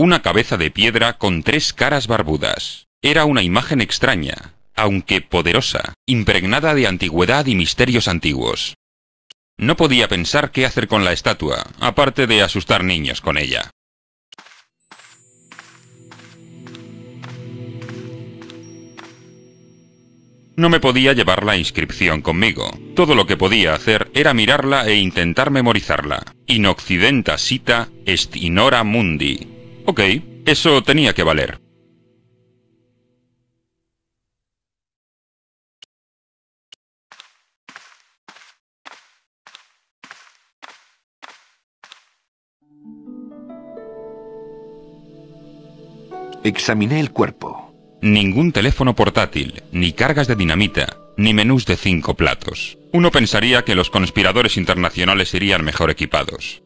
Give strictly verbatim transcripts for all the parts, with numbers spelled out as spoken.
una cabeza de piedra con tres caras barbudas. Era una imagen extraña, aunque poderosa, impregnada de antigüedad y misterios antiguos. No podía pensar qué hacer con la estatua, aparte de asustar niños con ella. No me podía llevar la inscripción conmigo. Todo lo que podía hacer era mirarla e intentar memorizarla. In occidenta sita est in hora mundi. Ok, eso tenía que valer. Examiné el cuerpo. Ningún teléfono portátil, ni cargas de dinamita, ni menús de cinco platos. Uno pensaría que los conspiradores internacionales irían mejor equipados.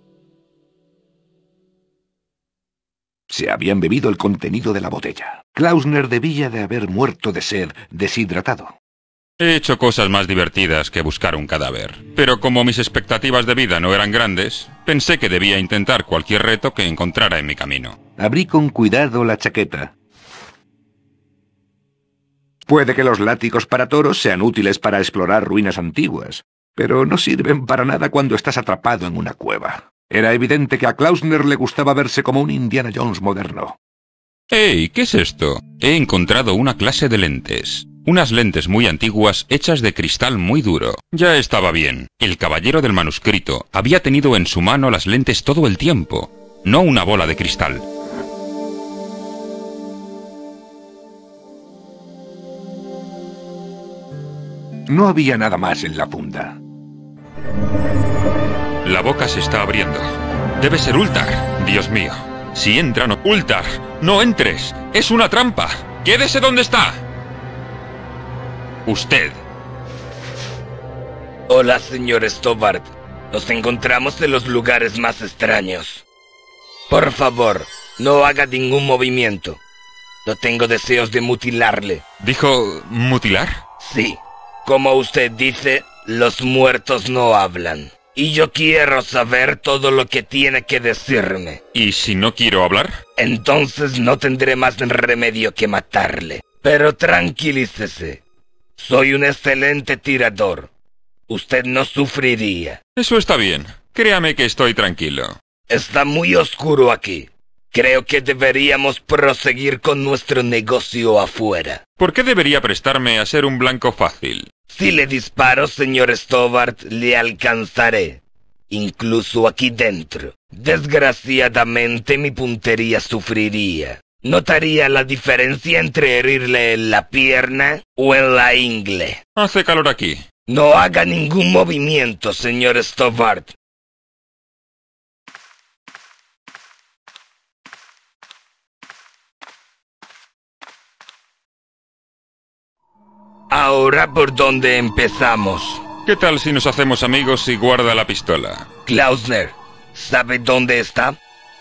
Se habían bebido el contenido de la botella. Klausner debía de haber muerto de sed, deshidratado. He hecho cosas más divertidas que buscar un cadáver. Pero como mis expectativas de vida no eran grandes, pensé que debía intentar cualquier reto que encontrara en mi camino. Abrí con cuidado la chaqueta. Puede que los látigos para toros sean útiles para explorar ruinas antiguas, pero no sirven para nada cuando estás atrapado en una cueva. Era evidente que a Klausner le gustaba verse como un Indiana Jones moderno. ¡Ey! ¿Qué es esto? He encontrado una clase de lentes. Unas lentes muy antiguas hechas de cristal muy duro. Ya estaba bien. El caballero del manuscrito había tenido en su mano las lentes todo el tiempo, no una bola de cristal. No había nada más en la funda. La boca se está abriendo. Debe ser Ultar. Dios mío. Si entra no... Ultar, no entres. Es una trampa. Quédese donde está. Usted. Hola, señor Stovart. Nos encontramos en los lugares más extraños. Por favor, no haga ningún movimiento. No tengo deseos de mutilarle. ¿Dijo mutilar? Sí. Como usted dice, los muertos no hablan. Y yo quiero saber todo lo que tiene que decirme. ¿Y si no quiero hablar? Entonces no tendré más remedio que matarle. Pero tranquilícese. Soy un excelente tirador. Usted no sufriría. Eso está bien. Créame que estoy tranquilo. Está muy oscuro aquí. Creo que deberíamos proseguir con nuestro negocio afuera. ¿Por qué debería prestarme a ser un blanco fácil? Si le disparo, señor Stovart, le alcanzaré. Incluso aquí dentro. Desgraciadamente, mi puntería sufriría. ¿Notaría la diferencia entre herirle en la pierna o en la ingle? Hace calor aquí. No haga ningún movimiento, señor Stovart. Ahora, ¿por dónde empezamos? ¿Qué tal si nos hacemos amigos y guarda la pistola? Klausner, ¿sabe dónde está?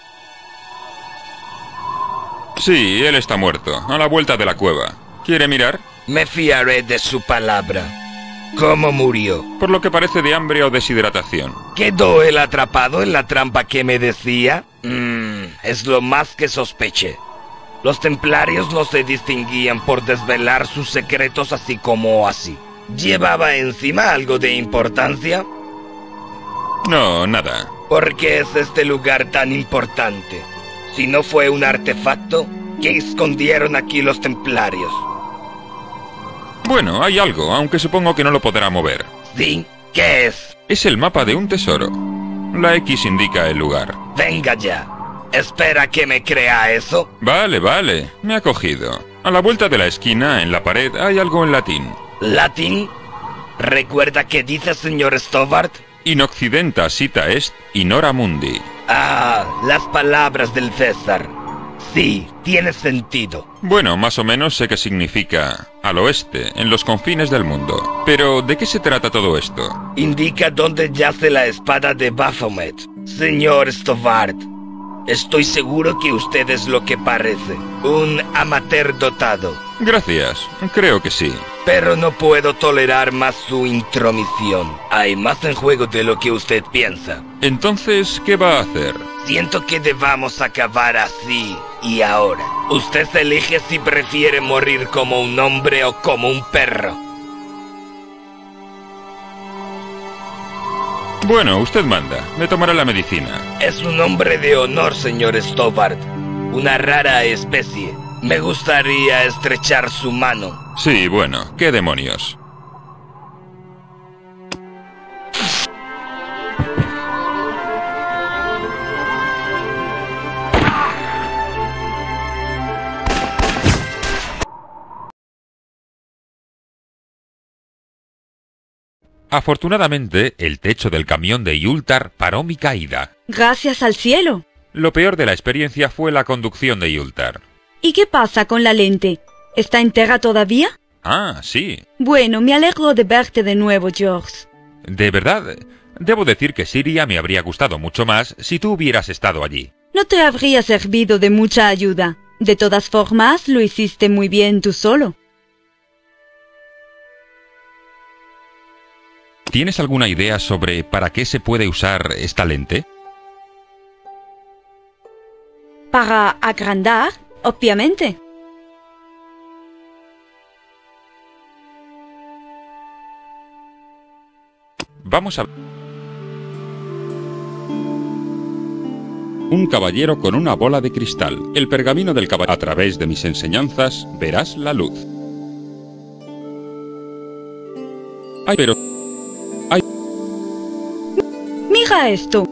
Sí, él está muerto, a la vuelta de la cueva. ¿Quiere mirar? Me fiaré de su palabra. ¿Cómo murió? Por lo que parece de hambre o deshidratación. ¿Quedó él atrapado en la trampa que me decía? Mmm, es lo más que sospeché. Los templarios no se distinguían por desvelar sus secretos así como así. ¿Llevaba encima algo de importancia? No, nada. ¿Por qué es este lugar tan importante? Si no fue un artefacto, ¿qué escondieron aquí los templarios? Bueno, hay algo, aunque supongo que no lo podrá mover. ¿Sí? ¿Qué es? Es el mapa de un tesoro. La X indica el lugar. Venga ya. ¿Espera que me crea eso? Vale, vale. Me ha cogido. A la vuelta de la esquina, en la pared, hay algo en latín. ¿Latín? ¿Recuerda qué dice, señor Stovart? In occidenta sita est in hora mundi. Ah, las palabras del César. Sí, tiene sentido. Bueno, más o menos sé qué significa al oeste, en los confines del mundo. Pero, ¿de qué se trata todo esto? Indica dónde yace la espada de Baphomet. Señor Stovart, estoy seguro que usted es lo que parece, un amateur dotado. Gracias, creo que sí. Pero no puedo tolerar más su intromisión. Hay más en juego de lo que usted piensa. Entonces, ¿qué va a hacer? Siento que debamos acabar así y ahora. Usted elige si prefiere morir como un hombre o como un perro. Bueno, usted manda. Me tomará la medicina. Es un hombre de honor, señor Stobbart. Una rara especie. Me gustaría estrechar su mano. Sí, bueno, ¿qué demonios? Afortunadamente, el techo del camión de Yultar paró mi caída. Gracias al cielo. Lo peor de la experiencia fue la conducción de Yultar. ¿Y qué pasa con la lente? ¿Está entera todavía? Ah, sí. Bueno, me alegro de verte de nuevo, George. De verdad, debo decir que Siria me habría gustado mucho más si tú hubieras estado allí. No te habría servido de mucha ayuda. De todas formas, lo hiciste muy bien tú solo. ¿Tienes alguna idea sobre para qué se puede usar esta lente? Para agrandar, obviamente. Vamos a... Un caballero con una bola de cristal. El pergamino del caballero. A través de mis enseñanzas verás la luz. Ay, pero... Ay. Mira esto.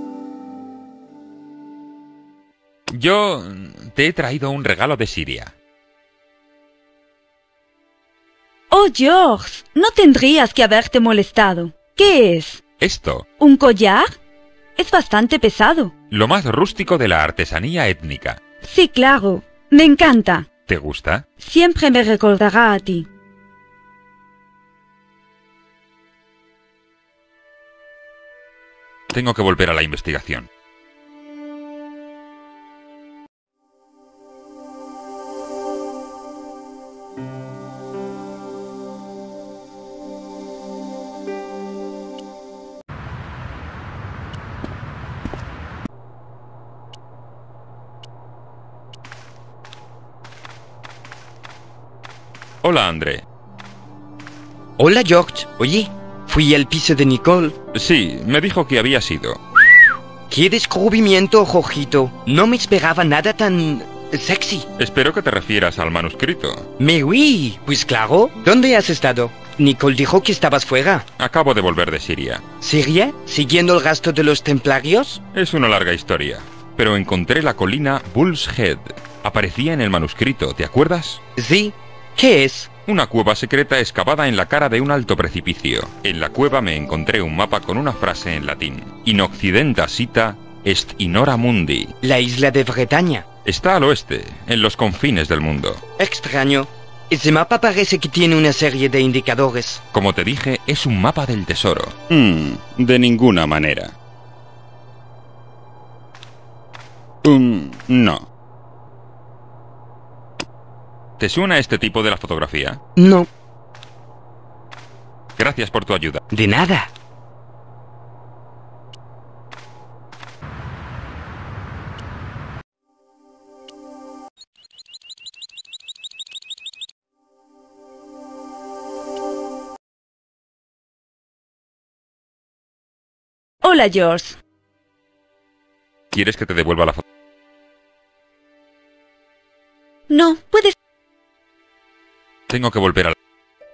Yo te he traído un regalo de Siria. Oh, George, no tendrías que haberte molestado. ¿Qué es? Esto, ¿Un collar? Es bastante pesado. lo más rústico de la artesanía étnica. Sí, claro. Me encanta. ¿Te gusta? Siempre me recordará a ti. Tengo que volver a la investigación. Hola, André. Hola, George. Oye, fui al piso de Nicole. Sí, me dijo que había sido. ¡Qué descubrimiento, Jorgito! No me esperaba nada tan... sexy. Espero que te refieras al manuscrito. Me oui, pues claro. ¿Dónde has estado? Nicole dijo que estabas fuera. Acabo de volver de Siria. ¿Siria? ¿Siguiendo el rastro de los templarios? Es una larga historia, pero encontré la colina Bull's Head. Aparecía en el manuscrito, ¿te acuerdas? Sí. ¿Qué es? Una cueva secreta excavada en la cara de un alto precipicio. En la cueva me encontré un mapa con una frase en latín. In occidenta sita est inora mundi. La isla de Bretaña. Está al oeste, en los confines del mundo. Extraño. Ese mapa parece que tiene una serie de indicadores. Como te dije, es un mapa del tesoro. Hmm, de ninguna manera. Um, no. ¿Te suena este tipo de la fotografía? No. Gracias por tu ayuda. De nada. Hola, George. ¿Quieres que te devuelva la foto? No, puedes... Tengo que volver a la...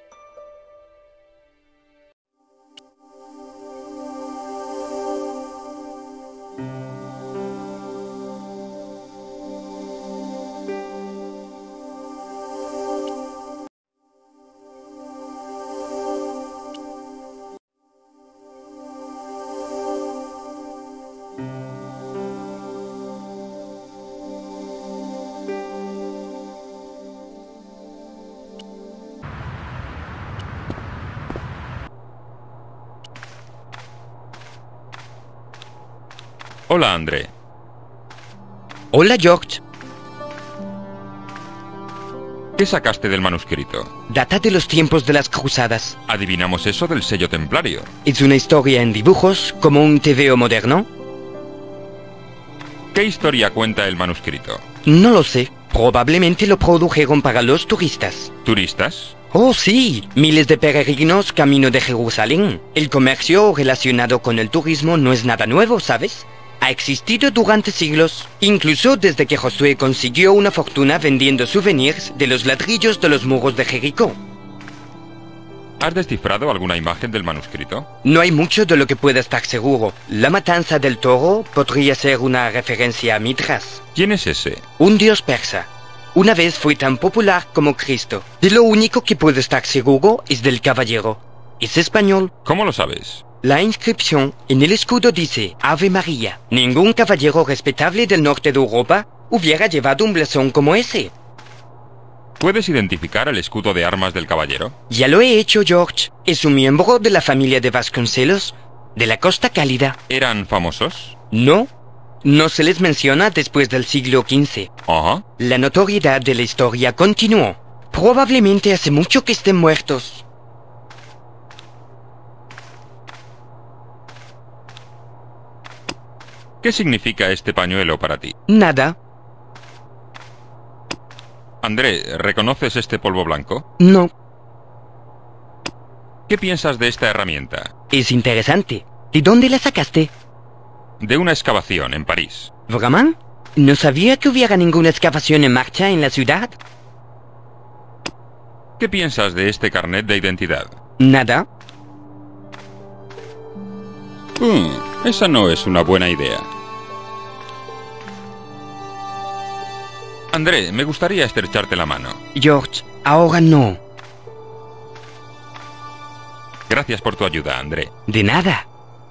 Hola, André. Hola, George. ¿Qué sacaste del manuscrito? Data de los tiempos de las cruzadas. Adivinamos eso del sello templario. Es una historia en dibujos, como un T V O moderno. ¿Qué historia cuenta el manuscrito? No lo sé. Probablemente lo produjeron para los turistas. ¿Turistas? Oh, sí. Miles de peregrinos camino de Jerusalén. El comercio relacionado con el turismo no es nada nuevo, ¿sabes? Ha existido durante siglos, incluso desde que Josué consiguió una fortuna vendiendo souvenirs de los ladrillos de los muros de Jericó. ¿Has descifrado alguna imagen del manuscrito? No hay mucho de lo que pueda estar seguro. La matanza del toro podría ser una referencia a Mitras, ¿Quién es ese? un dios persa. Una vez fue tan popular como Cristo. De lo único que puedo estar seguro es del caballero. Es español. ¿Cómo lo sabes? La inscripción en el escudo dice Ave María. Ningún caballero respetable del norte de Europa hubiera llevado un blasón como ese. ¿Puedes identificar el escudo de armas del caballero? Ya lo he hecho, George. Es un miembro de la familia de Vasconcelos, de la Costa Cálida. ¿Eran famosos? No, no se les menciona después del siglo quince. Ajá. La notoriedad de la historia continuó. Probablemente hace mucho que estén muertos. ¿Qué significa este pañuelo para ti? Nada. André, ¿reconoces este polvo blanco? No. ¿Qué piensas de esta herramienta? Es interesante. ¿De dónde la sacaste? De una excavación en París. ¿Vraiment? No sabía que hubiera ninguna excavación en marcha en la ciudad. ¿Qué piensas de este carnet de identidad? Nada. Hmm, esa no es una buena idea. André, me gustaría estrecharte la mano. George, ahora no. Gracias por tu ayuda, André. De nada.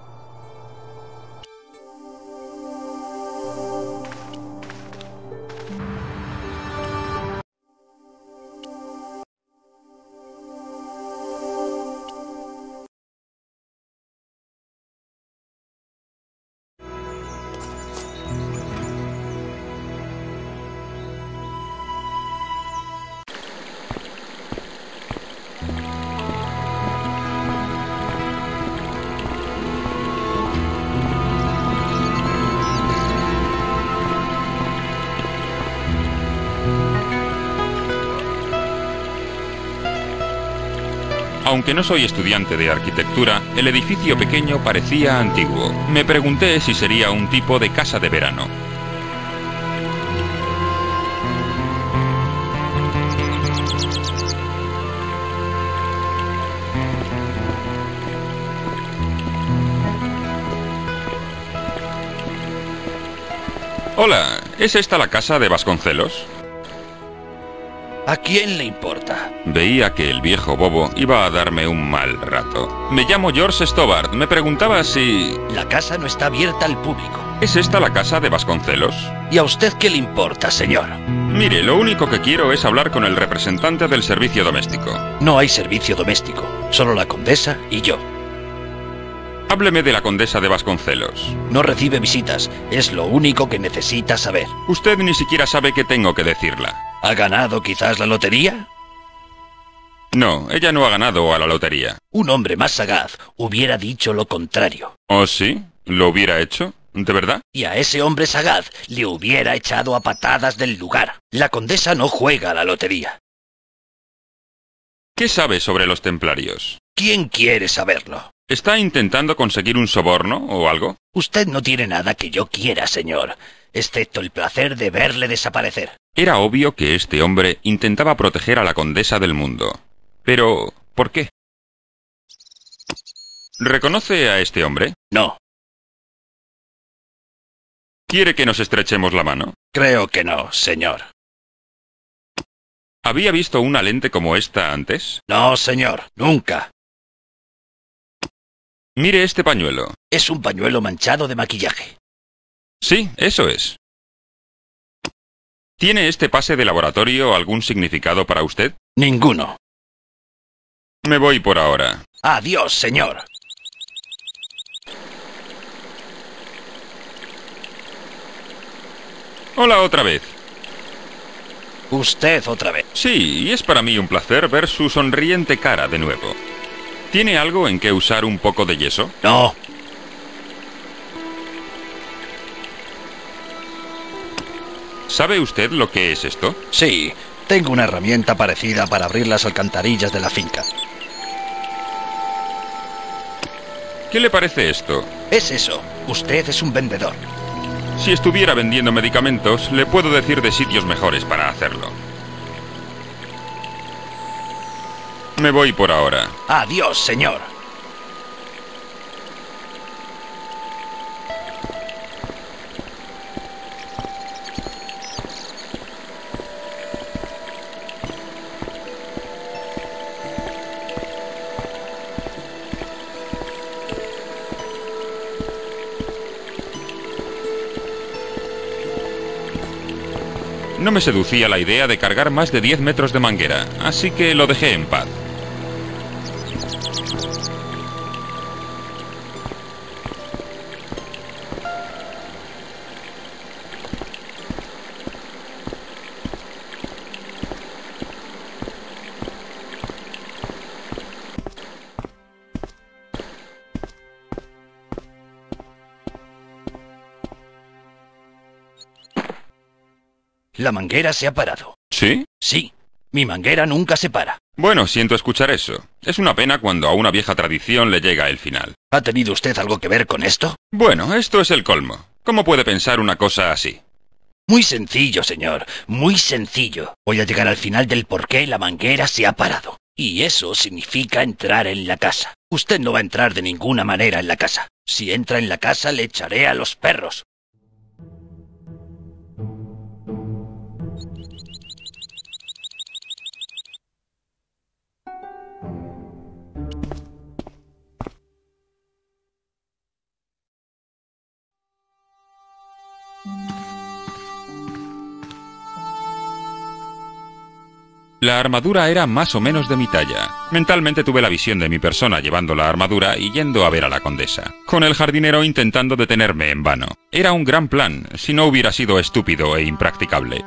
Aunque no soy estudiante de arquitectura, el edificio pequeño parecía antiguo. Me pregunté si sería un tipo de casa de verano. Hola, ¿es esta la casa de Vasconcelos? ¿A quién le importa? Veía que el viejo bobo iba a darme un mal rato. Me llamo George Stobbart. Me preguntaba si... La casa no está abierta al público. ¿Es esta la casa de Vasconcelos? ¿Y a usted qué le importa, señor? Mire, lo único que quiero es hablar con el representante del servicio doméstico. No hay servicio doméstico. Solo la condesa y yo. Hábleme de la condesa de Vasconcelos. No recibe visitas. Es lo único que necesita saber. Usted ni siquiera sabe qué tengo que decirla. ¿Ha ganado quizás la lotería? No, ella no ha ganado a la lotería. Un hombre más sagaz hubiera dicho lo contrario. ¿Oh, sí? ¿Lo hubiera hecho? ¿De verdad? Y a ese hombre sagaz le hubiera echado a patadas del lugar. La condesa no juega a la lotería. ¿Qué sabe sobre los templarios? ¿Quién quiere saberlo? ¿Está intentando conseguir un soborno o algo? Usted no tiene nada que yo quiera, señor, excepto el placer de verle desaparecer. Era obvio que este hombre intentaba proteger a la condesa del mundo. Pero, ¿por qué? ¿Reconoce a este hombre? No, ¿Quiere que nos estrechemos la mano? creo que no, señor. ¿Había visto una lente como esta antes? No, señor, nunca. Mire este pañuelo. Es un pañuelo manchado de maquillaje. Sí, eso es. ¿Tiene este pase de laboratorio algún significado para usted? Ninguno. Me voy por ahora. Adiós, señor. Hola otra vez. Usted otra vez. Sí, y es para mí un placer ver su sonriente cara de nuevo. ¿Tiene algo en que usar un poco de yeso? No. ¿Sabe usted lo que es esto? Sí, tengo una herramienta parecida para abrir las alcantarillas de la finca. ¿Qué le parece esto? Es eso. Usted es un vendedor. Si estuviera vendiendo medicamentos, le puedo decir de sitios mejores para hacerlo. Me voy por ahora. Adiós, señor. No me seducía la idea de cargar más de diez metros de manguera, así que lo dejé en paz. La manguera se ha parado. ¿Sí? Sí, mi manguera nunca se para. Bueno, siento escuchar eso. Es una pena cuando a una vieja tradición le llega el final. ¿Ha tenido usted algo que ver con esto? Bueno, esto es el colmo. ¿Cómo puede pensar una cosa así? Muy sencillo, señor. Muy sencillo. Voy a llegar al final del por qué la manguera se ha parado. Y eso significa entrar en la casa. Usted no va a entrar de ninguna manera en la casa. Si entra en la casa, le echaré a los perros. La armadura era más o menos de mi talla. Mentalmente tuve la visión de mi persona llevando la armadura y yendo a ver a la condesa, con el jardinero intentando detenerme en vano. Era un gran plan, si no hubiera sido estúpido e impracticable.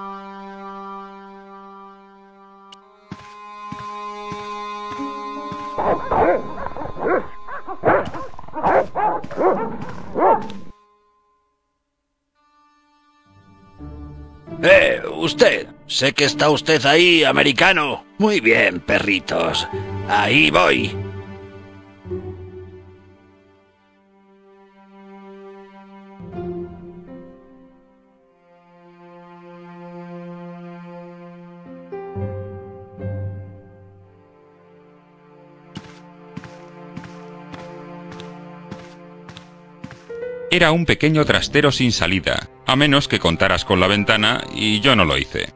¡Eh, usted! Sé que está usted ahí, americano. Muy bien, perritos. Ahí voy. Era un pequeño trastero sin salida, a menos que contaras con la ventana, y yo no lo hice.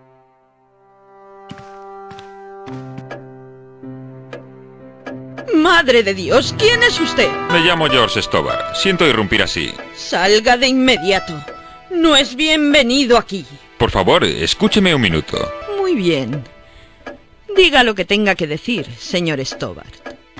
¡Madre de Dios! ¿Quién es usted? Me llamo George Stobar. Siento irrumpir así. Salga de inmediato. No es bienvenido aquí. Por favor, escúcheme un minuto. Muy bien. Diga lo que tenga que decir, señor Stobbart.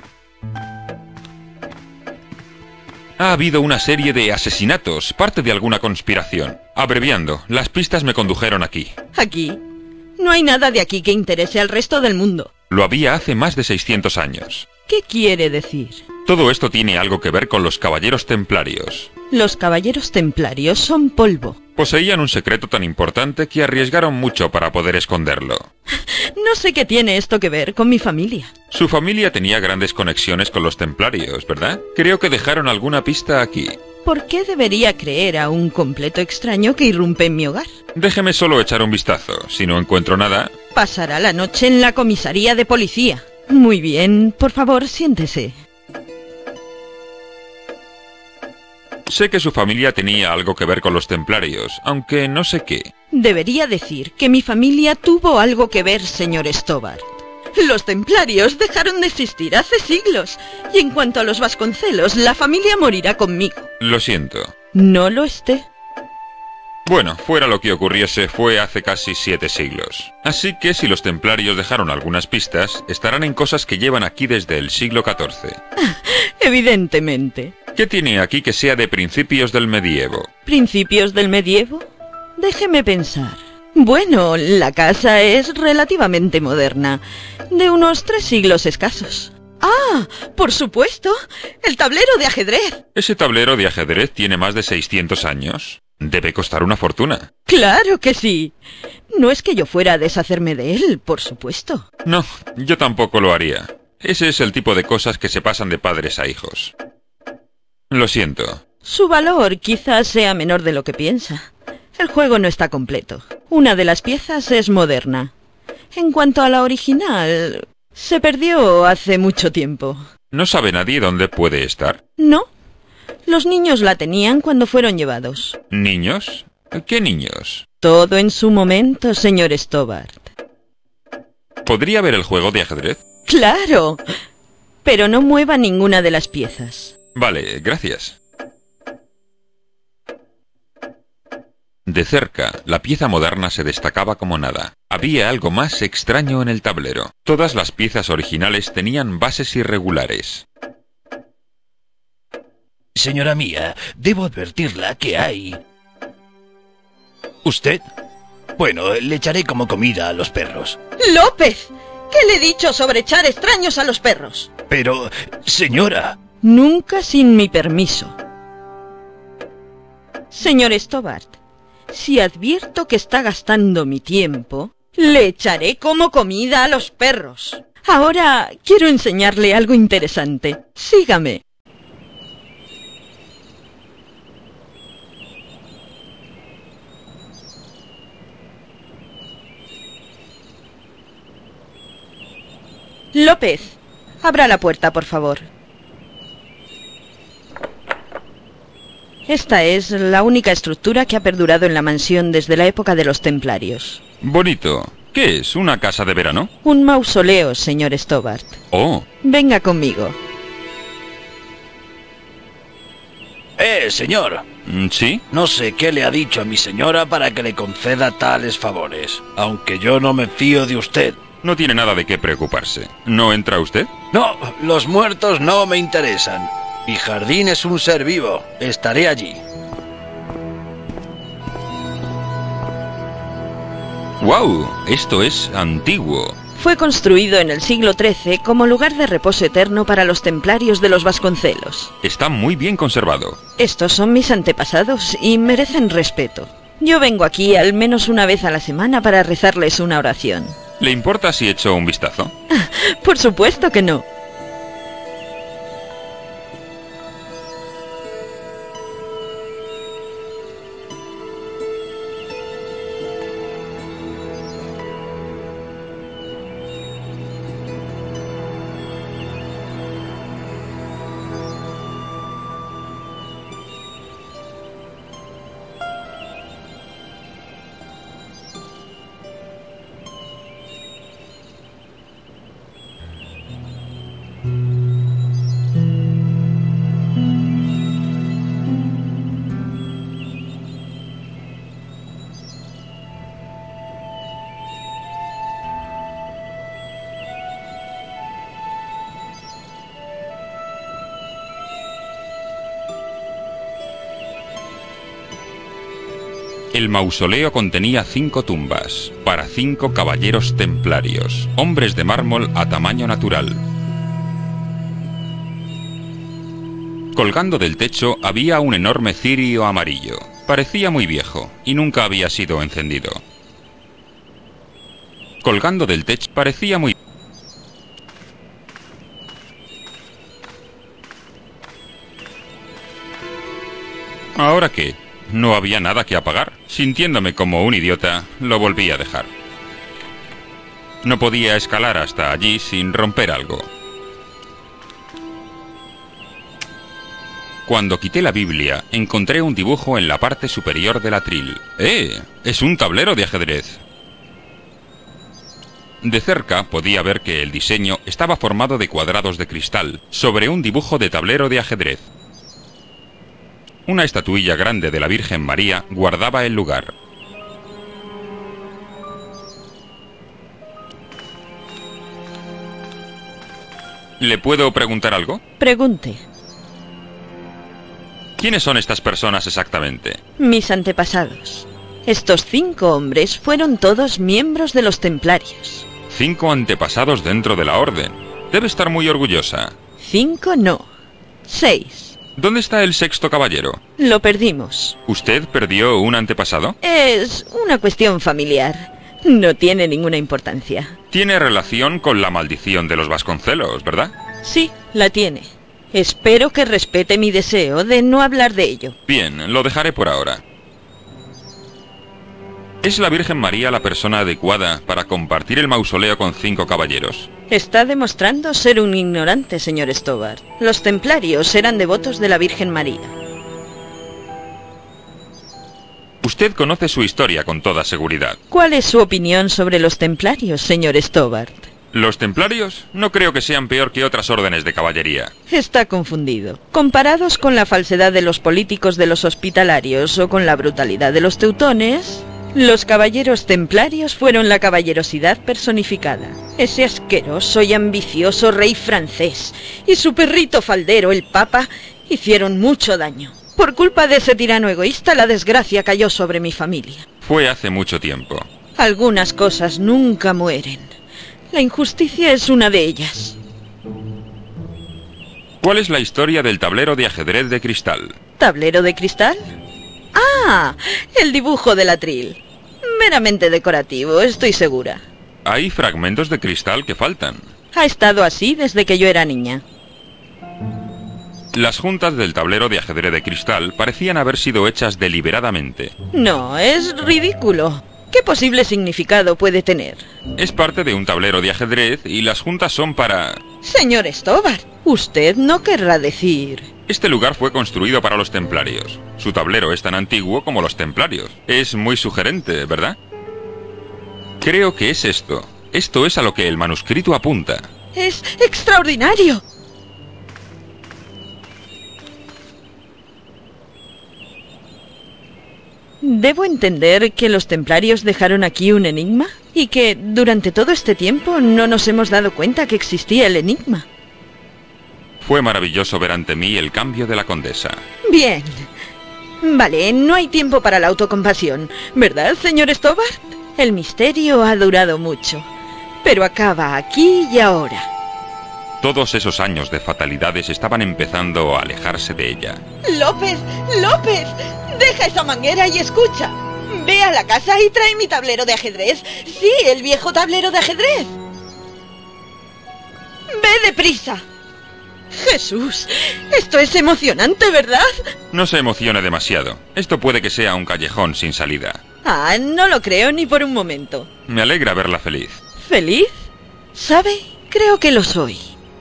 Ha habido una serie de asesinatos, parte de alguna conspiración. Abreviando, las pistas me condujeron aquí. ¿Aquí? No hay nada de aquí que interese al resto del mundo. Lo había hace más de seiscientos años. ¿Qué quiere decir? Todo esto tiene algo que ver con los caballeros templarios. Los caballeros templarios son polvo. Poseían un secreto tan importante que arriesgaron mucho para poder esconderlo. No sé qué tiene esto que ver con mi familia. Su familia tenía grandes conexiones con los templarios, ¿verdad? Creo que dejaron alguna pista aquí. ¿Por qué debería creer a un completo extraño que irrumpe en mi hogar? Déjeme solo echar un vistazo. Si no encuentro nada... Pasará la noche en la comisaría de policía. Muy bien, por favor, siéntese. Sé que su familia tenía algo que ver con los templarios, aunque no sé qué. Debería decir que mi familia tuvo algo que ver, señor Stobbart. Los templarios dejaron de existir hace siglos. Y en cuanto a los Vasconcelos, la familia morirá conmigo. Lo siento. No lo esté. Bueno, fuera lo que ocurriese, fue hace casi siete siglos. Así que si los templarios dejaron algunas pistas, estarán en cosas que llevan aquí desde el siglo catorce. Evidentemente. ¿Qué tiene aquí que sea de principios del medievo? ¿Principios del medievo? Déjeme pensar. Bueno, la casa es relativamente moderna, de unos tres siglos escasos. ¡Ah! ¡Por supuesto! ¡El tablero de ajedrez! ¿Ese tablero de ajedrez tiene más de seiscientos años? Debe costar una fortuna. ¡Claro que sí! No es que yo fuera a deshacerme de él, por supuesto. No, yo tampoco lo haría. Ese es el tipo de cosas que se pasan de padres a hijos. Lo siento. Su valor quizás sea menor de lo que piensa. El juego no está completo. Una de las piezas es moderna. En cuanto a la original, se perdió hace mucho tiempo. ¿No sabe nadie dónde puede estar? No. Los niños la tenían cuando fueron llevados. ¿Niños? ¿Qué niños? Todo en su momento, señor Stobbart. ¿Podría ver el juego de ajedrez? ¡Claro! Pero no mueva ninguna de las piezas. Vale, gracias. De cerca, la pieza moderna se destacaba como nada. Había algo más extraño en el tablero. Todas las piezas originales tenían bases irregulares. Señora mía, debo advertirla que hay... ¿Usted? Bueno, le echaré como comida a los perros. ¡López! ¿Qué le he dicho sobre echar extraños a los perros? Pero, señora... Nunca sin mi permiso. Señor Stobbart, si advierto que está gastando mi tiempo, le echaré como comida a los perros. Ahora quiero enseñarle algo interesante. Sígame. López, abra la puerta, por favor. Esta es la única estructura que ha perdurado en la mansión desde la época de los templarios. Bonito. ¿Qué es? ¿Una casa de verano? Un mausoleo, señor Stobbart. Oh. Venga conmigo. Eh, señor. ¿Sí? No sé qué le ha dicho a mi señora para que le conceda tales favores, aunque yo no me fío de usted. No tiene nada de qué preocuparse. ¿No entra usted? No, los muertos no me interesan. Mi jardín es un ser vivo. Estaré allí. ¡Wow! Esto es antiguo. Fue construido en el siglo trece como lugar de reposo eterno para los templarios de los Vasconcelos. Está muy bien conservado. Estos son mis antepasados y merecen respeto. Yo vengo aquí al menos una vez a la semana para rezarles una oración. ¿Le importa si echo un vistazo? Por supuesto que no. El mausoleo contenía cinco tumbas, para cinco caballeros templarios, hombres de mármol a tamaño natural. Colgando del techo había un enorme cirio amarillo. Parecía muy viejo, y nunca había sido encendido. Colgando del techo parecía muy... ¿Ahora qué? No había nada que apagar. Sintiéndome como un idiota, lo volví a dejar. No podía escalar hasta allí sin romper algo. Cuando quité la Biblia, encontré un dibujo en la parte superior del atril. ¡Eh! Es un tablero de ajedrez. De cerca podía ver que el diseño estaba formado de cuadrados de cristal, sobre un dibujo de tablero de ajedrez. Una estatuilla grande de la Virgen María guardaba el lugar. ¿Le puedo preguntar algo? Pregunte. ¿Quiénes son estas personas exactamente? Mis antepasados. Estos cinco hombres fueron todos miembros de los templarios. Cinco antepasados dentro de la orden. Debe estar muy orgullosa. Cinco no. Seis. ¿Dónde está el sexto caballero? Lo perdimos. ¿Usted perdió un antepasado? Es una cuestión familiar. No tiene ninguna importancia. Tiene relación con la maldición de los Vasconcelos, ¿verdad? Sí, la tiene. Espero que respete mi deseo de no hablar de ello. Bien, lo dejaré por ahora. ¿Es la Virgen María la persona adecuada para compartir el mausoleo con cinco caballeros? Está demostrando ser un ignorante, señor Stobbart. Los templarios eran devotos de la Virgen María. Usted conoce su historia con toda seguridad. ¿Cuál es su opinión sobre los templarios, señor Stobbart? ¿Los templarios? No creo que sean peor que otras órdenes de caballería. Está confundido. Comparados con la falsedad de los políticos de los hospitalarios o con la brutalidad de los teutones, los caballeros templarios fueron la caballerosidad personificada. Ese asqueroso y ambicioso rey francés y su perrito faldero, el Papa, hicieron mucho daño. Por culpa de ese tirano egoísta, la desgracia cayó sobre mi familia. Fue hace mucho tiempo. Algunas cosas nunca mueren. La injusticia es una de ellas. ¿Cuál es la historia del tablero de ajedrez de cristal? ¿Tablero de cristal? ¡Ah! El dibujo del atril. Meramente decorativo, estoy segura. Hay fragmentos de cristal que faltan. Ha estado así desde que yo era niña. Las juntas del tablero de ajedrez de cristal parecían haber sido hechas deliberadamente. No, es ridículo. ¿Qué posible significado puede tener? Es parte de un tablero de ajedrez y las juntas son para... Señor Stobbart, usted no querrá decir... Este lugar fue construido para los templarios. Su tablero es tan antiguo como los templarios. Es muy sugerente, ¿verdad? Creo que es esto. Esto es a lo que el manuscrito apunta. ¡Es extraordinario! ¿Debo entender que los templarios dejaron aquí un enigma? ¿Y que durante todo este tiempo no nos hemos dado cuenta que existía el enigma? Fue maravilloso ver ante mí el cambio de la condesa. Bien. Vale, no hay tiempo para la autocompasión, ¿verdad, señor Stobbart? El misterio ha durado mucho, pero acaba aquí y ahora. Todos esos años de fatalidades estaban empezando a alejarse de ella. ¡López! ¡López! ¡Deja esa manguera y escucha! Ve a la casa y trae mi tablero de ajedrez. Sí, el viejo tablero de ajedrez. ¡Ve deprisa! ¡Jesús! Esto es emocionante, ¿verdad? No se emocione demasiado. Esto puede que sea un callejón sin salida. Ah, no lo creo ni por un momento. Me alegra verla feliz. ¿Feliz? ¿Sabe? Creo que lo soy.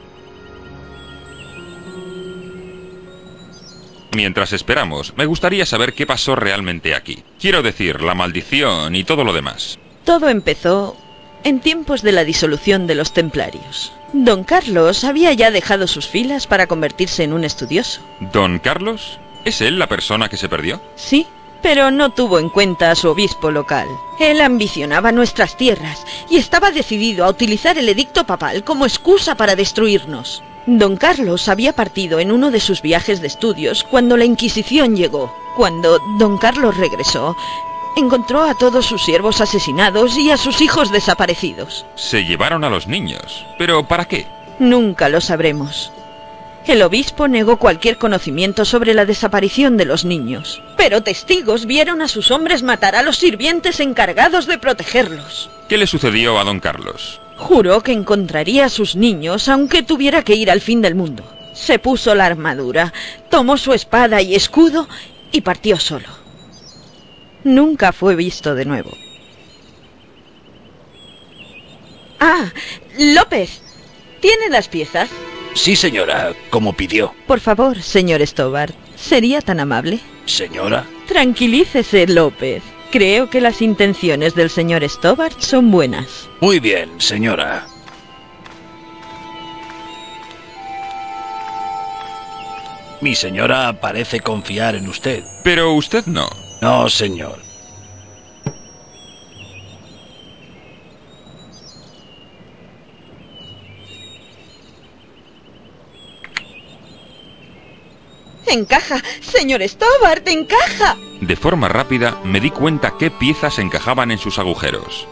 Mientras esperamos, me gustaría saber qué pasó realmente aquí. Quiero decir, la maldición y todo lo demás. Todo empezó en tiempos de la disolución de los templarios. Don Carlos había ya dejado sus filas para convertirse en un estudioso. ¿Don Carlos? ¿Es él la persona que se perdió? Sí, pero no tuvo en cuenta a su obispo local. Él ambicionaba nuestras tierras y estaba decidido a utilizar el edicto papal como excusa para destruirnos. Don Carlos había partido en uno de sus viajes de estudios cuando la Inquisición llegó. Cuando Don Carlos regresó, encontró a todos sus siervos asesinados y a sus hijos desaparecidos. Se llevaron a los niños. ¿Pero para qué? Nunca lo sabremos. El obispo negó cualquier conocimiento sobre la desaparición de los niños. Pero testigos vieron a sus hombres matar a los sirvientes encargados de protegerlos. ¿Qué le sucedió a Don Carlos? Juró que encontraría a sus niños aunque tuviera que ir al fin del mundo. Se puso la armadura, tomó su espada y escudo y partió solo. Nunca fue visto de nuevo. Ah, López, ¿tiene las piezas? Sí, señora, como pidió. Por favor, señor Stobbart, ¿sería tan amable? Señora. Tranquilícese, López. Creo que las intenciones del señor Stobbart son buenas. Muy bien, señora. Mi señora parece confiar en usted. Pero usted no. No, señor. ¡Encaja! ¡Señor Stobbart, encaja! De forma rápida me di cuenta qué piezas encajaban en sus agujeros.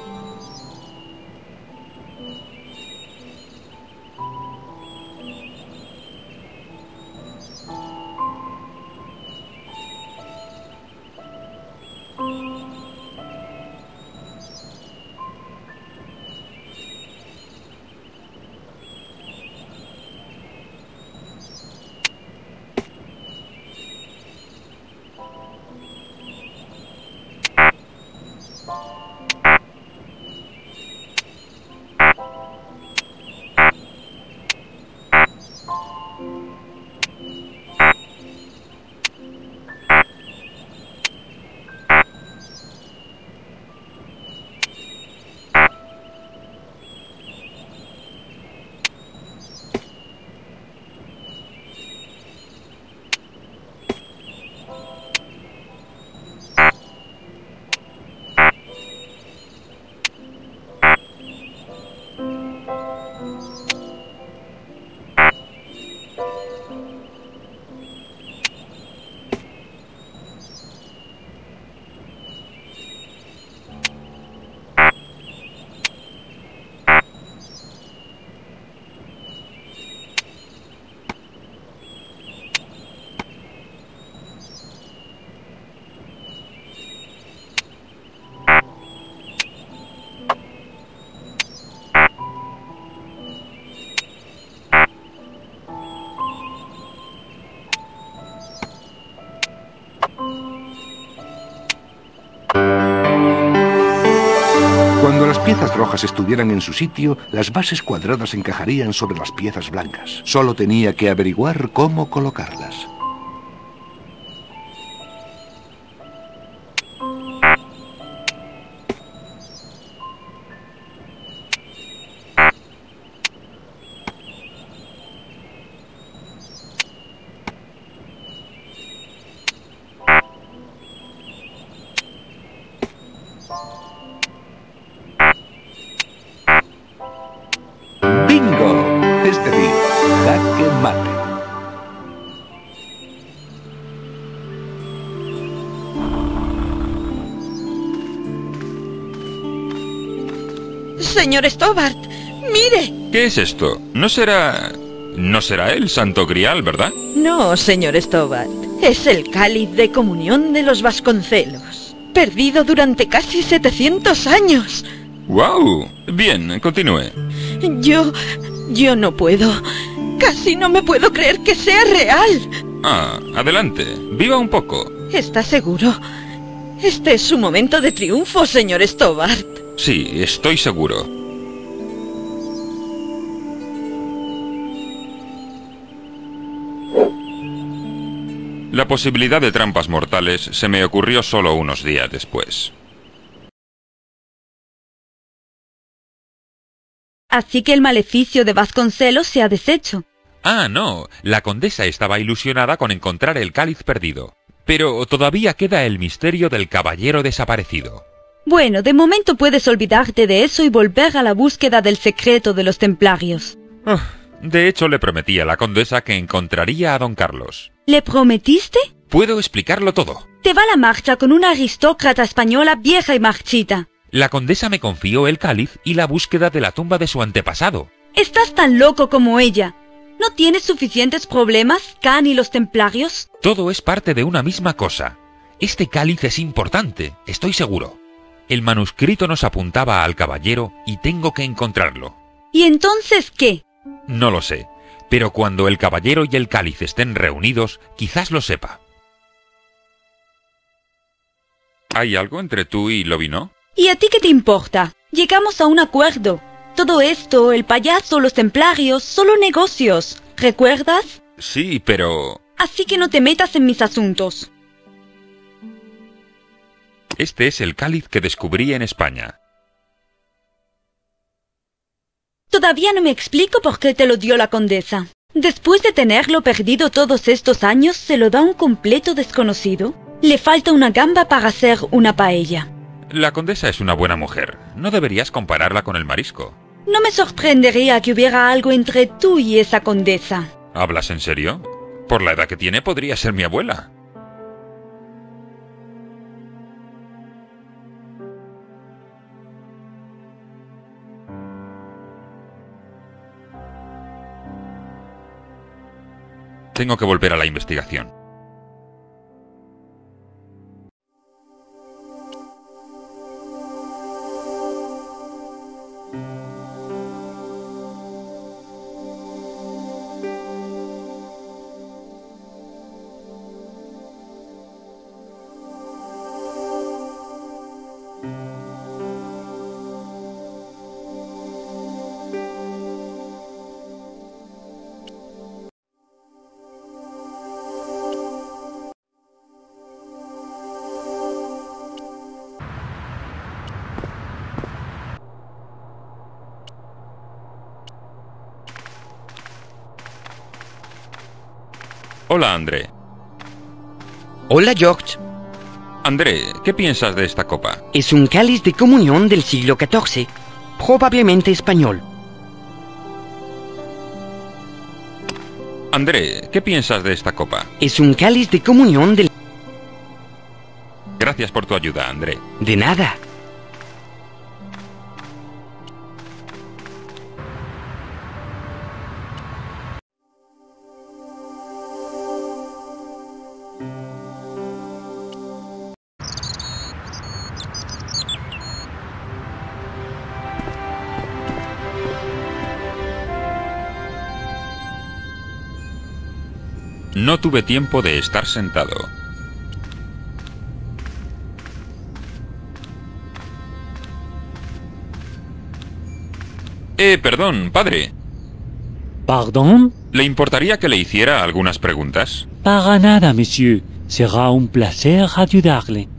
rojas estuvieran en su sitio, las bases cuadradas encajarían sobre las piezas blancas. Solo tenía que averiguar cómo colocarlas. ¡Bingo! Es decir, jaque mate. Señor Stobart, mire. ¿Qué es esto? No será... no será el Santo Grial, ¿verdad? No, señor Stobart. Es el cáliz de comunión de los Vasconcelos. Perdido durante casi setecientos años. ¡Guau! Bien, continúe. Yo... yo no puedo. Casi no me puedo creer que sea real. Ah, adelante. Viva un poco. ¿Está seguro? Este es su momento de triunfo, señor Stobart. Sí, estoy seguro. La posibilidad de trampas mortales se me ocurrió solo unos días después. Así que el maleficio de Vasconcelos se ha deshecho. Ah, no. La condesa estaba ilusionada con encontrar el cáliz perdido. Pero todavía queda el misterio del caballero desaparecido. Bueno, de momento puedes olvidarte de eso y volver a la búsqueda del secreto de los templarios. Oh, de hecho, le prometí a la condesa que encontraría a don Carlos. ¿Le prometiste? Puedo explicarlo todo. Te va la marcha con una aristócrata española vieja y marchita. La condesa me confió el cáliz y la búsqueda de la tumba de su antepasado. Estás tan loco como ella. ¿No tienes suficientes problemas, Khan y los templarios? Todo es parte de una misma cosa. Este cáliz es importante, estoy seguro. El manuscrito nos apuntaba al caballero y tengo que encontrarlo. ¿Y entonces qué? No lo sé, pero cuando el caballero y el cáliz estén reunidos, quizás lo sepa. ¿Hay algo entre tú y Lobino? ¿Y a ti qué te importa? Llegamos a un acuerdo. Todo esto, el payaso, los templarios, solo negocios. ¿Recuerdas? Sí, pero... Así que no te metas en mis asuntos. Este es el cáliz que descubrí en España. Todavía no me explico por qué te lo dio la condesa. Después de tenerlo perdido todos estos años, ¿se lo da un completo desconocido? Le falta una gamba para hacer una paella. La condesa es una buena mujer. No deberías compararla con el marisco. No me sorprendería que hubiera algo entre tú y esa condesa. ¿Hablas en serio? Por la edad que tiene podría ser mi abuela. Tengo que volver a la investigación. Hola, André. Hola, George. André, ¿qué piensas de esta copa? Es un cáliz de comunión del siglo catorce, probablemente español. André, ¿qué piensas de esta copa? Es un cáliz de comunión del... Gracias por tu ayuda, André. De nada. No tuve tiempo de estar sentado. Eh, perdón, padre. ¿Pardon? ¿Le importaría que le hiciera algunas preguntas? Para nada, monsieur. Será un placer ayudarle.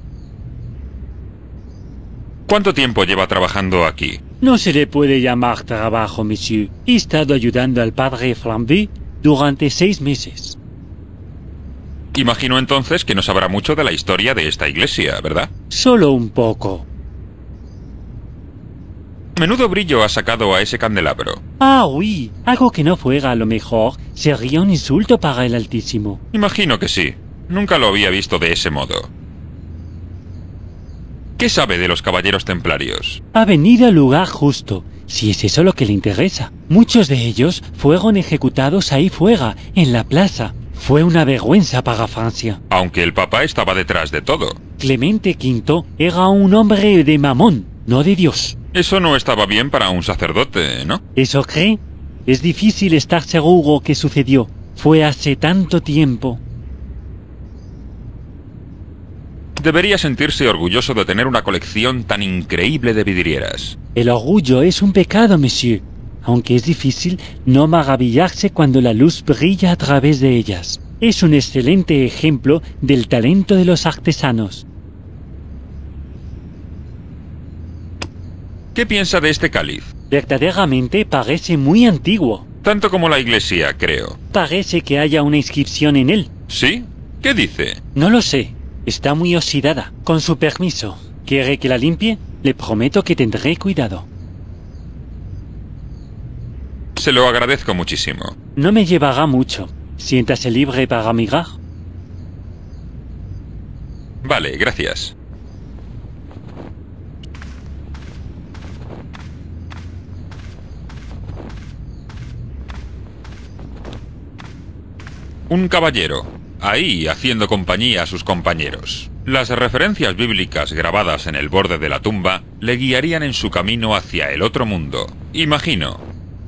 ¿Cuánto tiempo lleva trabajando aquí? No se le puede llamar trabajo, monsieur. He estado ayudando al padre Flambé durante seis meses. Imagino entonces que no sabrá mucho de la historia de esta iglesia, ¿verdad? Solo un poco. Menudo brillo ha sacado a ese candelabro. Ah, oui. Algo que no fuera a lo mejor sería un insulto para el Altísimo. Imagino que sí. Nunca lo había visto de ese modo. ¿Qué sabe de los caballeros templarios? Ha venido al lugar justo, si es eso lo que le interesa. Muchos de ellos fueron ejecutados ahí fuera, en la plaza. Fue una vergüenza para Francia. Aunque el Papa estaba detrás de todo. Clemente quinto era un hombre de mamón, no de Dios. Eso no estaba bien para un sacerdote, ¿no? ¿Eso cree? Es difícil estar seguro que sucedió. Fue hace tanto tiempo. Debería sentirse orgulloso de tener una colección tan increíble de vidrieras. El orgullo es un pecado, monsieur. Aunque es difícil no maravillarse cuando la luz brilla a través de ellas. Es un excelente ejemplo del talento de los artesanos. ¿Qué piensa de este cáliz? Verdaderamente parece muy antiguo. Tanto como la iglesia, creo. Parece que haya una inscripción en él. ¿Sí? ¿Qué dice? No lo sé. Está muy oxidada. Con su permiso. ¿Quiere que la limpie? Le prometo que tendré cuidado. Se lo agradezco muchísimo. No me llevará mucho. Siéntase libre para mirar. Vale, gracias. Un caballero, ahí haciendo compañía a sus compañeros. Las referencias bíblicas grabadas en el borde de la tumba le guiarían en su camino hacia el otro mundo. Imagino.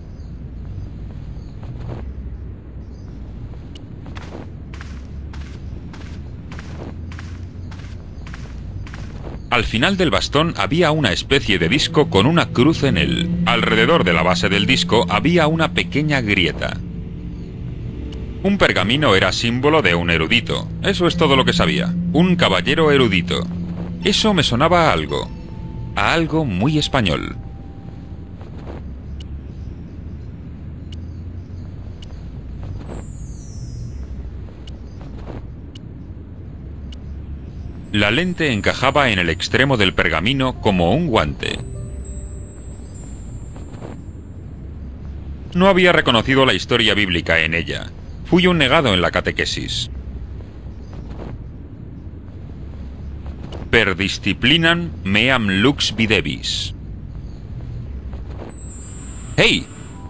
Al final del bastón había una especie de disco con una cruz en él. Alrededor de la base del disco había una pequeña grieta. Un pergamino era símbolo de un erudito. Eso es todo lo que sabía. Un caballero erudito. Eso me sonaba a algo. A algo muy español. La lente encajaba en el extremo del pergamino como un guante. No había reconocido la historia bíblica en ella. Fui un negado en la catequesis. Per disciplinam meam lux videvis. ¡Hey!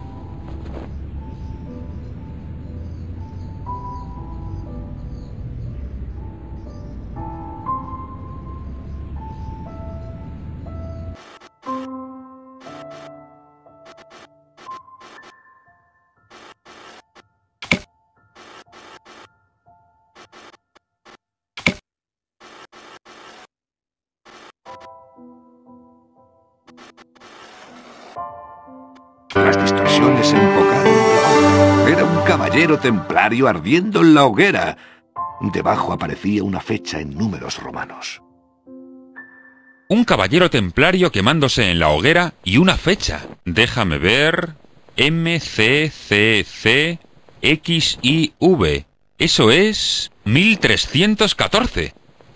Las distorsiones enfocaron. Era un caballero templario ardiendo en la hoguera. Debajo aparecía una fecha en números romanos. Un caballero templario quemándose en la hoguera y una fecha. Déjame ver... M C C C X I V. Eso es... mil trescientos catorce.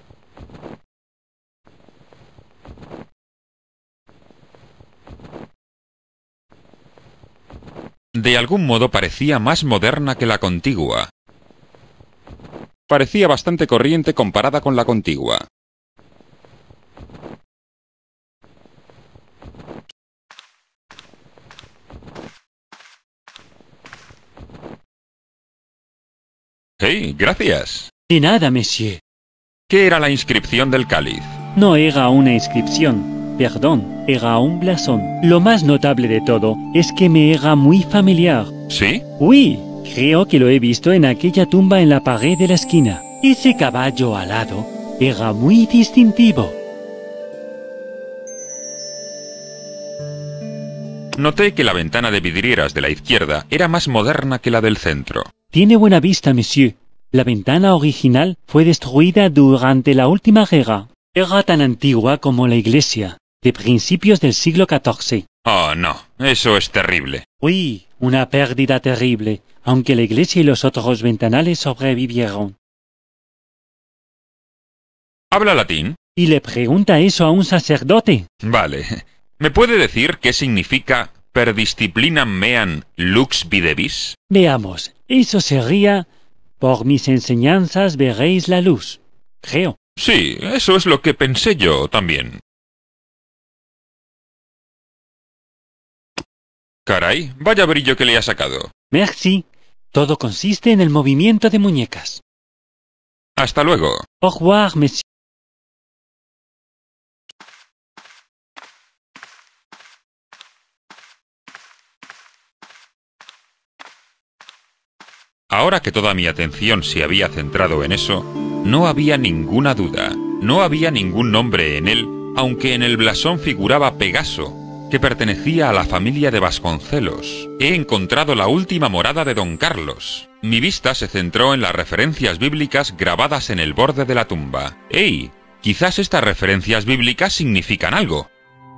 De algún modo parecía más moderna que la contigua. Parecía bastante corriente comparada con la contigua. ¡Hey, gracias! De nada, monsieur. ¿Qué era la inscripción del cáliz? No era una inscripción, perdón, era un blasón. Lo más notable de todo es que me era muy familiar. ¿Sí? Oui, creo que lo he visto en aquella tumba en la pared de la esquina. Ese caballo alado era muy distintivo. Noté que la ventana de vidrieras de la izquierda era más moderna que la del centro. Tiene buena vista, monsieur. La ventana original fue destruida durante la última guerra. Era tan antigua como la iglesia, de principios del siglo catorce. Oh, no, eso es terrible. Oui, una pérdida terrible, aunque la iglesia y los otros ventanales sobrevivieron. ¿Habla latín? ¿Y le pregunta eso a un sacerdote? Vale. ¿Me puede decir qué significa per disciplinam meam lux videvis? Veamos, eso sería: por mis enseñanzas veréis la luz. Creo. Sí, eso es lo que pensé yo también. Caray, vaya brillo que le ha sacado. Merci. Todo consiste en el movimiento de muñecas. Hasta luego. Au revoir, monsieur. Ahora que toda mi atención se había centrado en eso, no había ninguna duda, no había ningún nombre en él, aunque en el blasón figuraba Pegaso, que pertenecía a la familia de Vasconcelos. He encontrado la última morada de Don Carlos. Mi vista se centró en las referencias bíblicas grabadas en el borde de la tumba. ¡Ey! Quizás estas referencias bíblicas significan algo.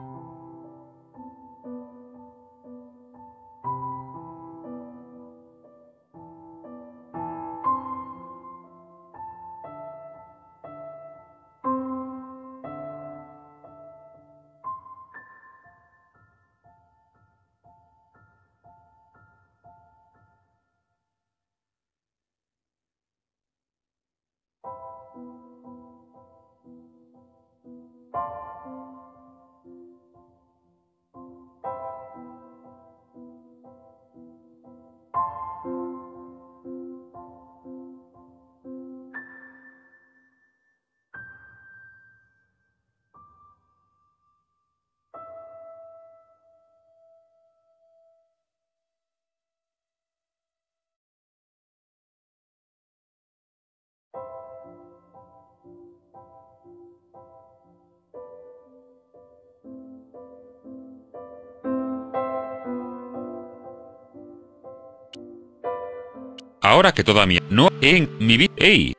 Ahora que toda mi... no en mi vida... ¡Ey!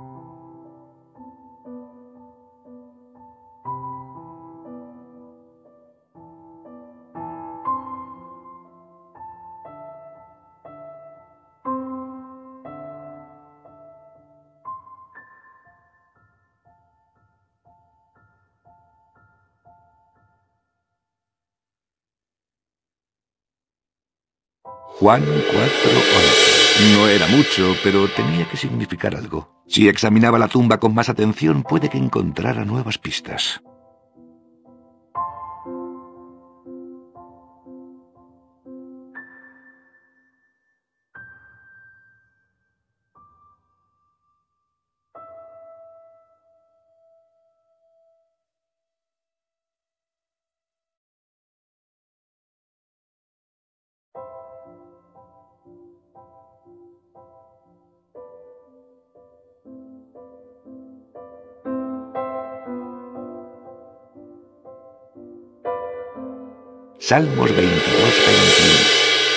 Juan cuatro once. No era mucho, pero tenía que significar algo. Si examinaba la tumba con más atención, puede que encontrara nuevas pistas. Salmos veintidós, veintiuno.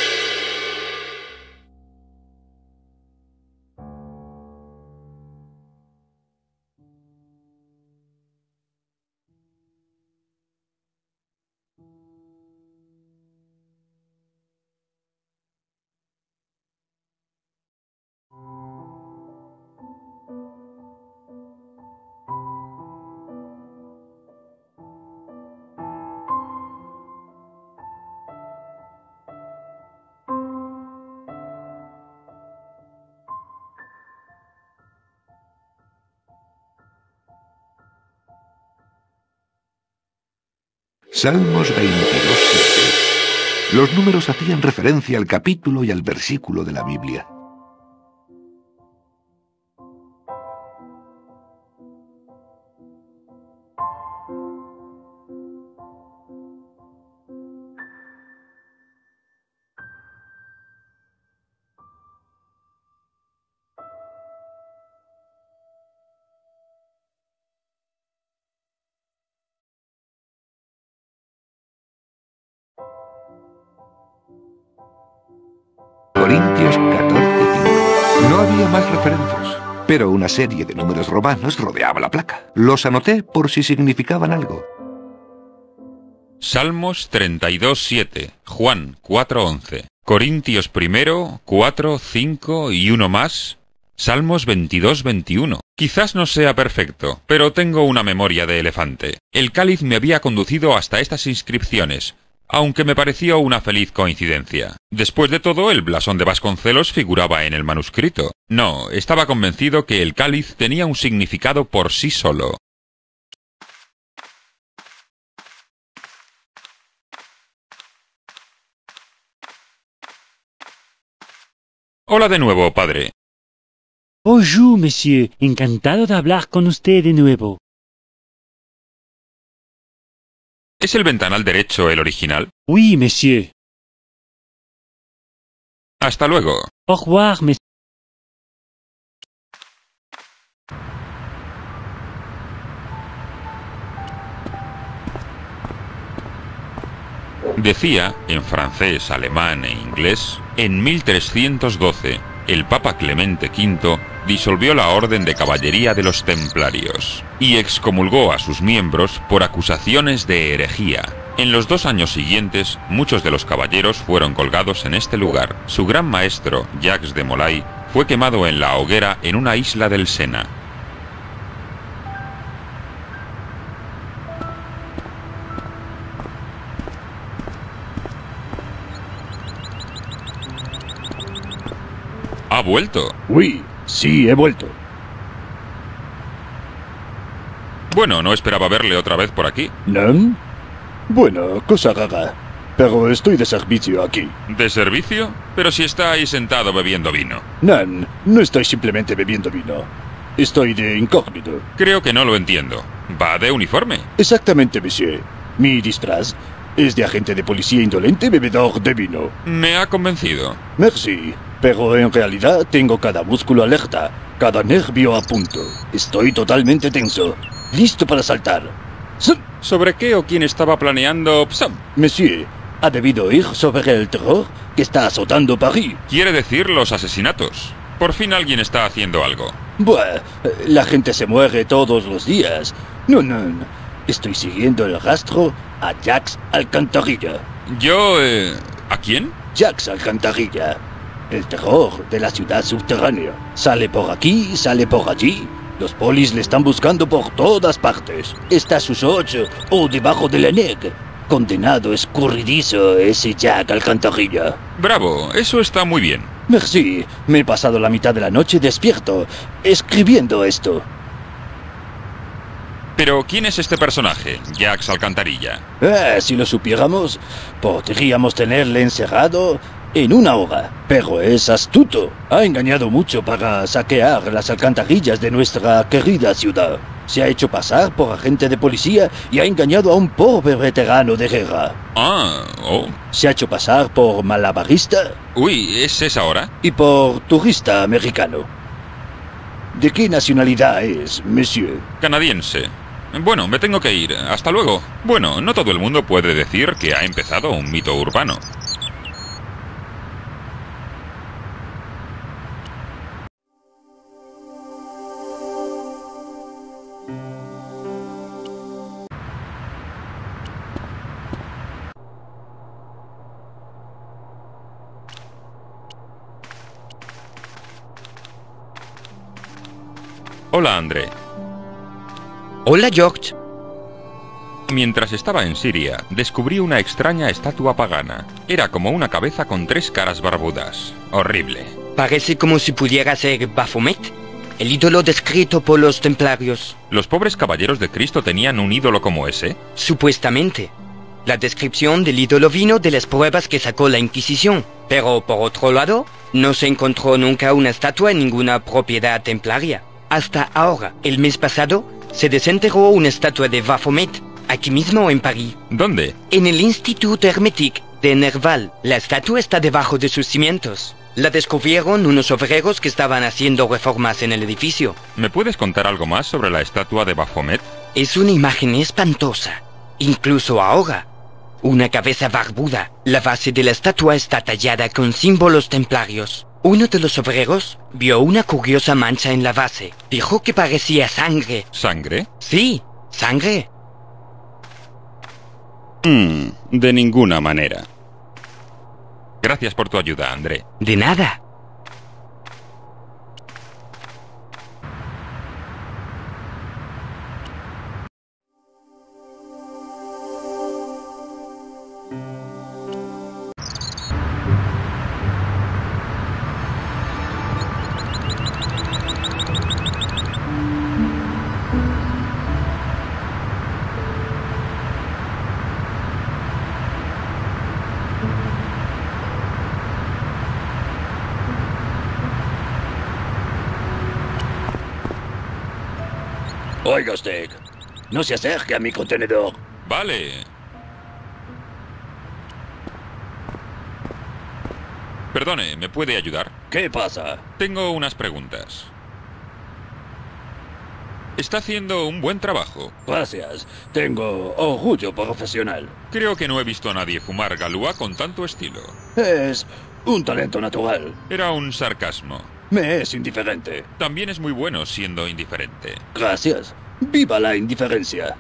Salmos veintidós, siete. Los números hacían referencia al capítulo y al versículo de la Biblia. había más referencias, pero una serie de números romanos rodeaba la placa. Los anoté por si significaban algo. Salmos treinta y dos, siete, Juan cuatro, once, Corintios primero, cuatro, cinco y uno más, Salmos veintidós, veintiuno. Quizás no sea perfecto, pero tengo una memoria de elefante. El cáliz me había conducido hasta estas inscripciones, aunque me pareció una feliz coincidencia. Después de todo, el blasón de Vasconcelos figuraba en el manuscrito. No, estaba convencido que el cáliz tenía un significado por sí solo. Hola de nuevo, padre. Bonjour, monsieur. Encantado de hablar con usted de nuevo. ¿Es el ventanal derecho el original? Oui, monsieur. Hasta luego. Au revoir, monsieur. Decía, en francés, alemán e inglés, en mil trescientos doce, el Papa Clemente quinto disolvió la Orden de Caballería de los Templarios y excomulgó a sus miembros por acusaciones de herejía. En los dos años siguientes, muchos de los caballeros fueron colgados en este lugar. Su gran maestro, Jacques de Molay, fue quemado en la hoguera en una isla del Sena. ¿Ha vuelto? Oui, sí, he vuelto. Bueno, no esperaba verle otra vez por aquí. ¿No? Bueno, cosa rara. Pero estoy de servicio aquí. ¿De servicio? Pero si está ahí sentado bebiendo vino. No, no estoy simplemente bebiendo vino. Estoy de incógnito. Creo que no lo entiendo. ¿Va de uniforme? Exactamente, monsieur. Mi disfraz es de agente de policía indolente bebedor de vino. Me ha convencido. Merci. Pero en realidad tengo cada músculo alerta, cada nervio a punto. Estoy totalmente tenso, listo para saltar. ¡Zum! ¿Sobre qué o quién estaba planeando Psam? Monsieur, ¿ha debido oír sobre el terror que está azotando París? Quiere decir los asesinatos. Por fin alguien está haciendo algo. Buah, la gente se muere todos los días. No, no, no. Estoy siguiendo el rastro a Jacques Alcantarilla. Yo, eh... ¿a quién? Jacques Alcantarilla. El terror de la ciudad subterránea. Sale por aquí, sale por allí. Los polis le están buscando por todas partes. Está a sus ocho o debajo de la negra. Condenado escurridizo ese Jack Alcantarilla. Bravo, eso está muy bien. Merci. Me he pasado la mitad de la noche despierto, escribiendo esto. Pero, ¿quién es este personaje, Jacques Alcantarilla? Eh, si lo supiéramos, podríamos tenerle encerrado en una hora. Pero es astuto. Ha engañado mucho para saquear las alcantarillas de nuestra querida ciudad. Se ha hecho pasar por agente de policía y ha engañado a un pobre veterano de guerra. Ah, oh. Se ha hecho pasar por malabarista. Uy, ¿es esa hora? Y por turista americano. ¿De qué nacionalidad es, monsieur? Canadiense. Bueno, me tengo que ir. Hasta luego. Bueno, no todo el mundo puede decir que ha empezado un mito urbano. Hola, André. Hola, George. Mientras estaba en Siria, descubrí una extraña estatua pagana. Era como una cabeza con tres caras barbudas. Horrible. Parece como si pudiera ser Baphomet, el ídolo descrito por los templarios. ¿Los pobres caballeros de Cristo tenían un ídolo como ese? Supuestamente. La descripción del ídolo vino de las pruebas que sacó la Inquisición. Pero, por otro lado, no se encontró nunca una estatua en ninguna propiedad templaria. Hasta ahora, el mes pasado, se desenterró una estatua de Baphomet, aquí mismo en París. ¿Dónde? En el Institut Hermétique de Nerval. La estatua está debajo de sus cimientos. La descubrieron unos obreros que estaban haciendo reformas en el edificio. ¿Me puedes contar algo más sobre la estatua de Baphomet? Es una imagen espantosa. Incluso ahora. Una cabeza barbuda. La base de la estatua está tallada con símbolos templarios. Uno de los obreros vio una curiosa mancha en la base. Dijo que parecía sangre. ¿Sangre? Sí, sangre. Hmm, de ninguna manera. Gracias por tu ayuda, André. De nada. Oiga usted, no se acerque a mi contenedor. Vale. Perdone, ¿me puede ayudar? ¿Qué pasa? Tengo unas preguntas. Está haciendo un buen trabajo. Gracias. Tengo orgullo profesional. Creo que no he visto a nadie fumar galúa con tanto estilo. Es un talento natural. Era un sarcasmo. Me es indiferente. También es muy bueno siendo indiferente. Gracias. ¡Viva la indiferencia!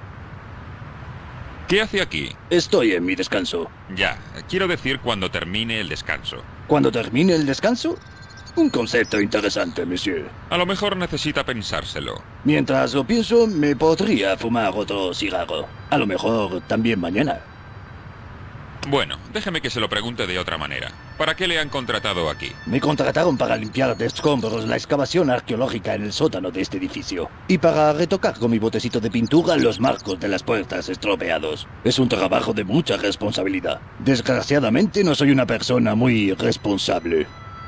¿Qué hace aquí? Estoy en mi descanso. Ya, quiero decir cuando termine el descanso. ¿Cuando termine el descanso? Un concepto interesante, monsieur. A lo mejor necesita pensárselo. Mientras lo pienso, me podría fumar otro cigarro. A lo mejor también mañana. Bueno, déjeme que se lo pregunte de otra manera. ¿Para qué le han contratado aquí? Me contrataron para limpiar de escombros la excavación arqueológica en el sótano de este edificio. Y para retocar con mi botecito de pintura los marcos de las puertas estropeados. Es un trabajo de mucha responsabilidad. Desgraciadamente no soy una persona muy responsable.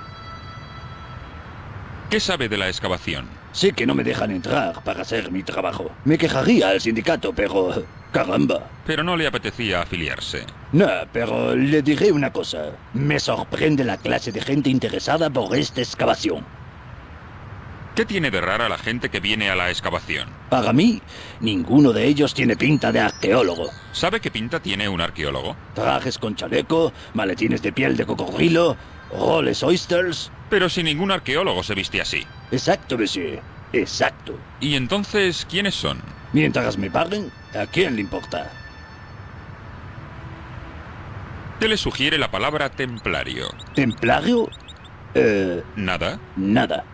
¿Qué sabe de la excavación? Sé que no me dejan entrar para hacer mi trabajo. Me quejaría al sindicato, pero... ¡caramba! Pero no le apetecía afiliarse. No, pero le diré una cosa. Me sorprende la clase de gente interesada por esta excavación. ¿Qué tiene de rara la gente que viene a la excavación? Para mí, ninguno de ellos tiene pinta de arqueólogo. ¿Sabe qué pinta tiene un arqueólogo? Trajes con chaleco, maletines de piel de cocodrilo, roles oysters... Pero si ningún arqueólogo se viste así. Exacto, monsieur. Exacto. ¿Y entonces quiénes son? Mientras me paguen, ¿a quién le importa? ¿Qué le sugiere la palabra templario? ¿Templario? Eh... ¿Nada? Nada.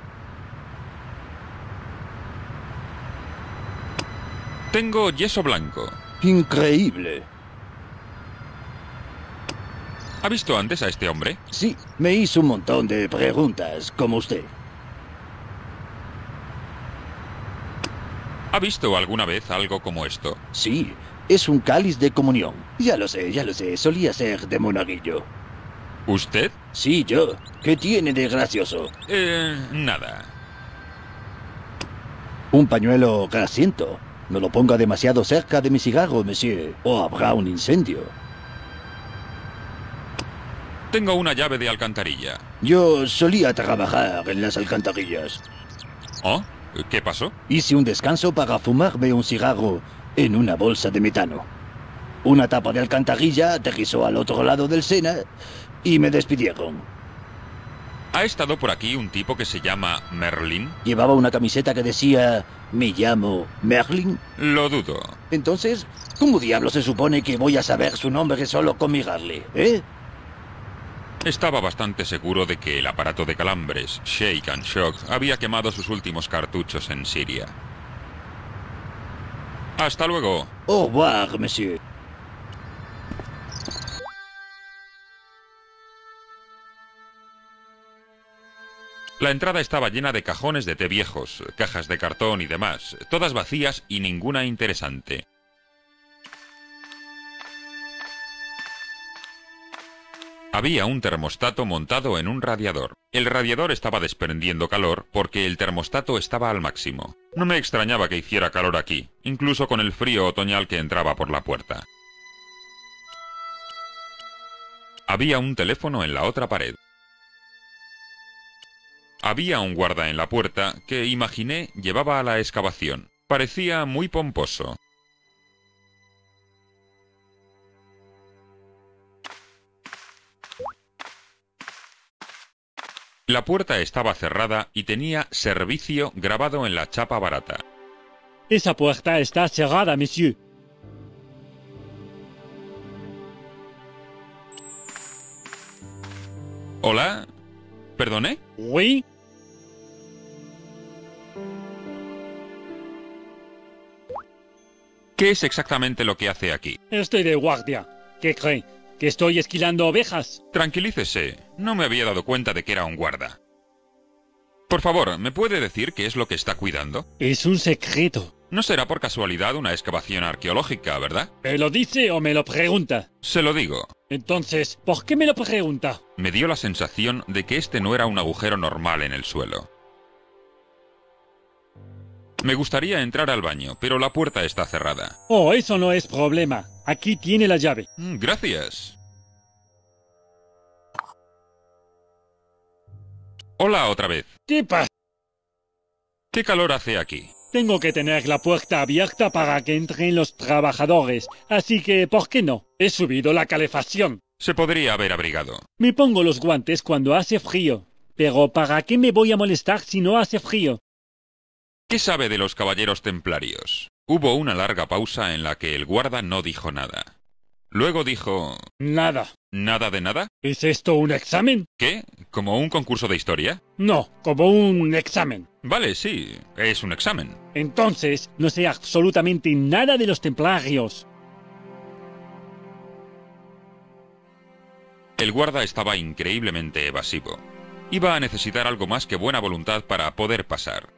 Tengo yeso blanco. Increíble. ¿Ha visto antes a este hombre? Sí, me hizo un montón de preguntas, como usted. ¿Ha visto alguna vez algo como esto? Sí, es un cáliz de comunión. Ya lo sé, ya lo sé, solía ser de monaguillo. ¿Usted? Sí, yo. ¿Qué tiene de gracioso? Eh, nada. Un pañuelo grasiento. No lo ponga demasiado cerca de mi cigarro, monsieur, o habrá un incendio. Tengo una llave de alcantarilla. Yo solía trabajar en las alcantarillas. ¿Oh? ¿Qué pasó? Hice un descanso para fumarme un cigarro en una bolsa de metano. Una tapa de alcantarilla aterrizó al otro lado del Sena y me despidieron. ¿Ha estado por aquí un tipo que se llama Merlin? Llevaba una camiseta que decía, me llamo Merlin. Lo dudo. Entonces, ¿cómo diablos se supone que voy a saber su nombre solo con mirarle, eh? Estaba bastante seguro de que el aparato de calambres, Shake and Shock, había quemado sus últimos cartuchos en Siria. Hasta luego. Au revoir, monsieur. La entrada estaba llena de cajones de té viejos, cajas de cartón y demás, todas vacías y ninguna interesante. Había un termostato montado en un radiador. El radiador estaba desprendiendo calor porque el termostato estaba al máximo. No me extrañaba que hiciera calor aquí, incluso con el frío otoñal que entraba por la puerta. Había un teléfono en la otra pared. Había un guarda en la puerta que, imaginé, llevaba a la excavación. Parecía muy pomposo. La puerta estaba cerrada y tenía servicio grabado en la chapa barata. Esa puerta está cerrada, monsieur. ¿Hola? ¿Perdone? Oui. ¿Qué es exactamente lo que hace aquí? Estoy de guardia. ¿Qué cree? ¿Que estoy esquilando ovejas? Tranquilícese, no me había dado cuenta de que era un guarda. Por favor, ¿me puede decir qué es lo que está cuidando? Es un secreto. No será por casualidad una excavación arqueológica, ¿verdad? ¿Me lo dice o me lo pregunta? Se lo digo. Entonces, ¿por qué me lo pregunta? Me dio la sensación de que este no era un agujero normal en el suelo. Me gustaría entrar al baño, pero la puerta está cerrada. Oh, eso no es problema. Aquí tiene la llave. Mm, Gracias. Hola otra vez. ¿Qué pasa? ¿Qué calor hace aquí? Tengo que tener la puerta abierta para que entren los trabajadores, así que, ¿por qué no? He subido la calefacción. Se podría haber abrigado. Me pongo los guantes cuando hace frío. Pero ¿para qué me voy a molestar si no hace frío? ¿Qué sabe de los caballeros templarios? Hubo una larga pausa en la que el guarda no dijo nada. Luego dijo... Nada. ¿Nada de nada? ¿Es esto un examen? ¿Qué? ¿Como un concurso de historia? No, como un examen. Vale, sí, es un examen. Entonces, no sé absolutamente nada de los templarios. El guarda estaba increíblemente evasivo. Iba a necesitar algo más que buena voluntad para poder pasar.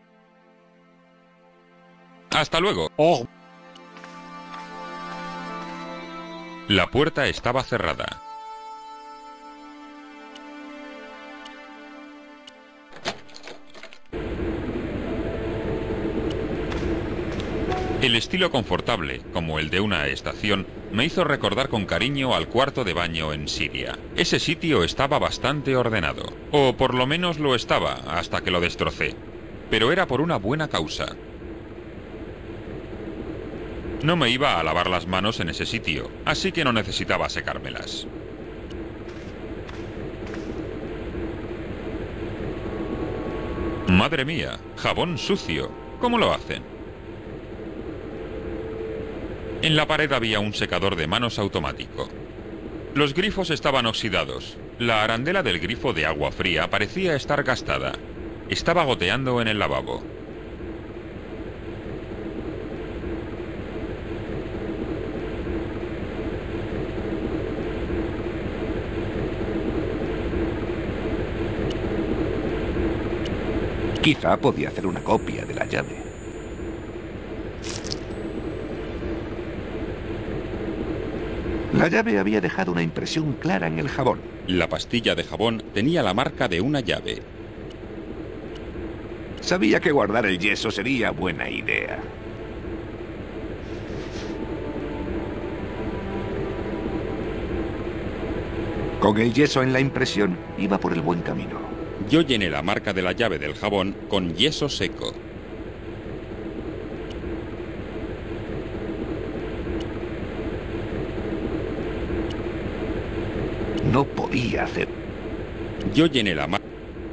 ¡Hasta luego! Oh. La puerta estaba cerrada. El estilo confortable, como el de una estación, me hizo recordar con cariño al cuarto de baño en Siria. Ese sitio estaba bastante ordenado, o por lo menos lo estaba hasta que lo destrocé, pero era por una buena causa. No me iba a lavar las manos en ese sitio, así que no necesitaba secármelas. Madre mía, jabón sucio. ¿Cómo lo hacen? En la pared había un secador de manos automático. Los grifos estaban oxidados. La arandela del grifo de agua fría parecía estar gastada. Estaba goteando en el lavabo. Quizá podía hacer una copia de la llave. La llave había dejado una impresión clara en el jabón. La pastilla de jabón tenía la marca de una llave. Sabía que guardar el yeso sería buena idea. Con el yeso en la impresión, iba por el buen camino. Yo llené la marca de la llave del jabón con yeso seco. No podía hacer. Yo llené la marca.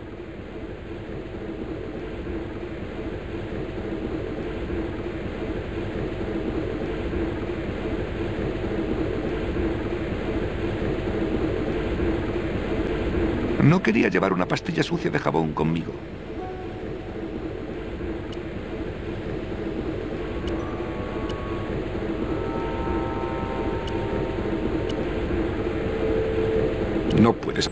No quería llevar una pastilla sucia de jabón conmigo. No puedes.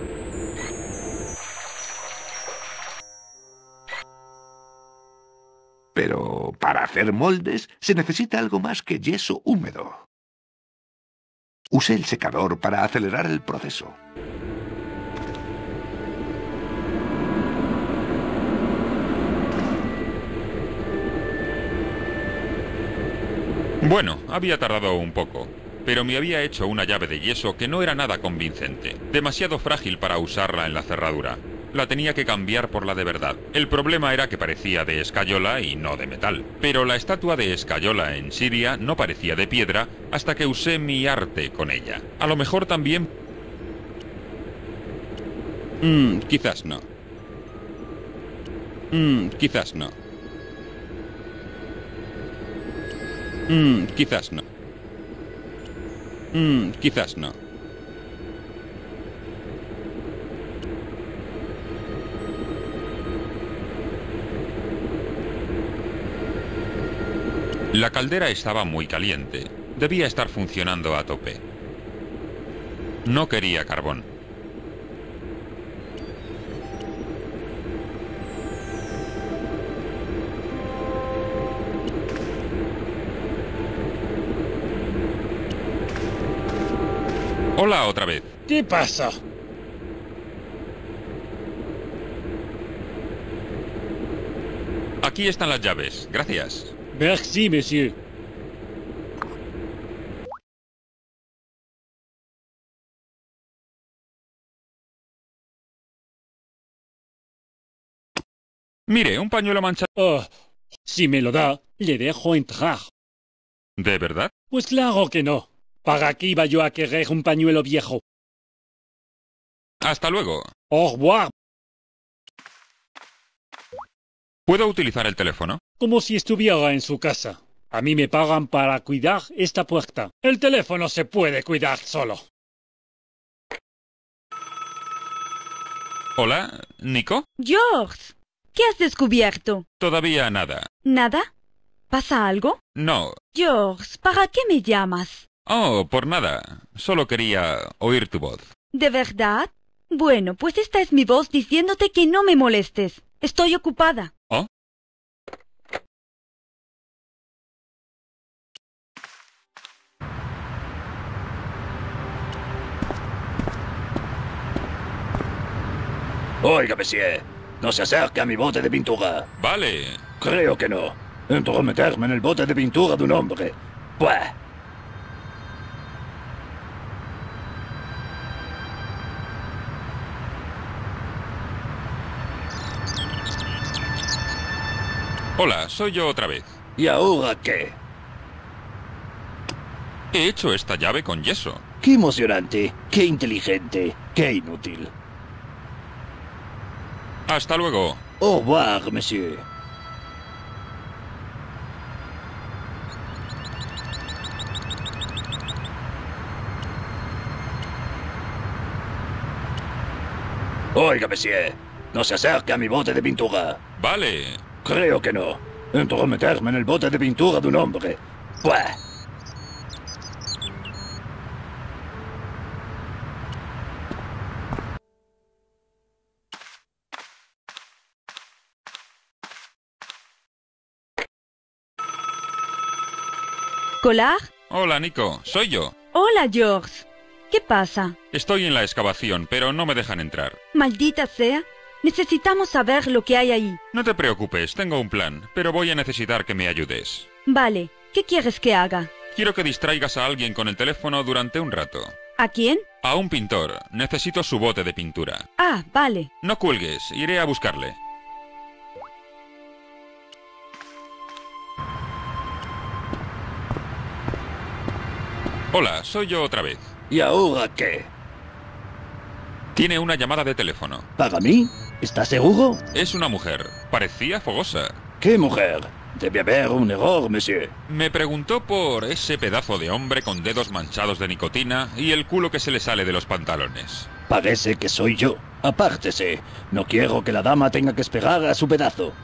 Pero para hacer moldes se necesita algo más que yeso húmedo. Usé el secador para acelerar el proceso. Bueno, había tardado un poco, pero me había hecho una llave de yeso que no era nada convincente, demasiado frágil para usarla en la cerradura. La tenía que cambiar por la de verdad. El problema era que parecía de escayola y no de metal. Pero la estatua de escayola en Siria no parecía de piedra hasta que usé mi arte con ella. A lo mejor también... Mm, quizás no. Mm, quizás no. Mm, quizás no. Mm, quizás no. La caldera estaba muy caliente. Debía estar funcionando a tope. No quería carbón. Hola otra vez. ¿Qué pasa? Aquí están las llaves. Gracias. Merci, monsieur. Mire, un pañuelo manchado. Oh, si me lo da, le dejo entrar. ¿De verdad? Pues claro que no. ¿Para qué iba yo a querer un pañuelo viejo? Hasta luego. Au revoir. ¿Puedo utilizar el teléfono? Como si estuviera en su casa. A mí me pagan para cuidar esta puerta. El teléfono se puede cuidar solo. Hola, ¿Nico? George, ¿qué has descubierto? Todavía nada. ¿Nada? ¿Pasa algo? No. George, ¿para qué me llamas? Oh, por nada. Solo quería oír tu voz. ¿De verdad? Bueno, pues esta es mi voz diciéndote que no me molestes. Estoy ocupada. ¿Oh? Oiga, monsieur, no se acerque a mi bote de pintura. Vale. Creo que no. Entrometerme en el bote de pintura de un hombre. Buah. Hola, soy yo otra vez. ¿Y ahora qué? He hecho esta llave con yeso. Qué emocionante, qué inteligente, qué inútil. Hasta luego. Au revoir, monsieur. Oiga, monsieur, no se acerque a mi bote de pintura. Vale. Creo que no. Entrometerme en el bote de pintura de un hombre. Buah. ¿Collard? Hola, Nico. Soy yo. Hola, George. ¿Qué pasa? Estoy en la excavación, pero no me dejan entrar. Maldita sea. Necesitamos saber lo que hay ahí. No te preocupes, tengo un plan, pero voy a necesitar que me ayudes. Vale. ¿Qué quieres que haga? Quiero que distraigas a alguien con el teléfono durante un rato. ¿A quién? A un pintor. Necesito su bote de pintura. Ah, vale. No cuelgues, iré a buscarle. Hola, soy yo otra vez. ¿Y ahora qué? Tiene una llamada de teléfono. ¿Para mí? ¿Estás seguro? Es una mujer. Parecía fogosa. ¿Qué mujer? Debe haber un error, monsieur. Me preguntó por ese pedazo de hombre con dedos manchados de nicotina y el culo que se le sale de los pantalones. Parece que soy yo. Apártese. No quiero que la dama tenga que esperar a su pedazo.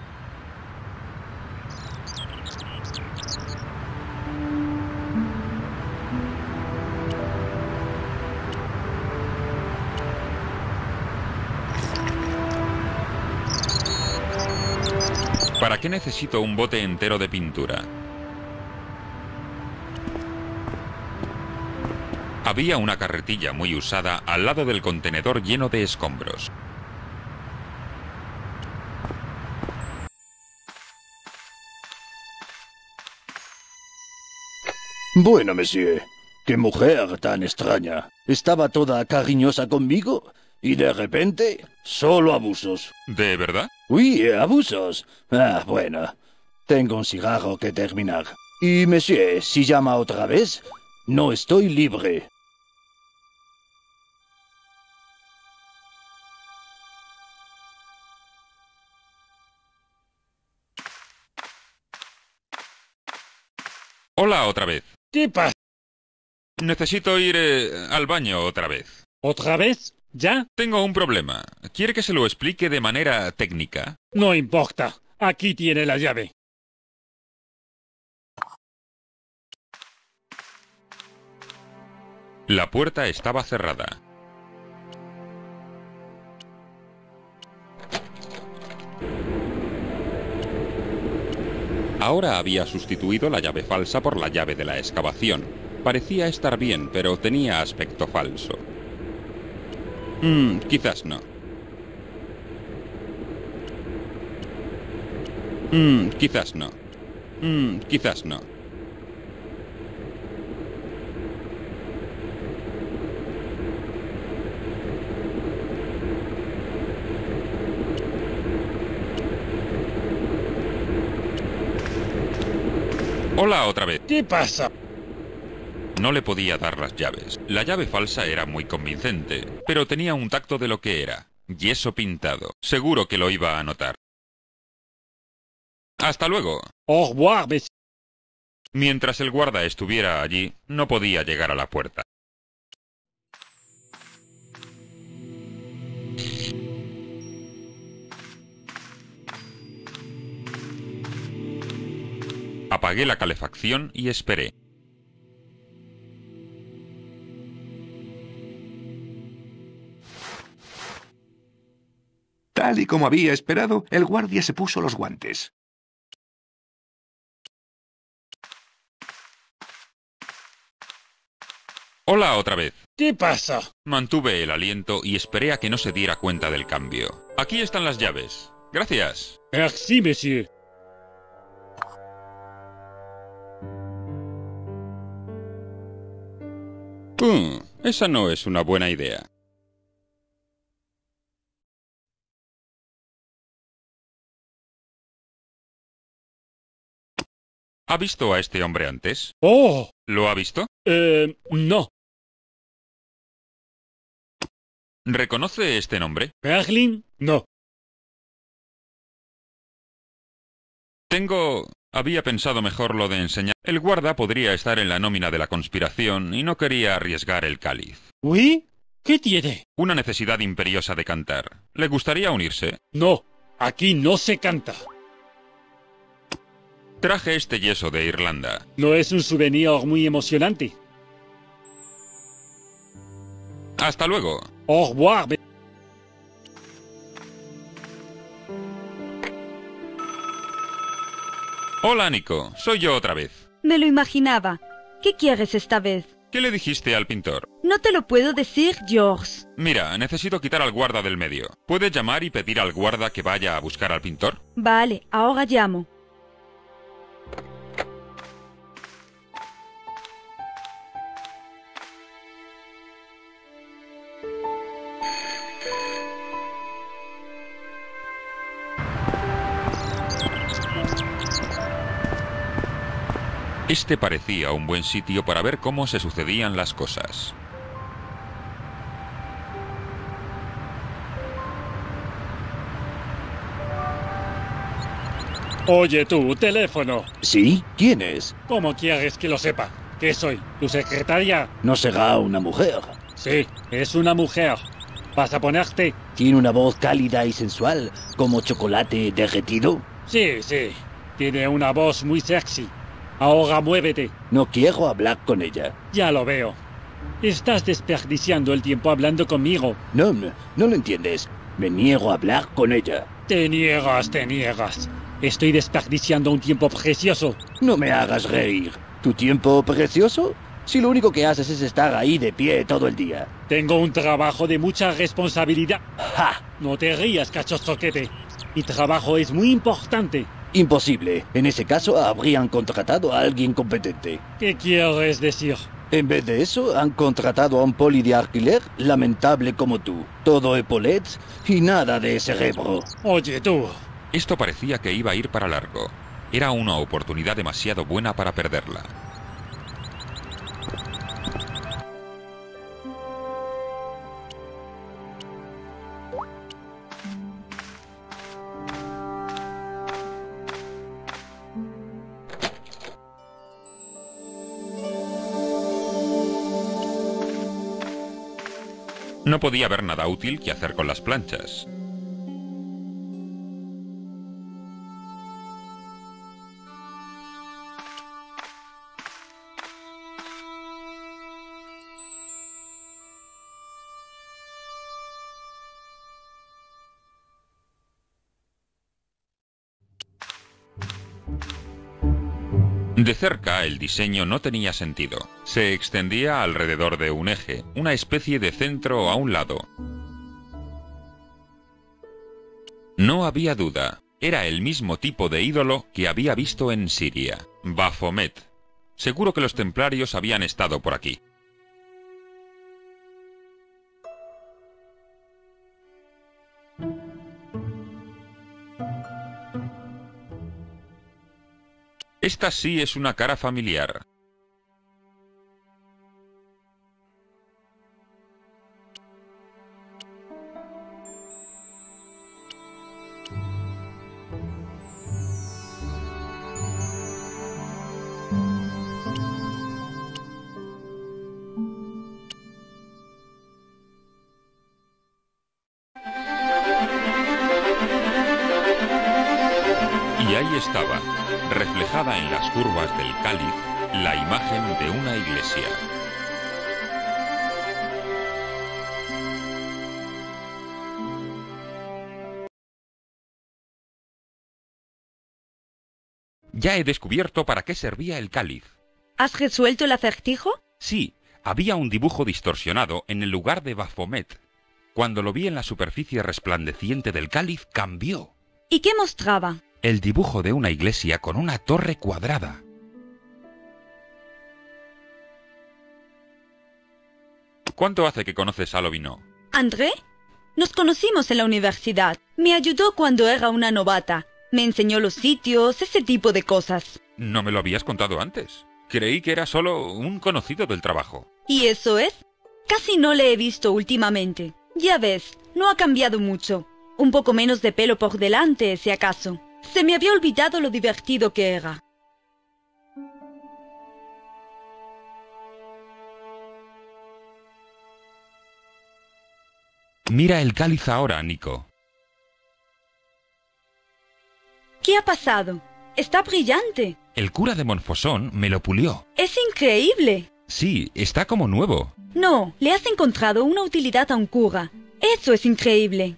¿Para qué necesito un bote entero de pintura? Había una carretilla muy usada al lado del contenedor lleno de escombros. Bueno, monsieur. Qué mujer tan extraña. Estaba toda cariñosa conmigo y de repente, solo abusos. ¿De verdad? Uy, abusos. Ah, bueno. Tengo un cigarro que terminar. Y, monsieur, si llama otra vez, no estoy libre. Hola otra vez. ¿Qué pasa? Necesito ir eh, al baño otra vez. ¿Otra vez? ¿Ya? Tengo un problema. ¿Quiere que se lo explique de manera técnica? No importa. Aquí tiene la llave. La puerta estaba cerrada. Ahora había sustituido la llave falsa por la llave de la excavación. Parecía estar bien, pero tenía aspecto falso. Hmm, quizás no. Hmm, quizás no. Hmm, quizás no. Hola otra vez. ¿Qué pasa? No le podía dar las llaves. La llave falsa era muy convincente, pero tenía un tacto de lo que era. Yeso pintado. Seguro que lo iba a notar. ¡Hasta luego! Au revoir, monsieur. Mientras el guarda estuviera allí, no podía llegar a la puerta. Apagué la calefacción y esperé. Tal y como había esperado, el guardia se puso los guantes. Hola otra vez. ¿Qué pasa? Mantuve el aliento y esperé a que no se diera cuenta del cambio. Aquí están las llaves. Gracias. Merci, monsieur. Hmm, esa no es una buena idea. ¿Ha visto a este hombre antes? Oh, ¿Lo ha visto? eh, no. ¿Reconoce este nombre? Berlin, no. Tengo... Había pensado mejor lo de enseñar. El guarda podría estar en la nómina de la conspiración y no quería arriesgar el cáliz. ¿Oui? ¿Qué tiene? Una necesidad imperiosa de cantar. ¿Le gustaría unirse? No, aquí no se canta. Traje este yeso de Irlanda. No es un souvenir muy emocionante. Hasta luego. Au revoir, be- Hola, Nico. Soy yo otra vez. Me lo imaginaba. ¿Qué quieres esta vez? ¿Qué le dijiste al pintor? No te lo puedo decir, George. Mira, necesito quitar al guarda del medio. ¿Puedes llamar y pedir al guarda que vaya a buscar al pintor? Vale, ahora llamo. Este parecía un buen sitio para ver cómo se sucedían las cosas. Oye tú, teléfono. ¿Sí? ¿Quién es? ¿Cómo quieres que lo sepa? ¿Qué soy? ¿Tu secretaria? ¿No será una mujer? Sí, es una mujer. ¿Vas a ponerte? ¿Tiene una voz cálida y sensual, como chocolate derretido? Sí, sí. Tiene una voz muy sexy. Ahora muévete. No quiero hablar con ella. Ya lo veo. Estás desperdiciando el tiempo hablando conmigo. No, no, no lo entiendes. Me niego a hablar con ella. Te niegas, te niegas. Estoy desperdiciando un tiempo precioso. No me hagas reír. ¿Tu tiempo precioso? Si lo único que haces es estar ahí de pie todo el día. Tengo un trabajo de mucha responsabilidad. ¡Ja! No te rías, cachostroquete. Mi trabajo es muy importante. Imposible. En ese caso habrían contratado a alguien competente. ¿Qué quieres decir? En vez de eso, han contratado a un poli de alquiler lamentable como tú. Todo epaulettes y nada de cerebro. Oye tú. Esto parecía que iba a ir para largo. Era una oportunidad demasiado buena para perderla. No podía ver nada útil que hacer con las planchas. De cerca, el diseño no tenía sentido. Se extendía alrededor de un eje, una especie de centro a un lado. No había duda. Era el mismo tipo de ídolo que había visto en Siria. Baphomet. Seguro que los templarios habían estado por aquí. Esta sí es una cara familiar. Y ahí estaba, reflejada en las curvas del cáliz, la imagen de una iglesia. Ya he descubierto para qué servía el cáliz. ¿Has resuelto el acertijo? Sí, había un dibujo distorsionado en el lugar de Baphomet. Cuando lo vi en la superficie resplandeciente del cáliz, cambió. ¿Y qué mostraba? El dibujo de una iglesia con una torre cuadrada. ¿Cuánto hace que conoces a Lovino? ¿André? Nos conocimos en la universidad. Me ayudó cuando era una novata. Me enseñó los sitios, ese tipo de cosas. No me lo habías contado antes. Creí que era solo un conocido del trabajo. ¿Y eso es? Casi no le he visto últimamente. Ya ves, no ha cambiado mucho. Un poco menos de pelo por delante, si acaso. Se me había olvidado lo divertido que era. Mira el cáliz ahora, Nico. ¿Qué ha pasado? Está brillante. El cura de Montfaucon me lo pulió. ¡Es increíble! Sí, está como nuevo. No, le has encontrado una utilidad a un cura. Eso es increíble.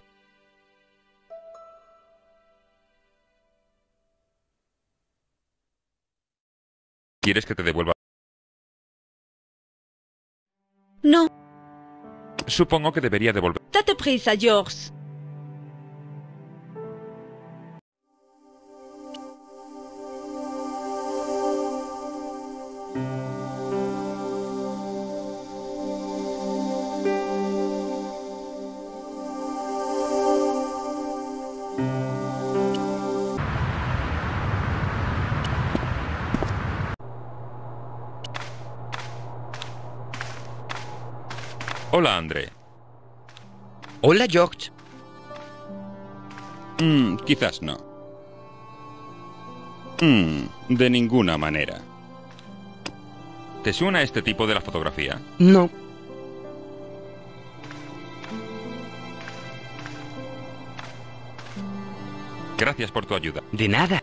¿Quieres que te devuelva? No. Supongo que debería devolver. Date prisa, George. Hola, André. Hola, George. Mm, quizás no. Mm, de ninguna manera. ¿Te suena este tipo de la fotografía? No. Gracias por tu ayuda. De nada.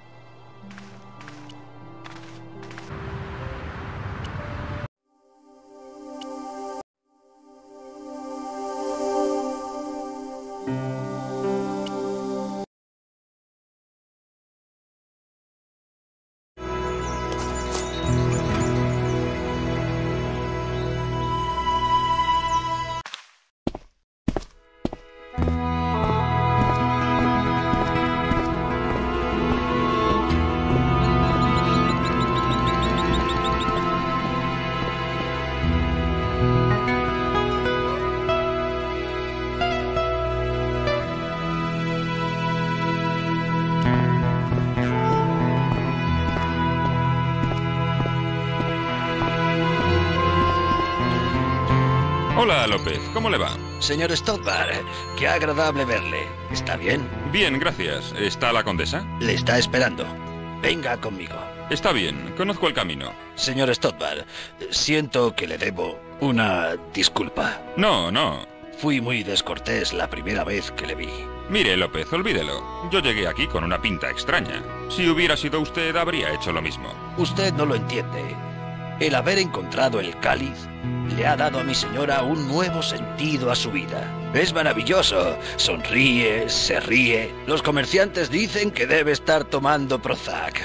Hola, López. ¿Cómo le va? Señor Stoddard, qué agradable verle. ¿Está bien? Bien, gracias. ¿Está la condesa? Le está esperando. Venga conmigo. Está bien. Conozco el camino. Señor Stoddard, siento que le debo una disculpa. No, no. Fui muy descortés la primera vez que le vi. Mire, López, olvídelo. Yo llegué aquí con una pinta extraña. Si hubiera sido usted, habría hecho lo mismo. Usted no lo entiende. El haber encontrado el cáliz le ha dado a mi señora un nuevo sentido a su vida. Es maravilloso. Sonríe, se ríe. Los comerciantes dicen que debe estar tomando Prozac.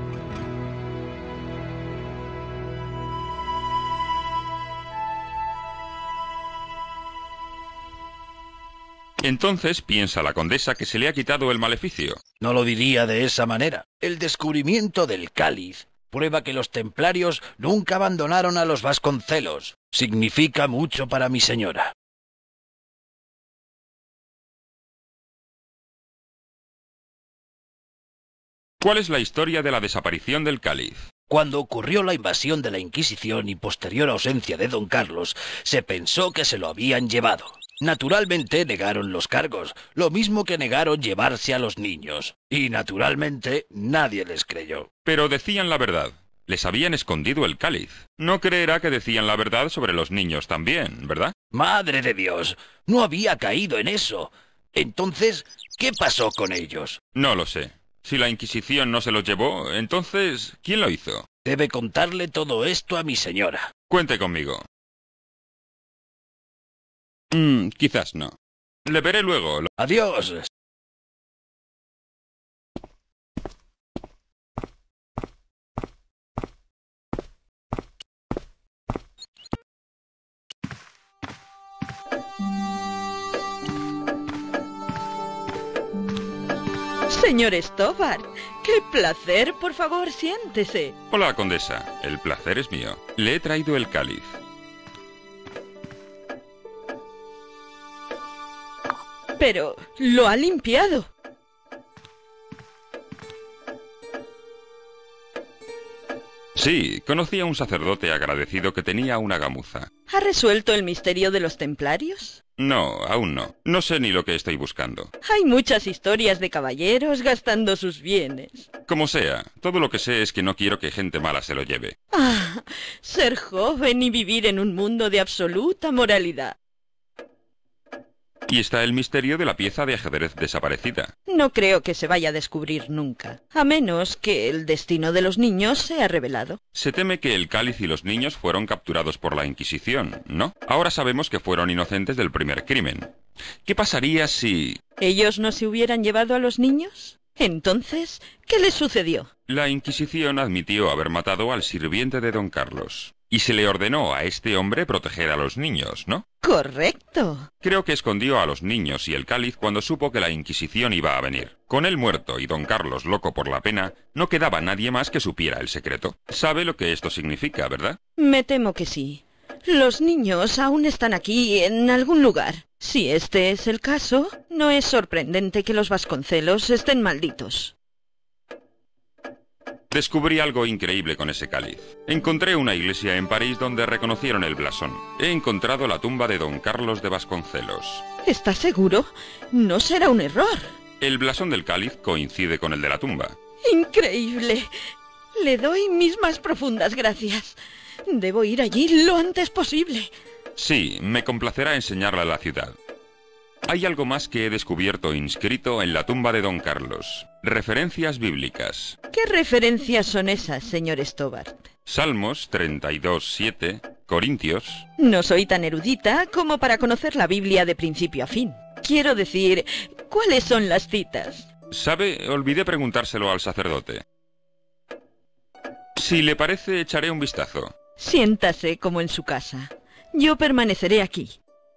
Entonces piensa la condesa que se le ha quitado el maleficio. No lo diría de esa manera. El descubrimiento del cáliz prueba que los templarios nunca abandonaron a los Vasconcelos. Significa mucho para mi señora. ¿Cuál es la historia de la desaparición del cáliz? Cuando ocurrió la invasión de la Inquisición y posterior ausencia de don Carlos, se pensó que se lo habían llevado. Naturalmente negaron los cargos, lo mismo que negaron llevarse a los niños. Y naturalmente nadie les creyó. Pero decían la verdad. Les habían escondido el cáliz. No creerá que decían la verdad sobre los niños también, ¿verdad? ¡Madre de Dios! No había caído en eso. Entonces, ¿qué pasó con ellos? No lo sé. Si la Inquisición no se los llevó, entonces, ¿quién lo hizo? Debe contarle todo esto a mi señora. Cuente conmigo. Mm, quizás no. Le veré luego. Adiós. Señor Stobbart, qué placer. Por favor, siéntese. Hola, condesa. El placer es mío. Le he traído el cáliz. Pero lo ha limpiado. Sí, conocí a un sacerdote agradecido que tenía una gamuza. ¿Ha resuelto el misterio de los templarios? No, aún no. No sé ni lo que estoy buscando. Hay muchas historias de caballeros gastando sus bienes. Como sea, todo lo que sé es que no quiero que gente mala se lo lleve. Ah, ser joven y vivir en un mundo de absoluta moralidad. Y está el misterio de la pieza de ajedrez desaparecida. No creo que se vaya a descubrir nunca, a menos que el destino de los niños sea revelado. Se teme que el cáliz y los niños fueron capturados por la Inquisición, ¿no? Ahora sabemos que fueron inocentes del primer crimen. ¿Qué pasaría si... ¿Ellos no se hubieran llevado a los niños? Entonces, ¿qué les sucedió? La Inquisición admitió haber matado al sirviente de don Carlos. Y se le ordenó a este hombre proteger a los niños, ¿no? Correcto. Creo que escondió a los niños y el cáliz cuando supo que la Inquisición iba a venir. Con él muerto y don Carlos loco por la pena, no quedaba nadie más que supiera el secreto. Sabe lo que esto significa, ¿verdad? Me temo que sí. Los niños aún están aquí, en algún lugar. Si este es el caso, no es sorprendente que los Vasconcelos estén malditos. Descubrí algo increíble con ese cáliz. Encontré una iglesia en París donde reconocieron el blasón. He encontrado la tumba de don Carlos de Vasconcelos. ¿Estás seguro? No será un error. El blasón del cáliz coincide con el de la tumba. ¡Increíble! Le doy mis más profundas gracias. Debo ir allí lo antes posible. Sí, me complacerá enseñarle a la ciudad. Hay algo más que he descubierto inscrito en la tumba de don Carlos. Referencias bíblicas. ¿Qué referencias son esas, señor Stobbart? Salmos treinta y dos, siete, Corintios... No soy tan erudita como para conocer la Biblia de principio a fin. Quiero decir, ¿cuáles son las citas? ¿Sabe? Olvidé preguntárselo al sacerdote. Si le parece, echaré un vistazo. Siéntase como en su casa. Yo permaneceré aquí.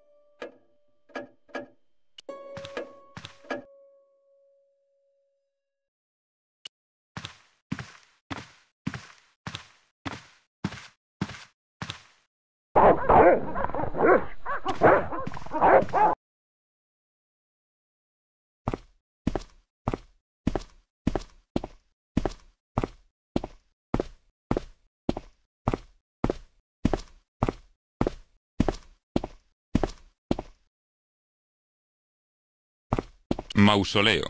Mausoleo.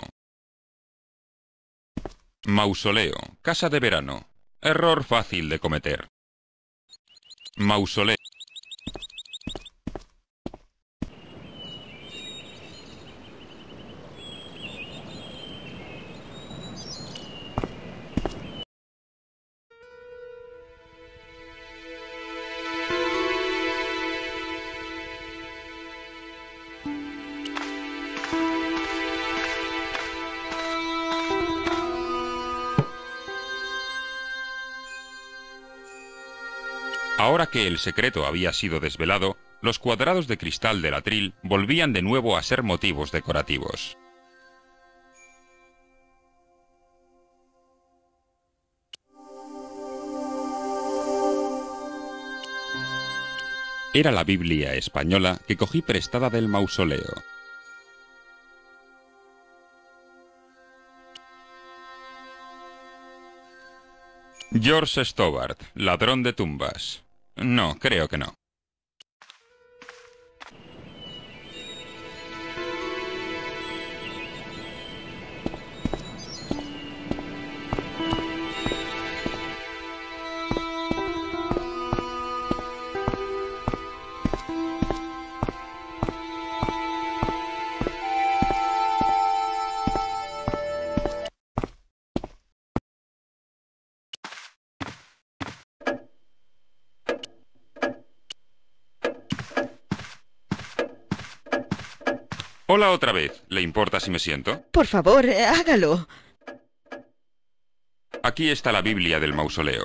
Mausoleo, casa de verano. Error fácil de cometer. Mausoleo. Ahora que el secreto había sido desvelado, los cuadrados de cristal del atril volvían de nuevo a ser motivos decorativos. Era la Biblia española que cogí prestada del mausoleo. George Stobbart, ladrón de tumbas. No, creo que no. Hola otra vez. ¿Le importa si me siento? Por favor, eh, hágalo. Aquí está la Biblia del mausoleo.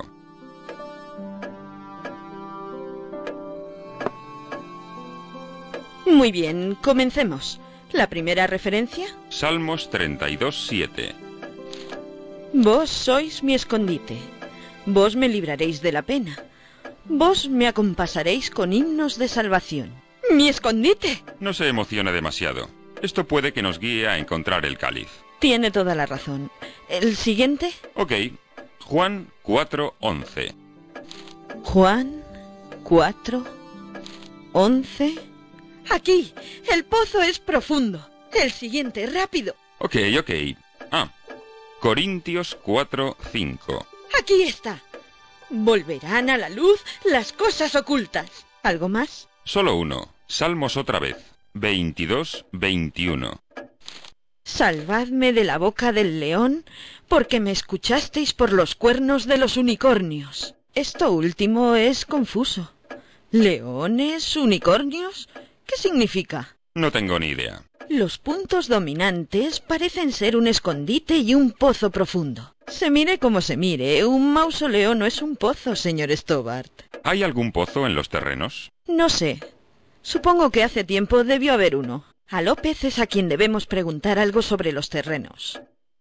Muy bien, comencemos. ¿La primera referencia? Salmos treinta y dos, siete. Vos sois mi escondite. Vos me libraréis de la pena. Vos me acompasaréis con himnos de salvación. ¡Mi escondite! No se emocione demasiado. Esto puede que nos guíe a encontrar el cáliz. Tiene toda la razón. ¿El siguiente? Ok. Juan cuatro, once. Juan cuatro, once. Aquí. El pozo es profundo. El siguiente, rápido. Ok, ok. Ah. Corintios cuatro, cinco. Aquí está. Volverán a la luz las cosas ocultas. ¿Algo más? Solo uno. Salmos otra vez. veintidós, veintiuno. Salvadme de la boca del león, porque me escuchasteis por los cuernos de los unicornios. Esto último es confuso. ¿Leones, unicornios? ¿Qué significa? No tengo ni idea. Los puntos dominantes parecen ser un escondite y un pozo profundo. Se mire como se mire, un mausoleo no es un pozo, señor Stobbart. ¿Hay algún pozo en los terrenos? No sé. Supongo que hace tiempo debió haber uno. A López es a quien debemos preguntar algo sobre los terrenos.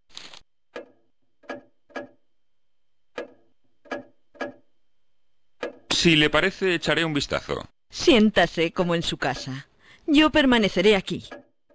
Si le parece, echaré un vistazo. Siéntase como en su casa. Yo permaneceré aquí.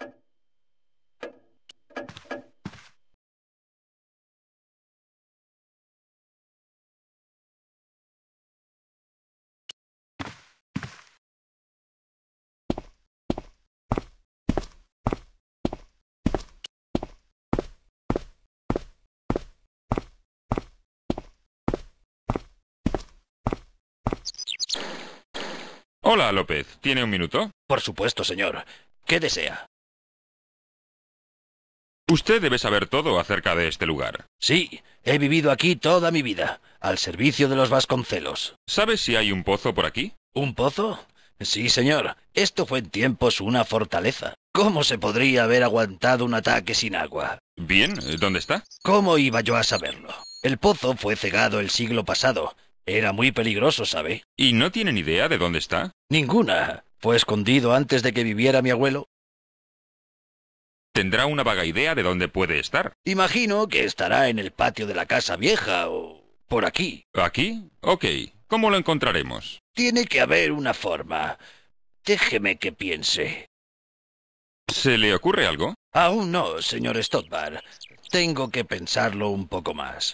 Hola, López. ¿Tiene un minuto? Por supuesto, señor. ¿Qué desea? Usted debe saber todo acerca de este lugar. Sí, he vivido aquí toda mi vida, al servicio de los Vasconcelos. ¿Sabe si hay un pozo por aquí? ¿Un pozo? Sí, señor. Esto fue en tiempos una fortaleza. ¿Cómo se podría haber aguantado un ataque sin agua? Bien, ¿dónde está? ¿Cómo iba yo a saberlo? El pozo fue cegado el siglo pasado. Era muy peligroso, ¿sabe? ¿Y no tiene ni idea de dónde está? Ninguna. Fue escondido antes de que viviera mi abuelo. Tendrá una vaga idea de dónde puede estar. Imagino que estará en el patio de la casa vieja o por aquí. ¿Aquí? Ok. ¿Cómo lo encontraremos? Tiene que haber una forma. Déjeme que piense. ¿Se le ocurre algo? Aún no, señor Stobbart. Tengo que pensarlo un poco más.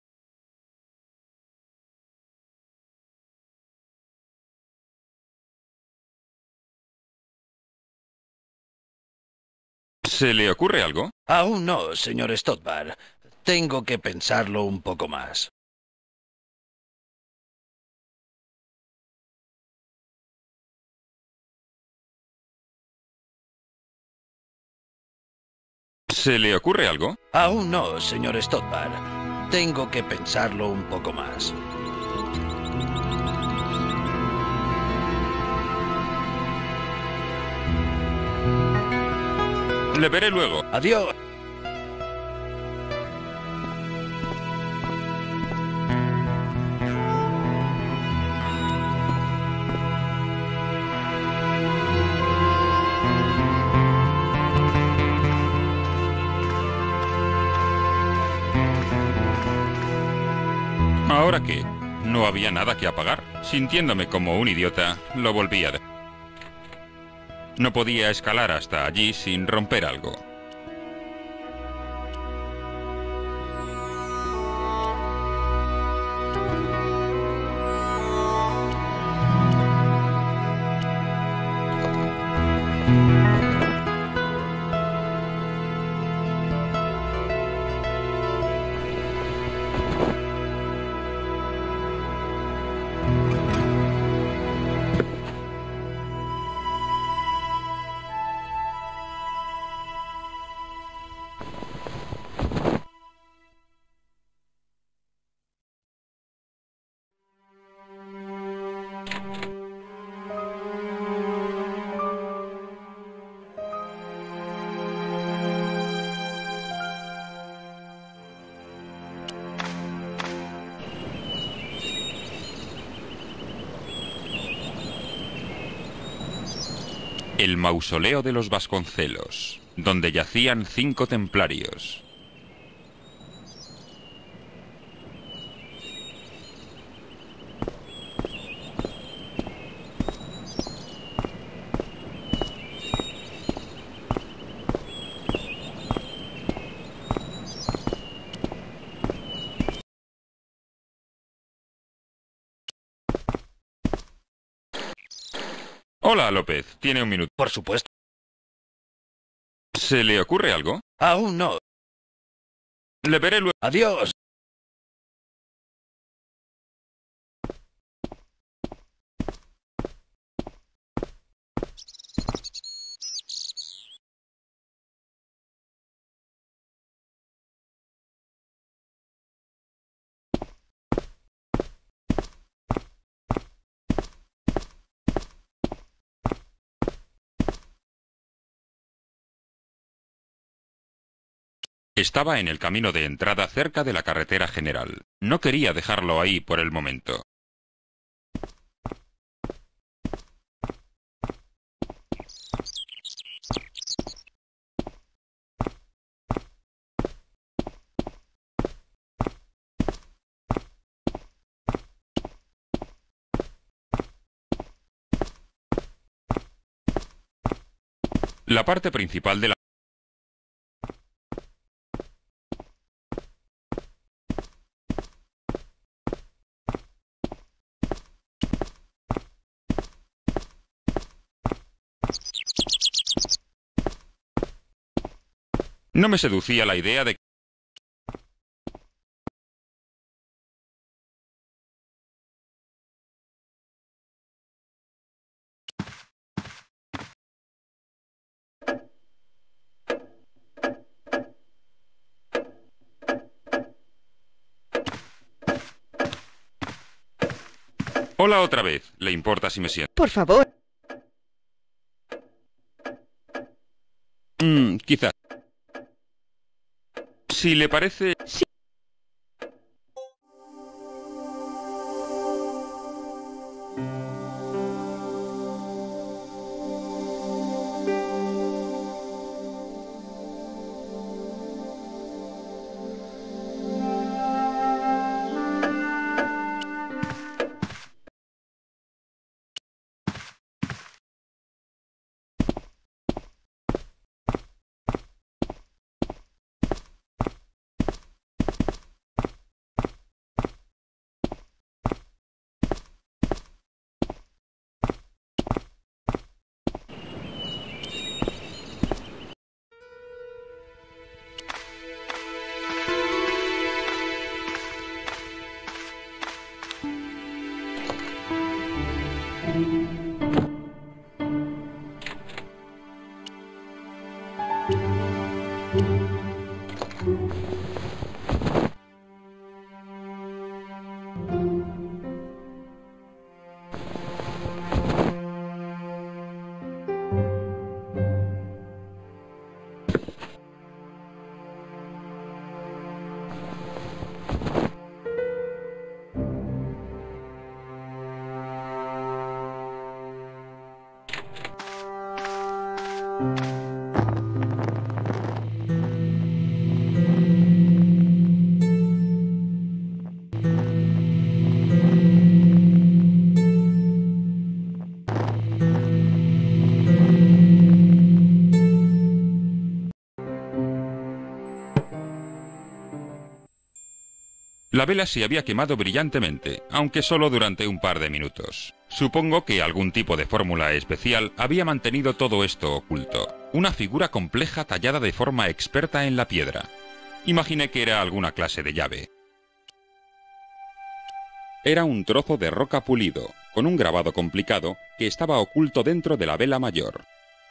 ¿Se le ocurre algo? Aún no, señor Stobbart. Tengo que pensarlo un poco más. ¿Se le ocurre algo? Aún no, señor Stobbart. Tengo que pensarlo un poco más. Le veré luego. Adiós. ¿Ahora qué? No había nada que apagar. Sintiéndome como un idiota, lo volví a dejar. No podía escalar hasta allí sin romper algo. El mausoleo de los Vasconcelos, donde yacían cinco templarios. Hola, López. ¿Tiene un minuto? Por supuesto. ¿Se le ocurre algo? Aún no. Le veré luego. Adiós. Estaba en el camino de entrada cerca de la carretera general. No quería dejarlo ahí por el momento. La parte principal de la No me seducía la idea de... Hola otra vez. ¿Le importa si me siento? Por favor. Mm, quizá. Si le parece... Sí. La vela se había quemado brillantemente, aunque solo durante un par de minutos. Supongo que algún tipo de fórmula especial había mantenido todo esto oculto. Una figura compleja tallada de forma experta en la piedra. Imaginé que era alguna clase de llave. Era un trozo de roca pulido, con un grabado complicado que estaba oculto dentro de la vela mayor.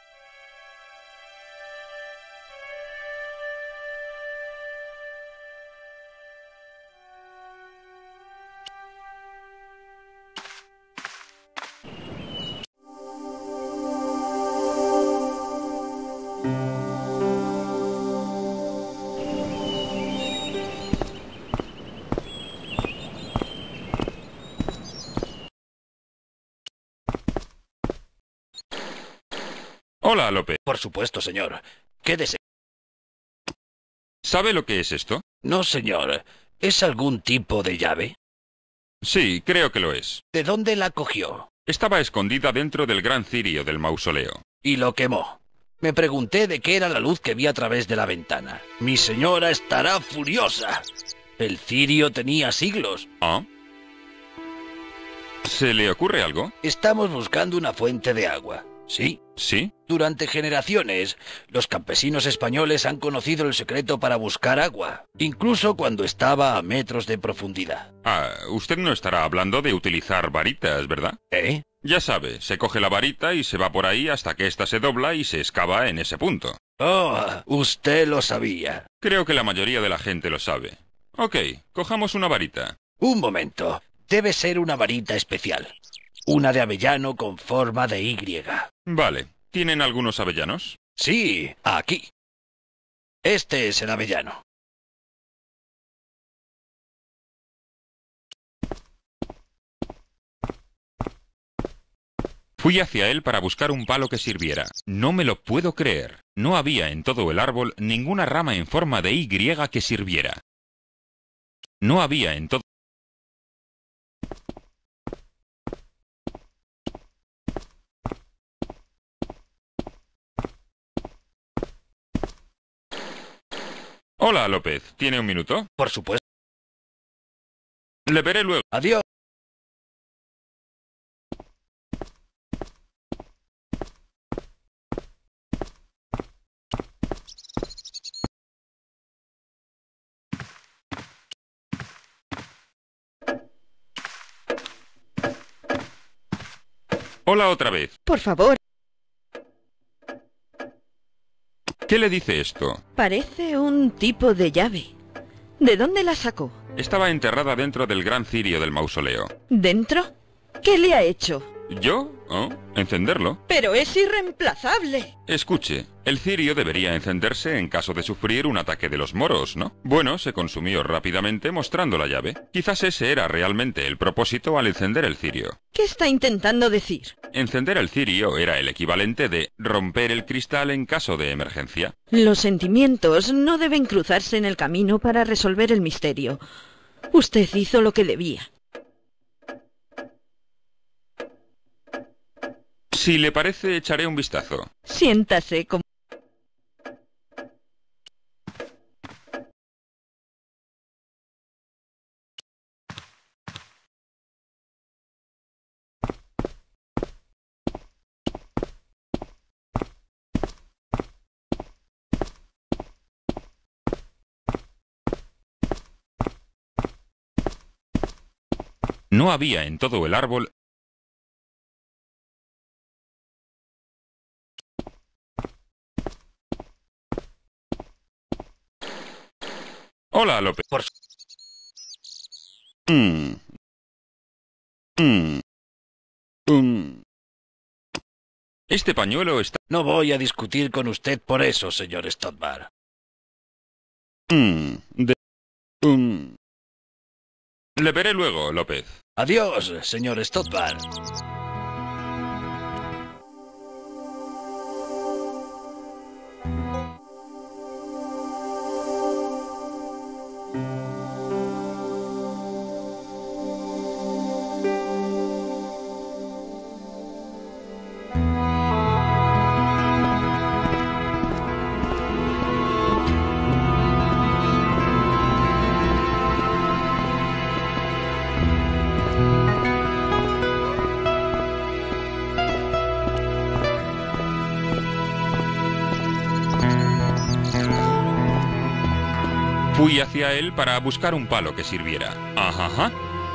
Hola, Lope. Por supuesto, señor. Quédese. ¿Sabe lo que es esto? No, señor. ¿Es algún tipo de llave? Sí, creo que lo es. ¿De dónde la cogió? Estaba escondida dentro del gran cirio del mausoleo. Y lo quemó. Me pregunté de qué era la luz que vi a través de la ventana. Mi señora estará furiosa. El cirio tenía siglos. ¿Ah? ¿Se le ocurre algo? Estamos buscando una fuente de agua. ¿Sí? ¿Sí? Durante generaciones, los campesinos españoles han conocido el secreto para buscar agua, incluso cuando estaba a metros de profundidad. Ah, usted no estará hablando de utilizar varitas, ¿verdad? ¿Eh? Ya sabe, se coge la varita y se va por ahí hasta que ésta se dobla y se excava en ese punto. Oh, usted lo sabía. Creo que la mayoría de la gente lo sabe. Ok, cojamos una varita. Un momento. Debe ser una varita especial. Una de avellano con forma de Y. Vale. ¿Tienen algunos avellanos? Sí, aquí. Este es el avellano. Fui hacia él para buscar un palo que sirviera. No me lo puedo creer. No había en todo el árbol ninguna rama en forma de Y que sirviera. No había en todo... Hola, López. ¿Tiene un minuto? Por supuesto. Le veré luego. Adiós. Hola otra vez. Por favor. ¿Qué le dice esto? Parece un tipo de llave. ¿De dónde la sacó? Estaba enterrada dentro del gran cirio del mausoleo. ¿Dentro? ¿Qué le ha hecho? ¿Yo? ¿Oh? ¿Encenderlo? ¡Pero es irreemplazable! Escuche, el cirio debería encenderse en caso de sufrir un ataque de los moros, ¿no? Bueno, se consumió rápidamente mostrando la llave. Quizás ese era realmente el propósito al encender el cirio. ¿Qué está intentando decir? Encender el cirio era el equivalente de romper el cristal en caso de emergencia. Los sentimientos no deben cruzarse en el camino para resolver el misterio. Usted hizo lo que debía. Si le parece, echaré un vistazo. Siéntase como... No había en todo el árbol... Hola, López. Por... Mm. Mm. Mm. Este pañuelo está... No voy a discutir con usted por eso, señor Stoddard. Mm. De... Mm. Le veré luego, López. Adiós, señor Stoddard. Fui hacia él para buscar un palo que sirviera. Ajá, ajá.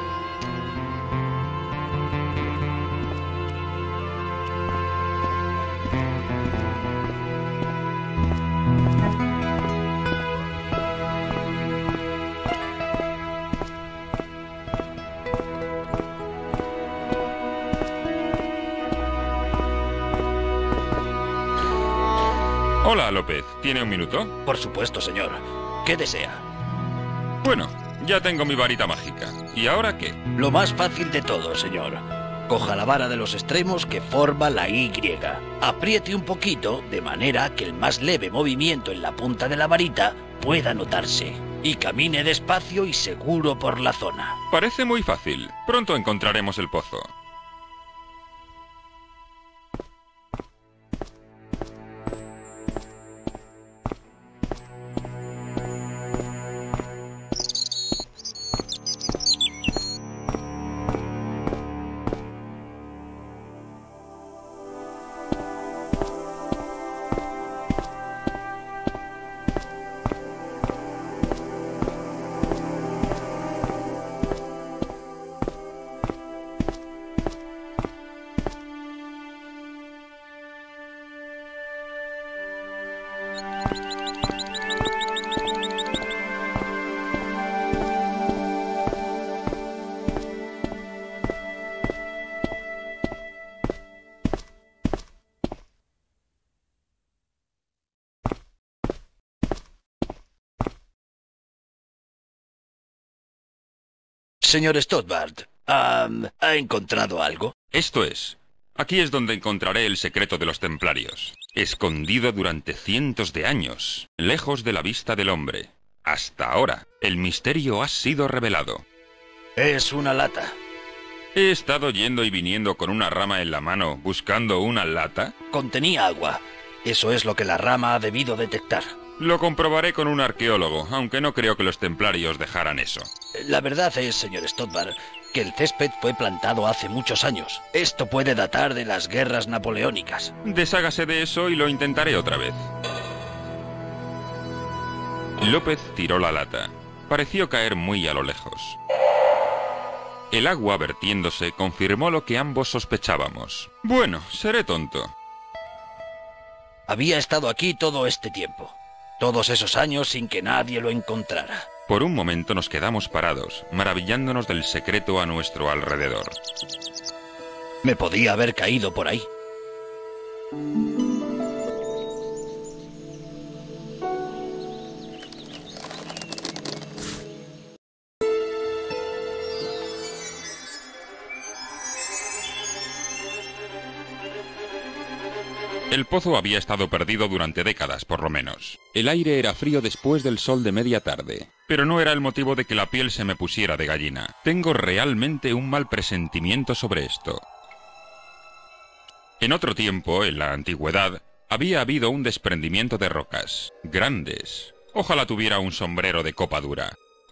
Hola, López. ¿Tiene un minuto? Por supuesto, señor. ¿Qué desea? Bueno, ya tengo mi varita mágica. ¿Y ahora qué? Lo más fácil de todo, señor. Coja la vara de los extremos que forma la Y. Apriete un poquito de manera que el más leve movimiento en la punta de la varita pueda notarse. Y camine despacio y seguro por la zona. Parece muy fácil. Pronto encontraremos el pozo. Señor Stoddard, um, ¿ha encontrado algo? Esto es. Aquí es donde encontraré el secreto de los templarios. Escondido durante cientos de años, lejos de la vista del hombre. Hasta ahora, el misterio ha sido revelado. Es una lata. He estado yendo y viniendo con una rama en la mano, buscando una lata. Contenía agua. Eso es lo que la rama ha debido detectar. Lo comprobaré con un arqueólogo, aunque no creo que los templarios dejaran eso. La verdad es, señor Stoddard, que el césped fue plantado hace muchos años. Esto puede datar de las guerras napoleónicas. Deshágase de eso y lo intentaré otra vez. López tiró la lata. Pareció caer muy a lo lejos. El agua vertiéndose confirmó lo que ambos sospechábamos. Bueno, seré tonto. Había estado aquí todo este tiempo. Todos esos años sin que nadie lo encontrara. Por un momento nos quedamos parados, maravillándonos del secreto a nuestro alrededor. Me podía haber caído por ahí. El pozo había estado perdido durante décadas, por lo menos. El aire era frío después del sol de media tarde. Pero no era el motivo de que la piel se me pusiera de gallina. Tengo realmente un mal presentimiento sobre esto. En otro tiempo, en la antigüedad, había habido un desprendimiento de rocas. Grandes. Ojalá tuviera un sombrero de copa dura.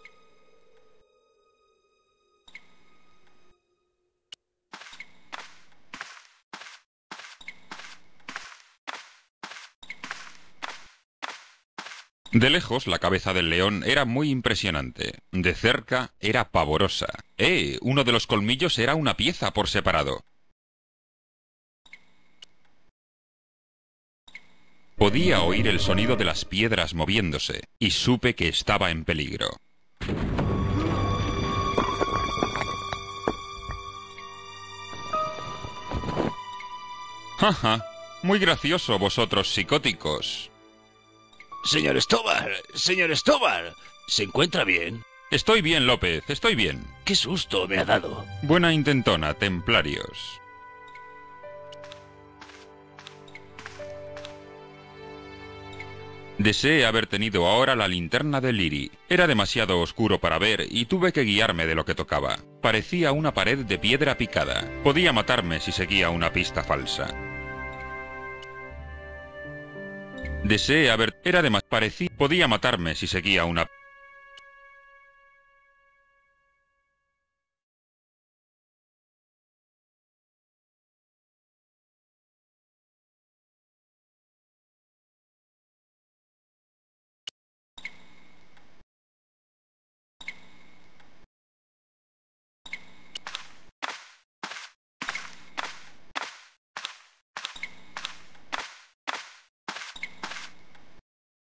De lejos, la cabeza del león era muy impresionante. De cerca, era pavorosa. ¡Eh! Uno de los colmillos era una pieza por separado. Podía oír el sonido de las piedras moviéndose, y supe que estaba en peligro. ¡Jaja! Muy gracioso, vosotros psicóticos. Señor Stoddard, señor Stoddard, ¿se encuentra bien? Estoy bien, López, estoy bien. ¡Qué susto me ha dado! Buena intentona, templarios. Deseé haber tenido ahora la linterna de Liri. Era demasiado oscuro para ver y tuve que guiarme de lo que tocaba. Parecía una pared de piedra picada. Podía matarme si seguía una pista falsa. Deseé haber... Era demasiado... Parecía... Podía matarme si seguía una...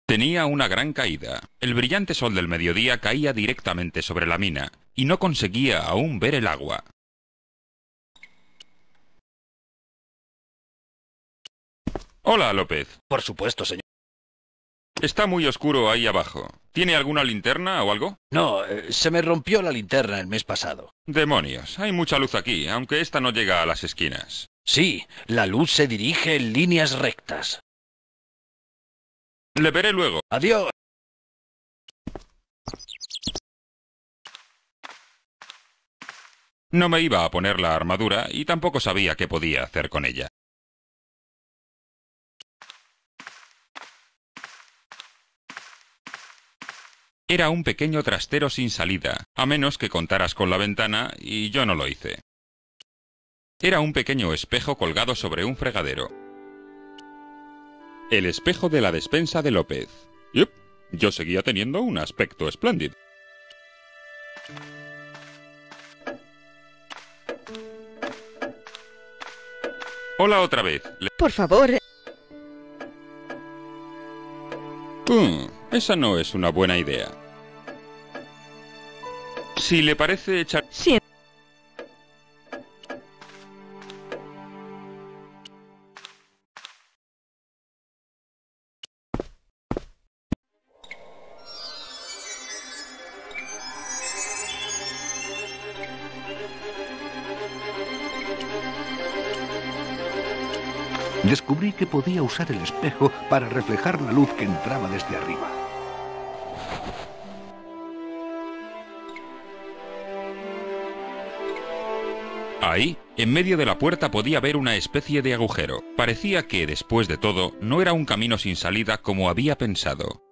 Tenía una gran caída. El brillante sol del mediodía caía directamente sobre la mina, y no conseguía aún ver el agua. Hola, López. Por supuesto, señor. Está muy oscuro ahí abajo. ¿Tiene alguna linterna o algo? No, eh, se me rompió la linterna el mes pasado. Demonios, hay mucha luz aquí, aunque esta no llega a las esquinas. Sí, la luz se dirige en líneas rectas. Le veré luego. Adiós. No me iba a poner la armadura y tampoco sabía qué podía hacer con ella. Era un pequeño trastero sin salida, a menos que contaras con la ventana, y yo no lo hice. Era un pequeño espejo colgado sobre un fregadero. El espejo de la despensa de López. Yup, yo seguía teniendo un aspecto espléndido. Hola otra vez. Le- Por favor. Hmm, esa no es una buena idea. Si le parece echar... Sí. Descubrí que podía usar el espejo para reflejar la luz que entraba desde arriba. Ahí, en medio de la puerta podía ver una especie de agujero. Parecía que, después de todo, no era un camino sin salida como había pensado.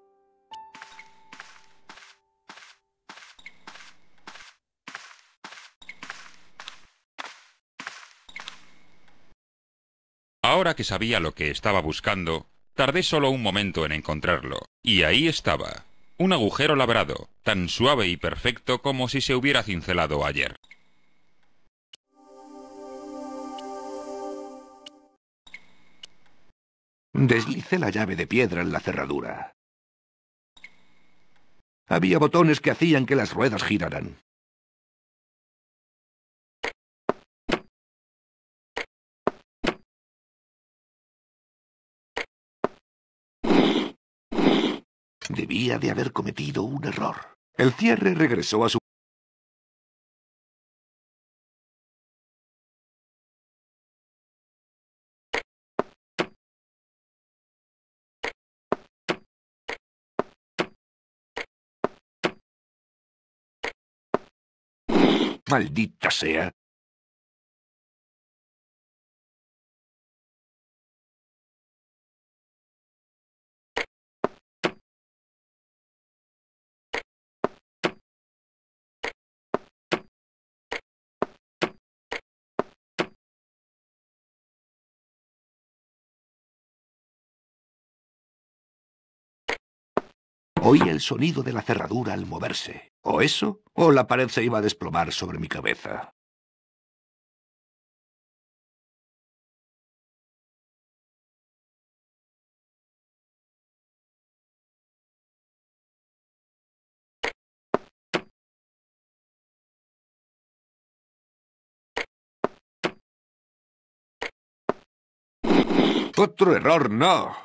Ahora que sabía lo que estaba buscando, tardé solo un momento en encontrarlo. Y ahí estaba. Un agujero labrado, tan suave y perfecto como si se hubiera cincelado ayer. Deslicé la llave de piedra en la cerradura. Había botones que hacían que las ruedas giraran. Debía de haber cometido un error. El cierre regresó a su... ¡Maldita sea! Oí el sonido de la cerradura al moverse. O eso, o la pared se iba a desplomar sobre mi cabeza. ¡Otro error, no!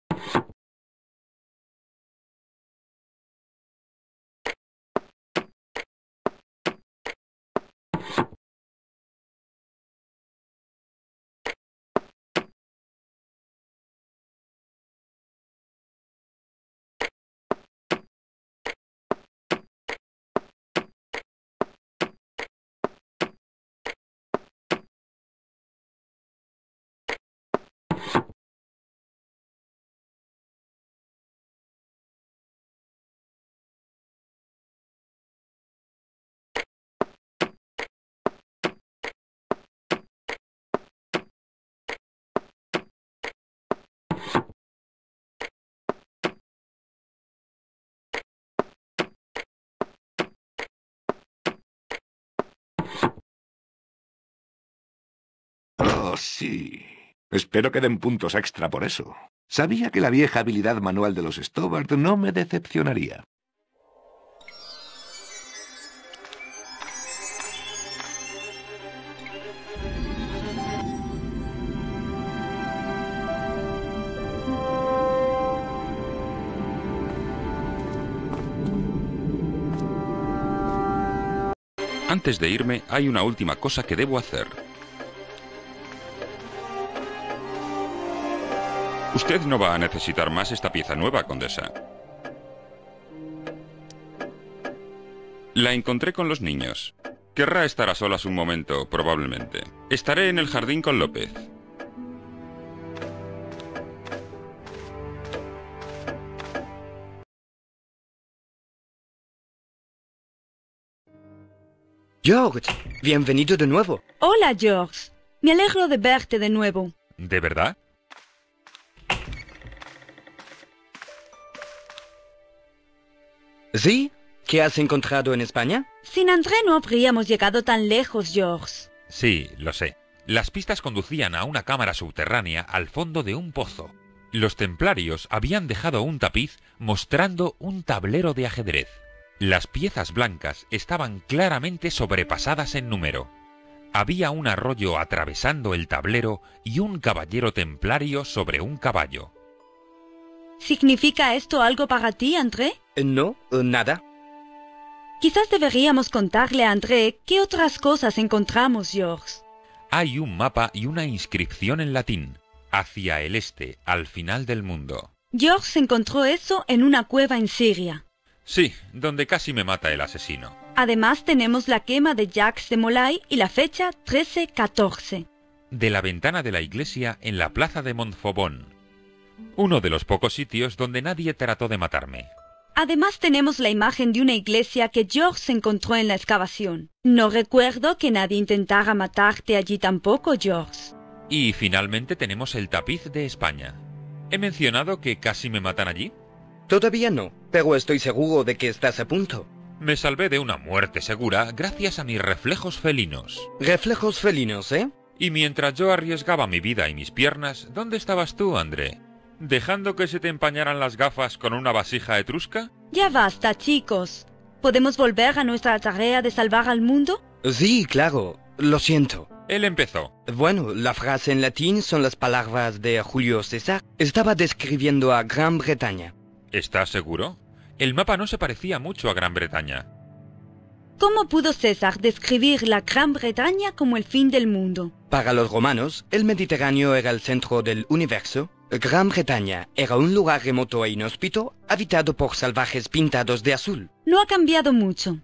Oh, sí. Espero que den puntos extra por eso. Sabía que la vieja habilidad manual de los Stobart no me decepcionaría. Antes de irme, hay una última cosa que debo hacer. Usted no va a necesitar más esta pieza nueva, condesa. La encontré con los niños. Querrá estar a solas un momento, probablemente. Estaré en el jardín con López. George, bienvenido de nuevo. Hola, George. Me alegro de verte de nuevo. ¿De verdad? ¿Sí? ¿Qué has encontrado en España? Sin André no habríamos llegado tan lejos, George. Sí, lo sé. Las pistas conducían a una cámara subterránea al fondo de un pozo. Los templarios habían dejado un tapiz mostrando un tablero de ajedrez. Las piezas blancas estaban claramente sobrepasadas en número. Había un arroyo atravesando el tablero y un caballero templario sobre un caballo. ¿Significa esto algo para ti, André? No, nada. Quizás deberíamos contarle a André qué otras cosas encontramos, George. Hay un mapa y una inscripción en latín. Hacia el este, al final del mundo. George encontró eso en una cueva en Siria. Sí, donde casi me mata el asesino. Además tenemos la quema de Jacques de Molay y la fecha trece catorce. De la ventana de la iglesia en la plaza de Montfaucon. Uno de los pocos sitios donde nadie trató de matarme. Además tenemos la imagen de una iglesia que George encontró en la excavación. No recuerdo que nadie intentara matarte allí tampoco, George. Y finalmente tenemos el tapiz de España. ¿He mencionado que casi me matan allí? Todavía no, pero estoy seguro de que estás a punto. Me salvé de una muerte segura gracias a mis reflejos felinos. Reflejos felinos, ¿eh? Y mientras yo arriesgaba mi vida y mis piernas, ¿dónde estabas tú, André? ¿Dejando que se te empañaran las gafas con una vasija etrusca? Ya basta, chicos. ¿Podemos volver a nuestra tarea de salvar al mundo? Sí, claro. Lo siento. Él empezó. Bueno, la frase en latín son las palabras de Julio César. Estaba describiendo a Gran Bretaña. ¿Estás seguro? El mapa no se parecía mucho a Gran Bretaña. ¿Cómo pudo César describir la Gran Bretaña como el fin del mundo? Para los romanos, el Mediterráneo era el centro del universo. Gran Bretaña era un lugar remoto e inhóspito, habitado por salvajes pintados de azul. No ha cambiado mucho.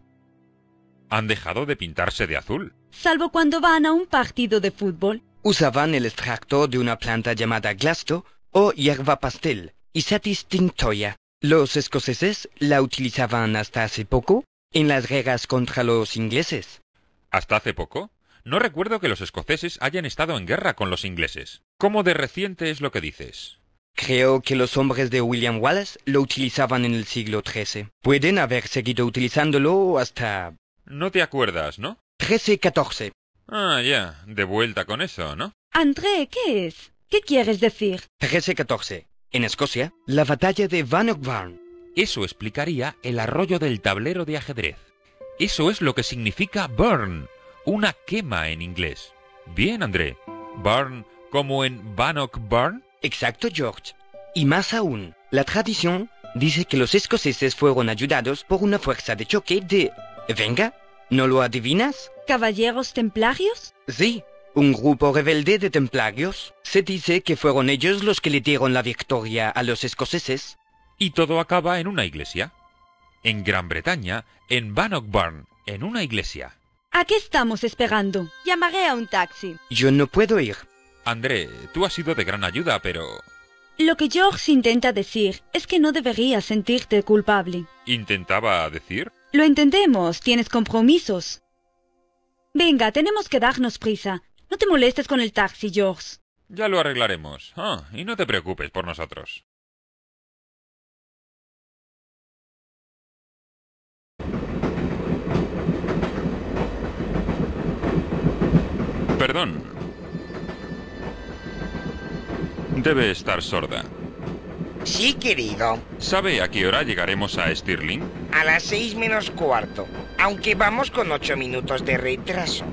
Han dejado de pintarse de azul. Salvo cuando van a un partido de fútbol. Usaban el extracto de una planta llamada glasto o hierba pastel, Isatis tinctoria. Los escoceses la utilizaban hasta hace poco en las guerras contra los ingleses. ¿Hasta hace poco? No recuerdo que los escoceses hayan estado en guerra con los ingleses. ¿Cómo de reciente es lo que dices? Creo que los hombres de William Wallace lo utilizaban en el siglo trece. Pueden haber seguido utilizándolo hasta... No te acuerdas, ¿no? trece catorce. Ah, ya. De vuelta con eso, ¿no? André, ¿qué es? ¿Qué quieres decir? trece catorce. En Escocia, la batalla de Bannockburn. Eso explicaría el arroyo del tablero de ajedrez. Eso es lo que significa burn, una quema en inglés. Bien, André. Burn como en Bannockburn. Exacto, George. Y más aún, la tradición dice que los escoceses fueron ayudados por una fuerza de choque de... Venga, ¿no lo adivinas? ¿Caballeros templarios? Sí, un grupo rebelde de templarios. Se dice que fueron ellos los que le dieron la victoria a los escoceses. Y todo acaba en una iglesia. En Gran Bretaña, en Bannockburn, en una iglesia. ¿A qué estamos esperando? Llamaré a un taxi. Yo no puedo ir. André, tú has sido de gran ayuda, pero... Lo que George intenta decir es que no deberías sentirte culpable. ¿Intentaba decir? Lo entendemos, tienes compromisos. Venga, tenemos que darnos prisa. No te molestes con el taxi, George. Ya lo arreglaremos. Ah, y no te preocupes por nosotros. Perdón. Debe estar sorda. Sí, querido. ¿Sabe a qué hora llegaremos a Stirling? A las seis menos cuarto, aunque vamos con ocho minutos de retraso.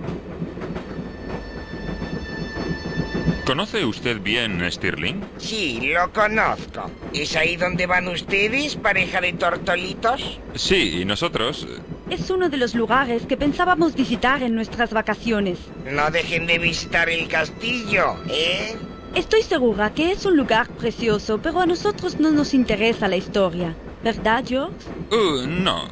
¿Conoce usted bien Stirling? Sí, lo conozco. ¿Es ahí donde van ustedes, pareja de tortolitos? Sí, y nosotros... Es uno de los lugares que pensábamos visitar en nuestras vacaciones. No dejen de visitar el castillo, ¿eh? Estoy segura que es un lugar precioso, pero a nosotros no nos interesa la historia. ¿Verdad, George? Uh, no.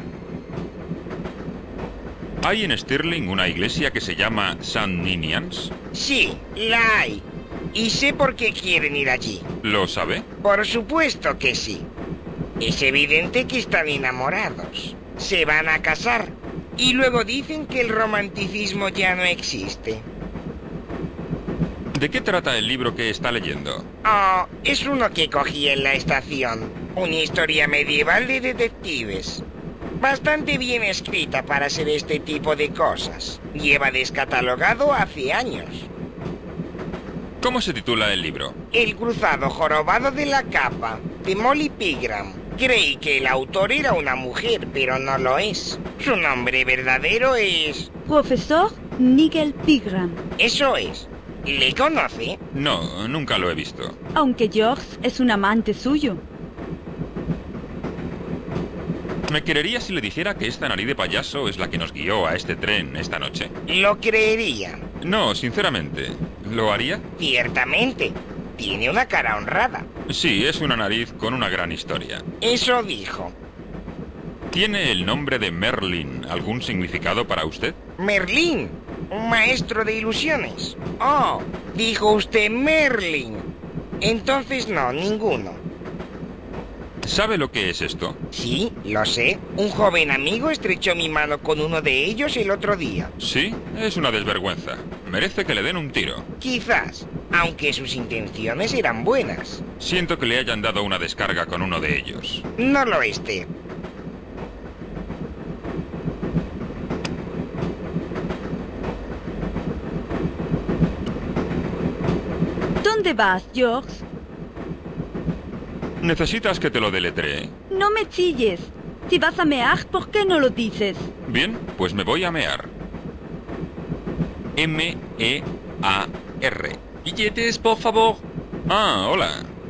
¿Hay en Stirling una iglesia que se llama Saint Ninians? Sí, la hay. Y sé por qué quieren ir allí. ¿Lo sabe? Por supuesto que sí. Es evidente que están enamorados. Se van a casar. Y luego dicen que el romanticismo ya no existe. ¿De qué trata el libro que está leyendo? Oh, es uno que cogí en la estación. Una historia medieval de detectives. Bastante bien escrita para ser este tipo de cosas. Lleva descatalogado hace años. ¿Cómo se titula el libro? El cruzado jorobado de la capa, de Molly Pigram. Creí que el autor era una mujer, pero no lo es. Su nombre verdadero es... Profesor Nigel Pigram. Eso es. ¿Le conoce? No, nunca lo he visto. Aunque George es un amante suyo. ¿Me creería si le dijera que esta nariz de payaso es la que nos guió a este tren esta noche? Lo creería. No, sinceramente. ¿Lo haría? Ciertamente. Tiene una cara honrada. Sí, es una nariz con una gran historia. Eso dijo. ¿Tiene el nombre de Merlin algún significado para usted? Merlín, un maestro de ilusiones. Oh, dijo usted Merlin. Entonces no, ninguno. ¿Sabe lo que es esto? Sí, lo sé. Un joven amigo estrechó mi mano con uno de ellos el otro día. Sí, es una desvergüenza. Merece que le den un tiro. Quizás, aunque sus intenciones eran buenas. Siento que le hayan dado una descarga con uno de ellos. No lo esté. ¿Dónde vas, George? ¿Necesitas que te lo deletree? No me chilles. Si vas a mear, ¿por qué no lo dices? Bien, pues me voy a mear. M E A R. Billetes, por favor. Ah, hola.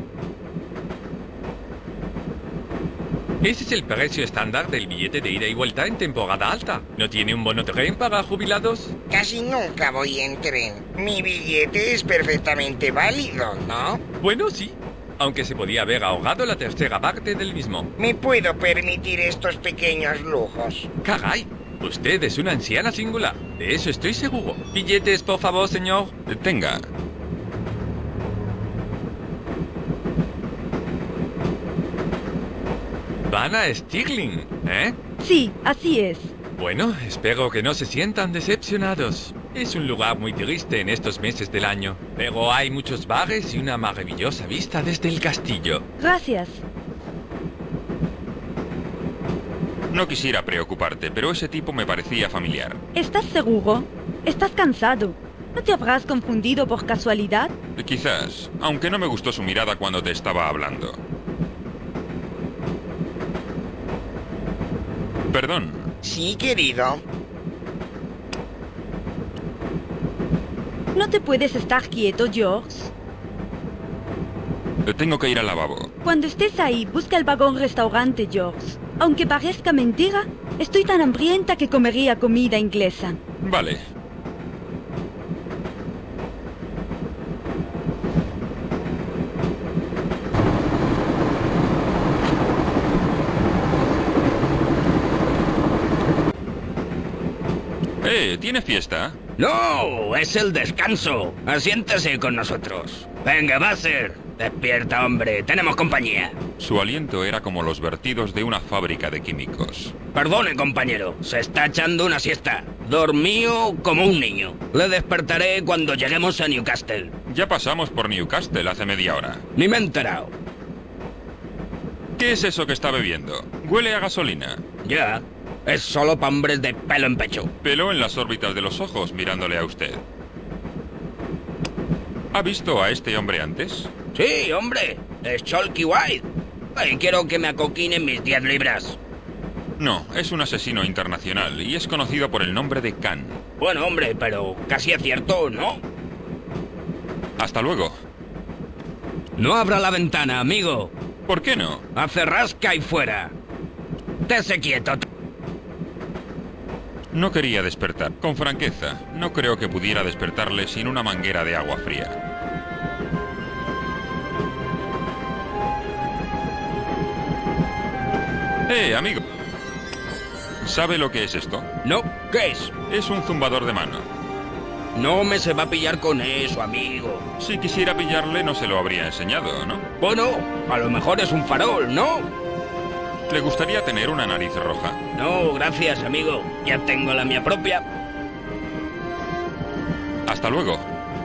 Ese es el precio estándar del billete de ida y vuelta en temporada alta. ¿No tiene un bono tren para jubilados? Casi nunca voy en tren. Mi billete es perfectamente válido, ¿no? Bueno, sí. Aunque se podía haber ahorrado la tercera parte del mismo. Me puedo permitir estos pequeños lujos. ¡Caray! Usted es una anciana singular. De eso estoy seguro. Billetes, por favor, señor. Tenga. Van a Stirling, ¿eh? Sí, así es. Bueno, espero que no se sientan decepcionados. Es un lugar muy triste en estos meses del año, pero hay muchos bares y una maravillosa vista desde el castillo. Gracias. No quisiera preocuparte, pero ese tipo me parecía familiar. ¿Estás seguro? ¿Estás cansado? ¿No te habrás confundido por casualidad? Quizás, aunque no me gustó su mirada cuando te estaba hablando. Perdón. Sí, querido. ¿No te puedes estar quieto, George? Tengo que ir al lavabo. Cuando estés ahí, busca el vagón restaurante, George. Aunque parezca mentira, estoy tan hambrienta que comería comida inglesa. Vale. Eh, ¿tiene fiesta? No, es el descanso. Asiéntese con nosotros. Venga, Basser. Despierta, hombre. Tenemos compañía. Su aliento era como los vertidos de una fábrica de químicos. Perdone, compañero. Se está echando una siesta. Dormío como un niño. Le despertaré cuando lleguemos a Newcastle. Ya pasamos por Newcastle hace media hora. Ni me he enterado. ¿Qué es eso que está bebiendo? Huele a gasolina. Ya. Es solo pa' hombres de pelo en pecho. Pelo en las órbitas de los ojos mirándole a usted. ¿Ha visto a este hombre antes? Sí, hombre. Es Chalky White. Y quiero que me acoquinen mis diez libras. No, es un asesino internacional y es conocido por el nombre de Khan. Bueno, hombre, pero casi es cierto, ¿no? Hasta luego. No abra la ventana, amigo. ¿Por qué no? Hace rasca y fuera. Tese quieto. No quería despertar. Con franqueza, no creo que pudiera despertarle sin una manguera de agua fría. ¡Eh, amigo! ¿Sabe lo que es esto? No, ¿qué es? Es un zumbador de mano. No me se va a pillar con eso, amigo. Si quisiera pillarle, no se lo habría enseñado, ¿no? Bueno, a lo mejor es un farol, ¿no? ¿Le gustaría tener una nariz roja? No, gracias, amigo. Ya tengo la mía propia. Hasta luego.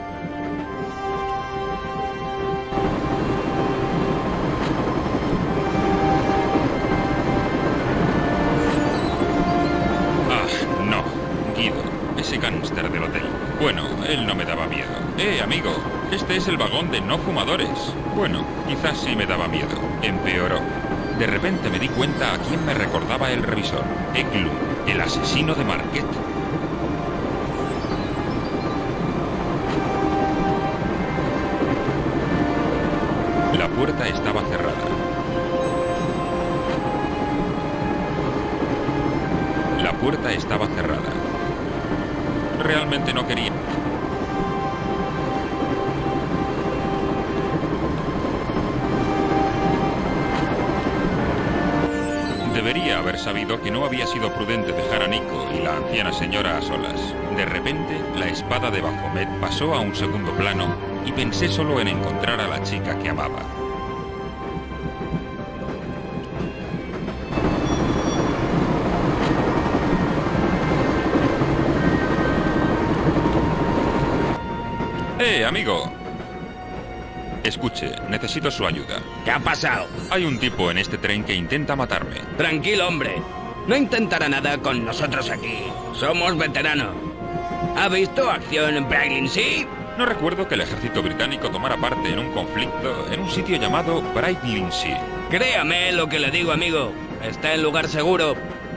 Ah, no. Guido, ese cáncer del hotel. Bueno, él no me daba miedo. Eh, amigo, este es el vagón de no fumadores. Bueno, quizás sí me daba miedo. Empeoró. De repente me di cuenta a quién me recordaba el revisor. Eklund, el asesino de Marquette. La puerta estaba cerrada. La puerta estaba cerrada. Realmente no quería... Debería haber sabido que no había sido prudente dejar a Nico y la anciana señora a solas. De repente, la espada de Baphomet pasó a un segundo plano y pensé solo en encontrar a la chica que amaba. ¡Eh, amigo! Escuche, necesito su ayuda. ¿Qué ha pasado? Hay un tipo en este tren que intenta matarme. Tranquilo, hombre. No intentará nada con nosotros aquí. Somos veteranos. ¿Ha visto acción en Brightlingsea? No recuerdo que el ejército británico tomara parte en un conflicto en un sitio llamado Brightlingsea. Créame lo que le digo, amigo. Está en lugar seguro.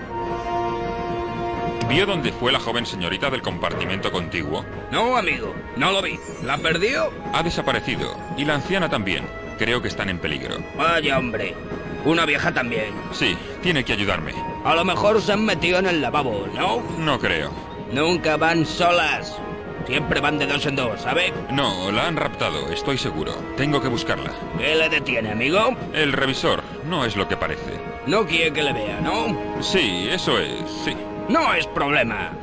¿Vio dónde fue la joven señorita del compartimento contiguo? No, amigo. No lo vi. ¿La perdió? Ha desaparecido. Y la anciana también. Creo que están en peligro. Vaya, hombre. Una vieja también. Sí, tiene que ayudarme. A lo mejor se han metido en el lavabo, ¿no? No creo. Nunca van solas. Siempre van de dos en dos, ¿sabe? No, la han raptado, estoy seguro. Tengo que buscarla. ¿Qué le detiene, amigo? El revisor. No es lo que parece. No quiere que le vea, ¿no? Sí, eso es, sí. No es problema.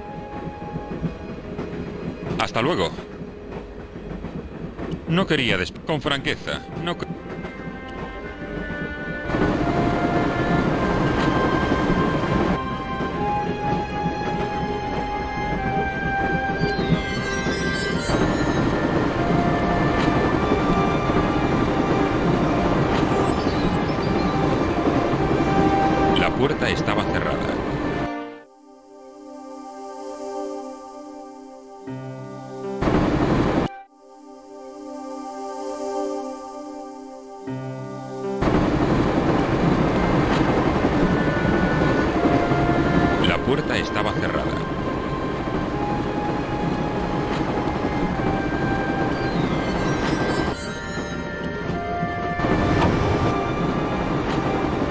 Hasta luego. No quería des... Con franqueza, no... La puerta estaba cerrada. La puerta estaba cerrada.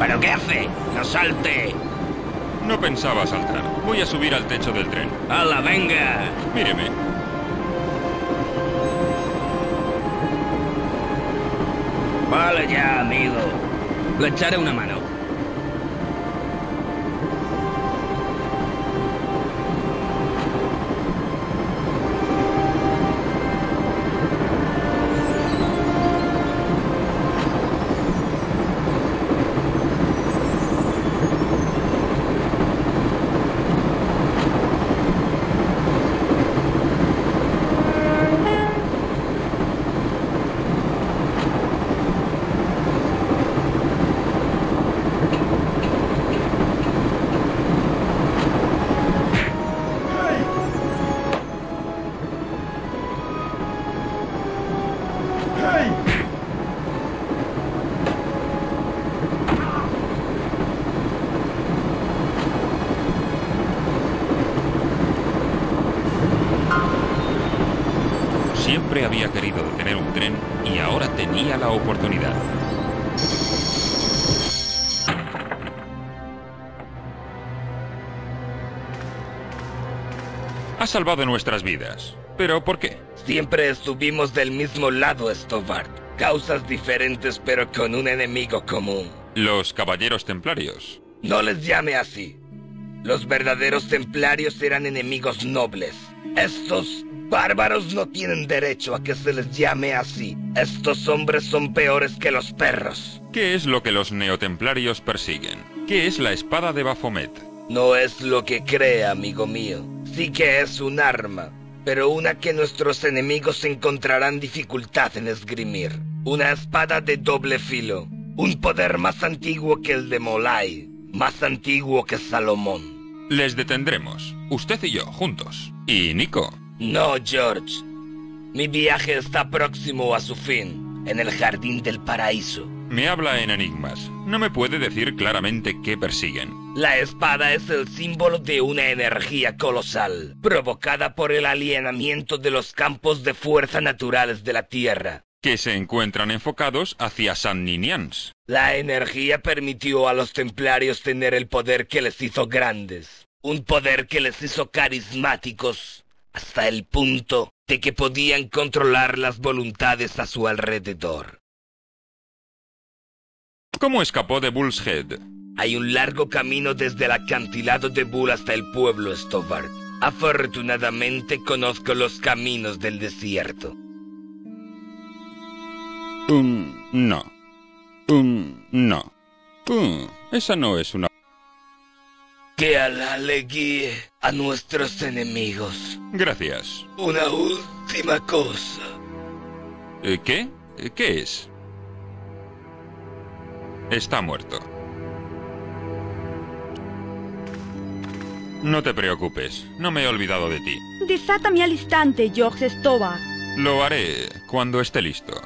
¿Pero qué hace? ¡No salte! No pensaba saltar. Voy a subir al techo del tren. ¡Hala, venga! Míreme. Vale ya, amigo. Le echaré una mano. Siempre había querido detener un tren y ahora tenía la oportunidad. Ha salvado nuestras vidas. ¿Pero por qué? Siempre estuvimos del mismo lado, Stovart. Causas diferentes pero con un enemigo común. Los caballeros templarios. No les llame así. Los verdaderos templarios eran enemigos nobles. Estos bárbaros no tienen derecho a que se les llame así. Estos hombres son peores que los perros. ¿Qué es lo que los neotemplarios persiguen? ¿Qué es la espada de Baphomet? No es lo que cree, amigo mío. Sí que es un arma, pero una que nuestros enemigos encontrarán dificultad en esgrimir. Una espada de doble filo. Un poder más antiguo que el de Molay. Más antiguo que Salomón. Les detendremos. Usted y yo, juntos. ¿Y Nico? No, George. Mi viaje está próximo a su fin, en el Jardín del Paraíso. Me habla en enigmas. No me puede decir claramente qué persiguen. La espada es el símbolo de una energía colosal, provocada por el alienamiento de los campos de fuerza naturales de la Tierra, que se encuentran enfocados hacia San Ninians. La energía permitió a los templarios tener el poder que les hizo grandes. Un poder que les hizo carismáticos, hasta el punto de que podían controlar las voluntades a su alrededor. ¿Cómo escapó de Bull's Head? Hay un largo camino desde el acantilado de Bull hasta el pueblo, Stovart. Afortunadamente conozco los caminos del desierto. Um, no. Um, no. Um, esa no es una... Que Alá le guíe a nuestros enemigos. Gracias. Una última cosa. ¿Eh, ¿Qué? ¿Qué es? Está muerto. No te preocupes, no me he olvidado de ti. Desátame al instante, George Stovart. Lo haré cuando esté listo.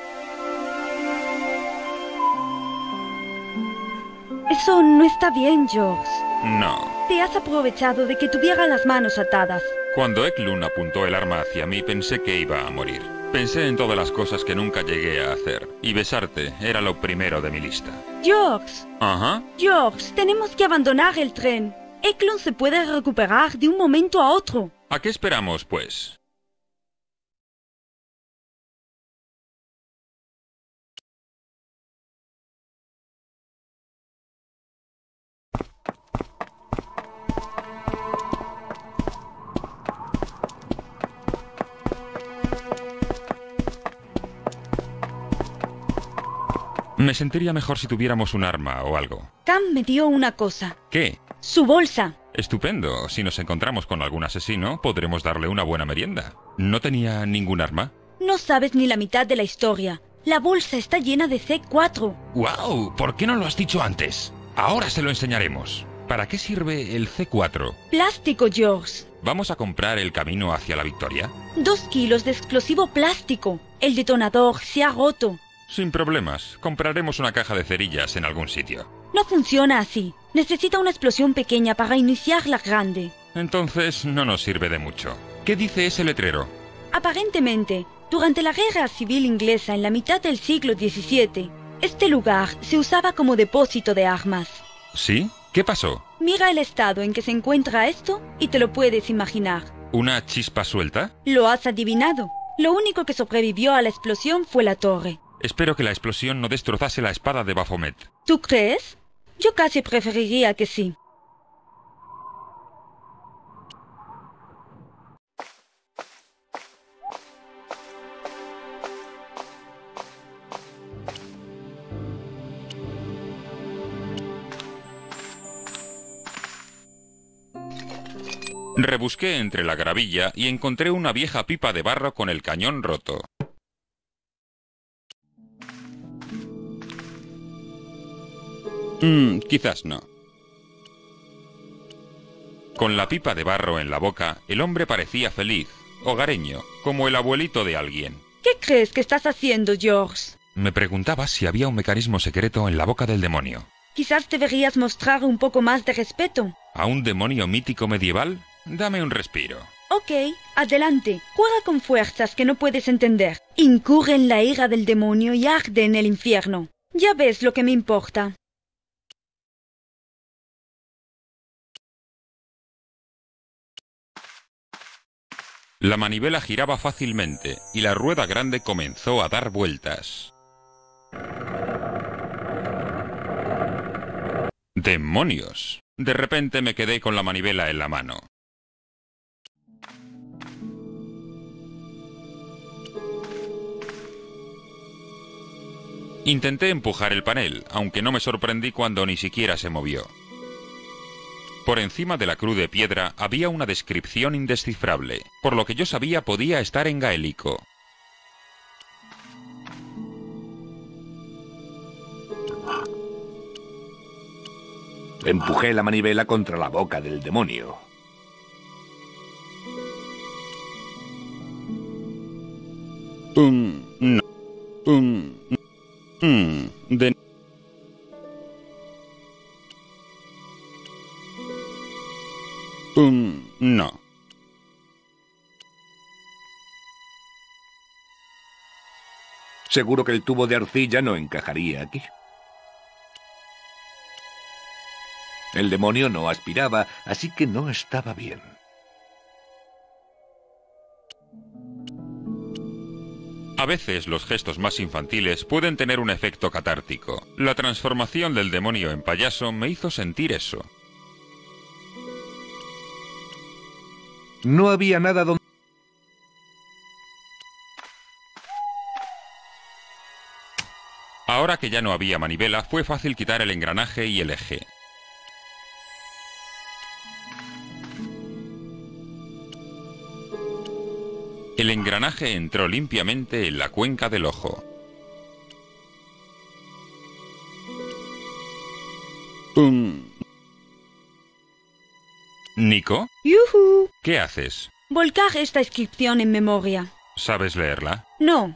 Eso no está bien, George. No. Te has aprovechado de que tuviera las manos atadas. Cuando Eklund apuntó el arma hacia mí, pensé que iba a morir. Pensé en todas las cosas que nunca llegué a hacer. Y besarte era lo primero de mi lista. George. Ajá. George, tenemos que abandonar el tren. Eklund se puede recuperar de un momento a otro. ¿A qué esperamos, pues? Me sentiría mejor si tuviéramos un arma o algo. Cam me dio una cosa. ¿Qué? Su bolsa. Estupendo. Si nos encontramos con algún asesino, podremos darle una buena merienda. ¿No tenía ningún arma? No sabes ni la mitad de la historia. La bolsa está llena de C cuatro. ¡Guau! ¿Por qué no lo has dicho antes? Ahora se lo enseñaremos. ¿Para qué sirve el C cuatro? Plástico, George. ¿Vamos a comprar el camino hacia la victoria? Dos kilos de explosivo plástico. El detonador se ha roto. Sin problemas. Compraremos una caja de cerillas en algún sitio. No funciona así. Necesita una explosión pequeña para iniciar la grande. Entonces no nos sirve de mucho. ¿Qué dice ese letrero? Aparentemente, durante la Guerra Civil Inglesa en la mitad del siglo diecisiete, Este lugar se usaba como depósito de armas. ¿Sí? ¿Qué pasó? Mira el estado en que se encuentra esto y te lo puedes imaginar. ¿Una chispa suelta? Lo has adivinado. Lo único que sobrevivió a la explosión fue la torre. Espero que la explosión no destrozase la espada de Baphomet. ¿Tú crees? Yo casi preferiría que sí. Rebusqué entre la gravilla y encontré una vieja pipa de barro con el cañón roto. Mm, quizás no. Con la pipa de barro en la boca, el hombre parecía feliz, hogareño, como el abuelito de alguien. ¿Qué crees que estás haciendo, George? Me preguntaba si había un mecanismo secreto en la boca del demonio. Quizás deberías mostrar un poco más de respeto. ¿A un demonio mítico medieval? Dame un respiro. Ok, adelante. Juega con fuerzas que no puedes entender. Incurre en la ira del demonio y arde en el infierno. Ya ves lo que me importa. La manivela giraba fácilmente y la rueda grande comenzó a dar vueltas. ¡Demonios! De repente me quedé con la manivela en la mano. Intenté empujar el panel, aunque no me sorprendí cuando ni siquiera se movió. Por encima de la cruz de piedra había una descripción indescifrable, por lo que yo sabía podía estar en gaélico. Empujé la manivela contra la boca del demonio. Um, no. Um, um, de... Um, no. Seguro que el tubo de arcilla no encajaría aquí. El demonio no aspiraba, así que no estaba bien. A veces los gestos más infantiles pueden tener un efecto catártico. La transformación del demonio en payaso me hizo sentir eso. No había nada donde... Ahora que ya no había manivela, fue fácil quitar el engranaje y el eje. El engranaje entró limpiamente en la cuenca del ojo. Um... ¿Nico? ¡Yujú! ¿Qué haces? Volcar esta inscripción en memoria. ¿Sabes leerla? No.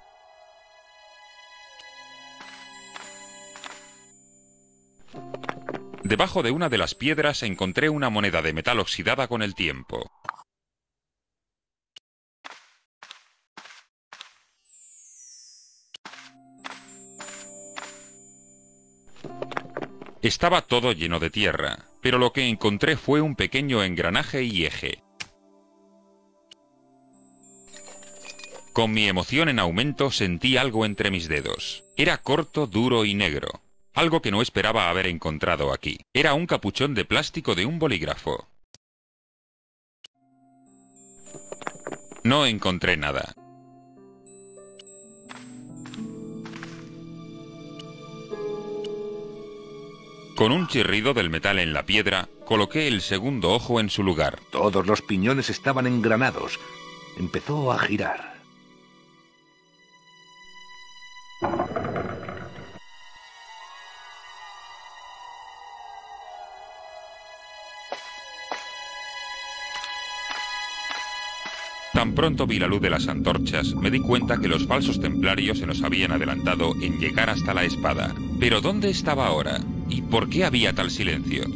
Debajo de una de las piedras encontré una moneda de metal oxidada con el tiempo. Estaba todo lleno de tierra, pero lo que encontré fue un pequeño engranaje y eje. Con mi emoción en aumento sentí algo entre mis dedos. Era corto, duro y negro. Algo que no esperaba haber encontrado aquí. Era un capuchón de plástico de un bolígrafo. No encontré nada. Con un chirrido del metal en la piedra, coloqué el segundo ojo en su lugar. Todos los piñones estaban engranados. Empezó a girar. Tan pronto vi la luz de las antorchas, me di cuenta que los falsos templarios se nos habían adelantado en llegar hasta la espada. ¿Pero dónde estaba ahora? ¿Y por qué había tal silencio?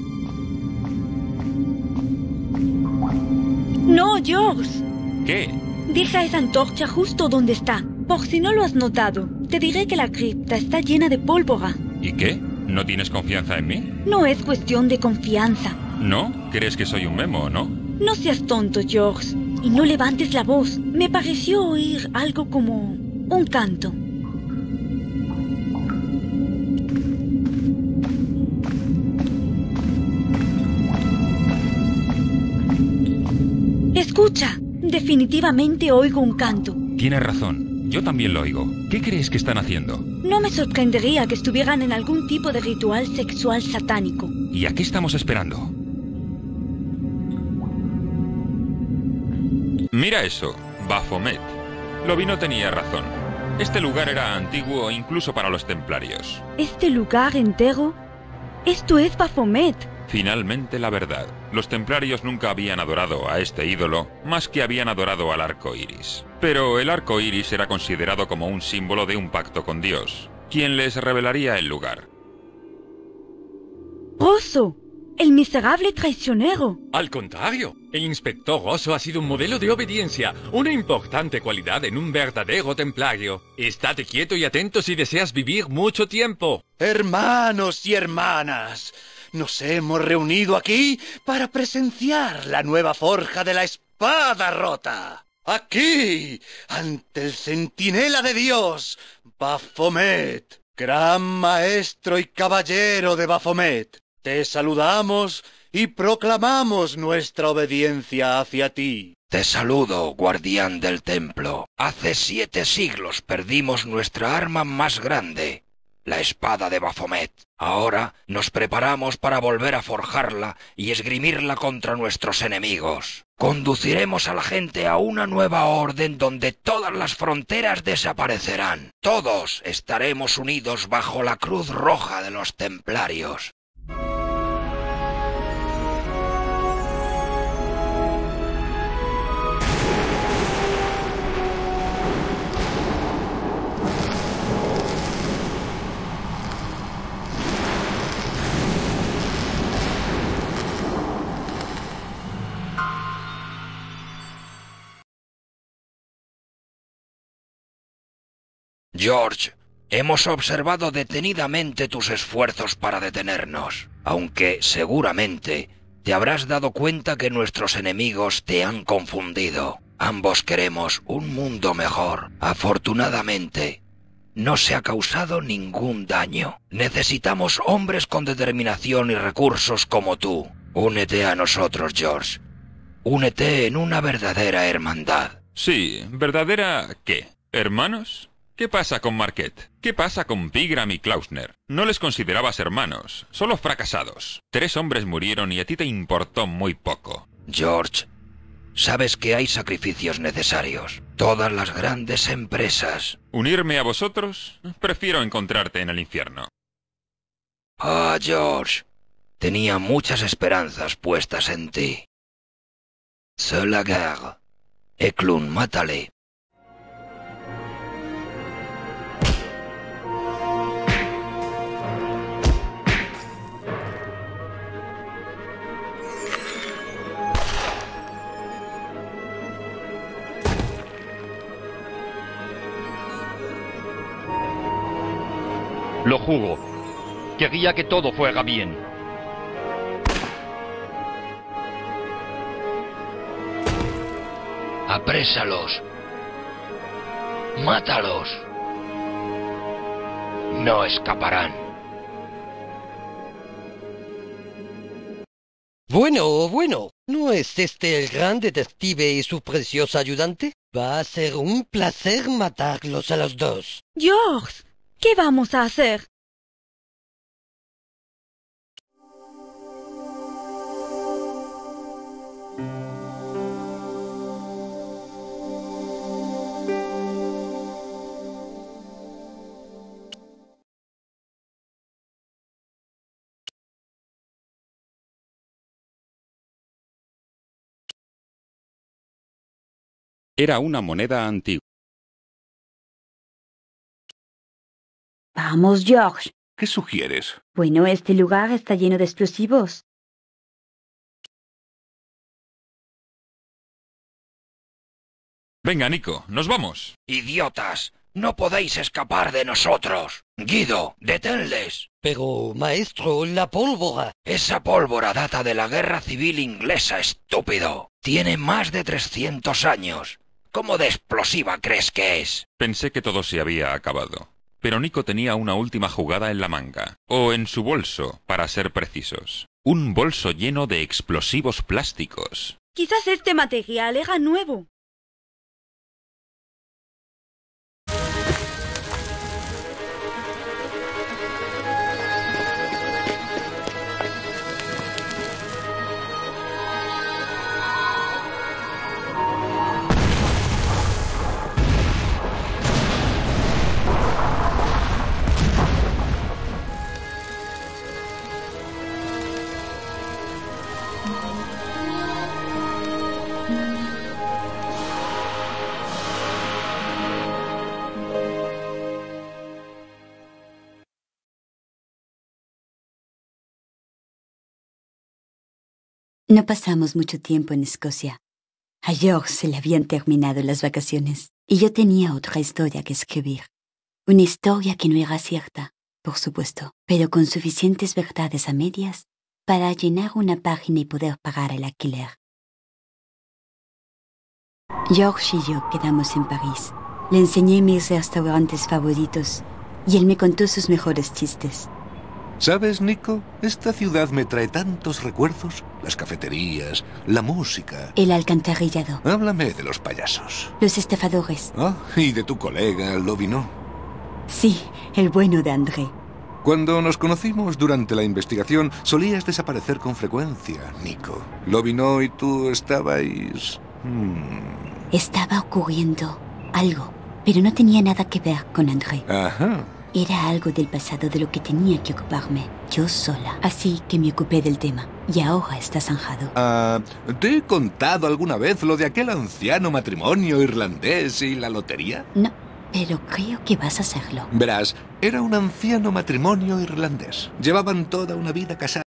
No, George. ¿Qué? Deja esa antorcha justo donde está, por si no lo has notado. te diré que la cripta está llena de pólvora. ¿Y qué? ¿No tienes confianza en mí? No es cuestión de confianza. ¿No? ¿Crees que soy un memo, no? No seas tonto, George, y no levantes la voz. Me pareció oír algo como un canto. Escucha, definitivamente oigo un canto. Tienes razón, yo también lo oigo. ¿Qué crees que están haciendo? No me sorprendería que estuvieran en algún tipo de ritual sexual satánico. ¿Y a qué estamos esperando? Mira eso, Baphomet. Lobino tenía razón. Este lugar era antiguo incluso para los templarios. ¿Este lugar entero? Esto es Baphomet. Finalmente la verdad. Los templarios nunca habían adorado a este ídolo más que habían adorado al arco iris. Pero el arco iris era considerado como un símbolo de un pacto con Dios, quien les revelaría el lugar. Rosso, el miserable traicionero. Al contrario, el inspector Rosso ha sido un modelo de obediencia, una importante cualidad en un verdadero templario. Estate quieto y atento si deseas vivir mucho tiempo. Hermanos y hermanas, nos hemos reunido aquí para presenciar la nueva forja de la espada rota. Aquí, ante el centinela de Dios, Baphomet, gran maestro y caballero de Baphomet. Te saludamos y proclamamos nuestra obediencia hacia ti. Te saludo, guardián del templo. Hace siete siglos perdimos nuestra arma más grande, la espada de Baphomet. Ahora nos preparamos para volver a forjarla y esgrimirla contra nuestros enemigos. Conduciremos a la gente a una nueva orden donde todas las fronteras desaparecerán. Todos estaremos unidos bajo la cruz roja de los templarios. George, hemos observado detenidamente tus esfuerzos para detenernos, aunque seguramente te habrás dado cuenta que nuestros enemigos te han confundido. Ambos queremos un mundo mejor. Afortunadamente, no se ha causado ningún daño. Necesitamos hombres con determinación y recursos como tú. Únete a nosotros, George. Únete en una verdadera hermandad. Sí, ¿verdadera qué? ¿Hermanos? ¿Qué pasa con Marquette? ¿Qué pasa con Pigram y Klausner? No les considerabas hermanos, solo fracasados. Tres hombres murieron y a ti te importó muy poco. George, sabes que hay sacrificios necesarios. Todas las grandes empresas... ¿Unirme a vosotros? Prefiero encontrarte en el infierno. Ah, George, tenía muchas esperanzas puestas en ti. C'est la guerre. Eklund, mátale. Lo juro. Quería que todo fuera bien. Aprésalos. Mátalos. No escaparán. Bueno, bueno. ¿No es este el gran detective y su precioso ayudante? Va a ser un placer matarlos a los dos. George, ¿qué vamos a hacer? Era una moneda antigua. Vamos, George. ¿Qué sugieres? Bueno, este lugar está lleno de explosivos. Venga, Nico, nos vamos. Idiotas, No podéis escapar de nosotros. Guido, deténles. Pero, maestro, la pólvora. Esa pólvora data de la Guerra Civil Inglesa, estúpido. Tiene más de trescientos años. ¿Cómo de explosiva crees que es? Pensé que todo se había acabado. Pero Nico tenía una última jugada en la manga, o en su bolso, para ser precisos. Un bolso lleno de explosivos plásticos. Quizás este material era nuevo. No pasamos mucho tiempo en Escocia. A George se le habían terminado las vacaciones y yo tenía otra historia que escribir. Una historia que no era cierta, por supuesto, pero con suficientes verdades a medias para llenar una página y poder pagar el alquiler. George y yo quedamos en París. Le enseñé mis restaurantes favoritos y él me contó sus mejores chistes. ¿Sabes, Nico? Esta ciudad me trae tantos recuerdos. Las cafeterías, la música. El alcantarillado. Háblame de los payasos. Los estafadores. Ah, y de tu colega, Lobino. Sí, el bueno de André. Cuando nos conocimos durante la investigación, solías desaparecer con frecuencia, Nico. Lobino y tú estabais... Hmm. Estaba ocurriendo algo, pero no tenía nada que ver con André. Ajá. Era algo del pasado de lo que tenía que ocuparme, yo sola. Así que me ocupé del tema, y ahora está zanjado. Ah, ¿te he contado alguna vez lo de aquel anciano matrimonio irlandés y la lotería? No, pero creo que vas a hacerlo. Verás, era un anciano matrimonio irlandés. Llevaban toda una vida casados.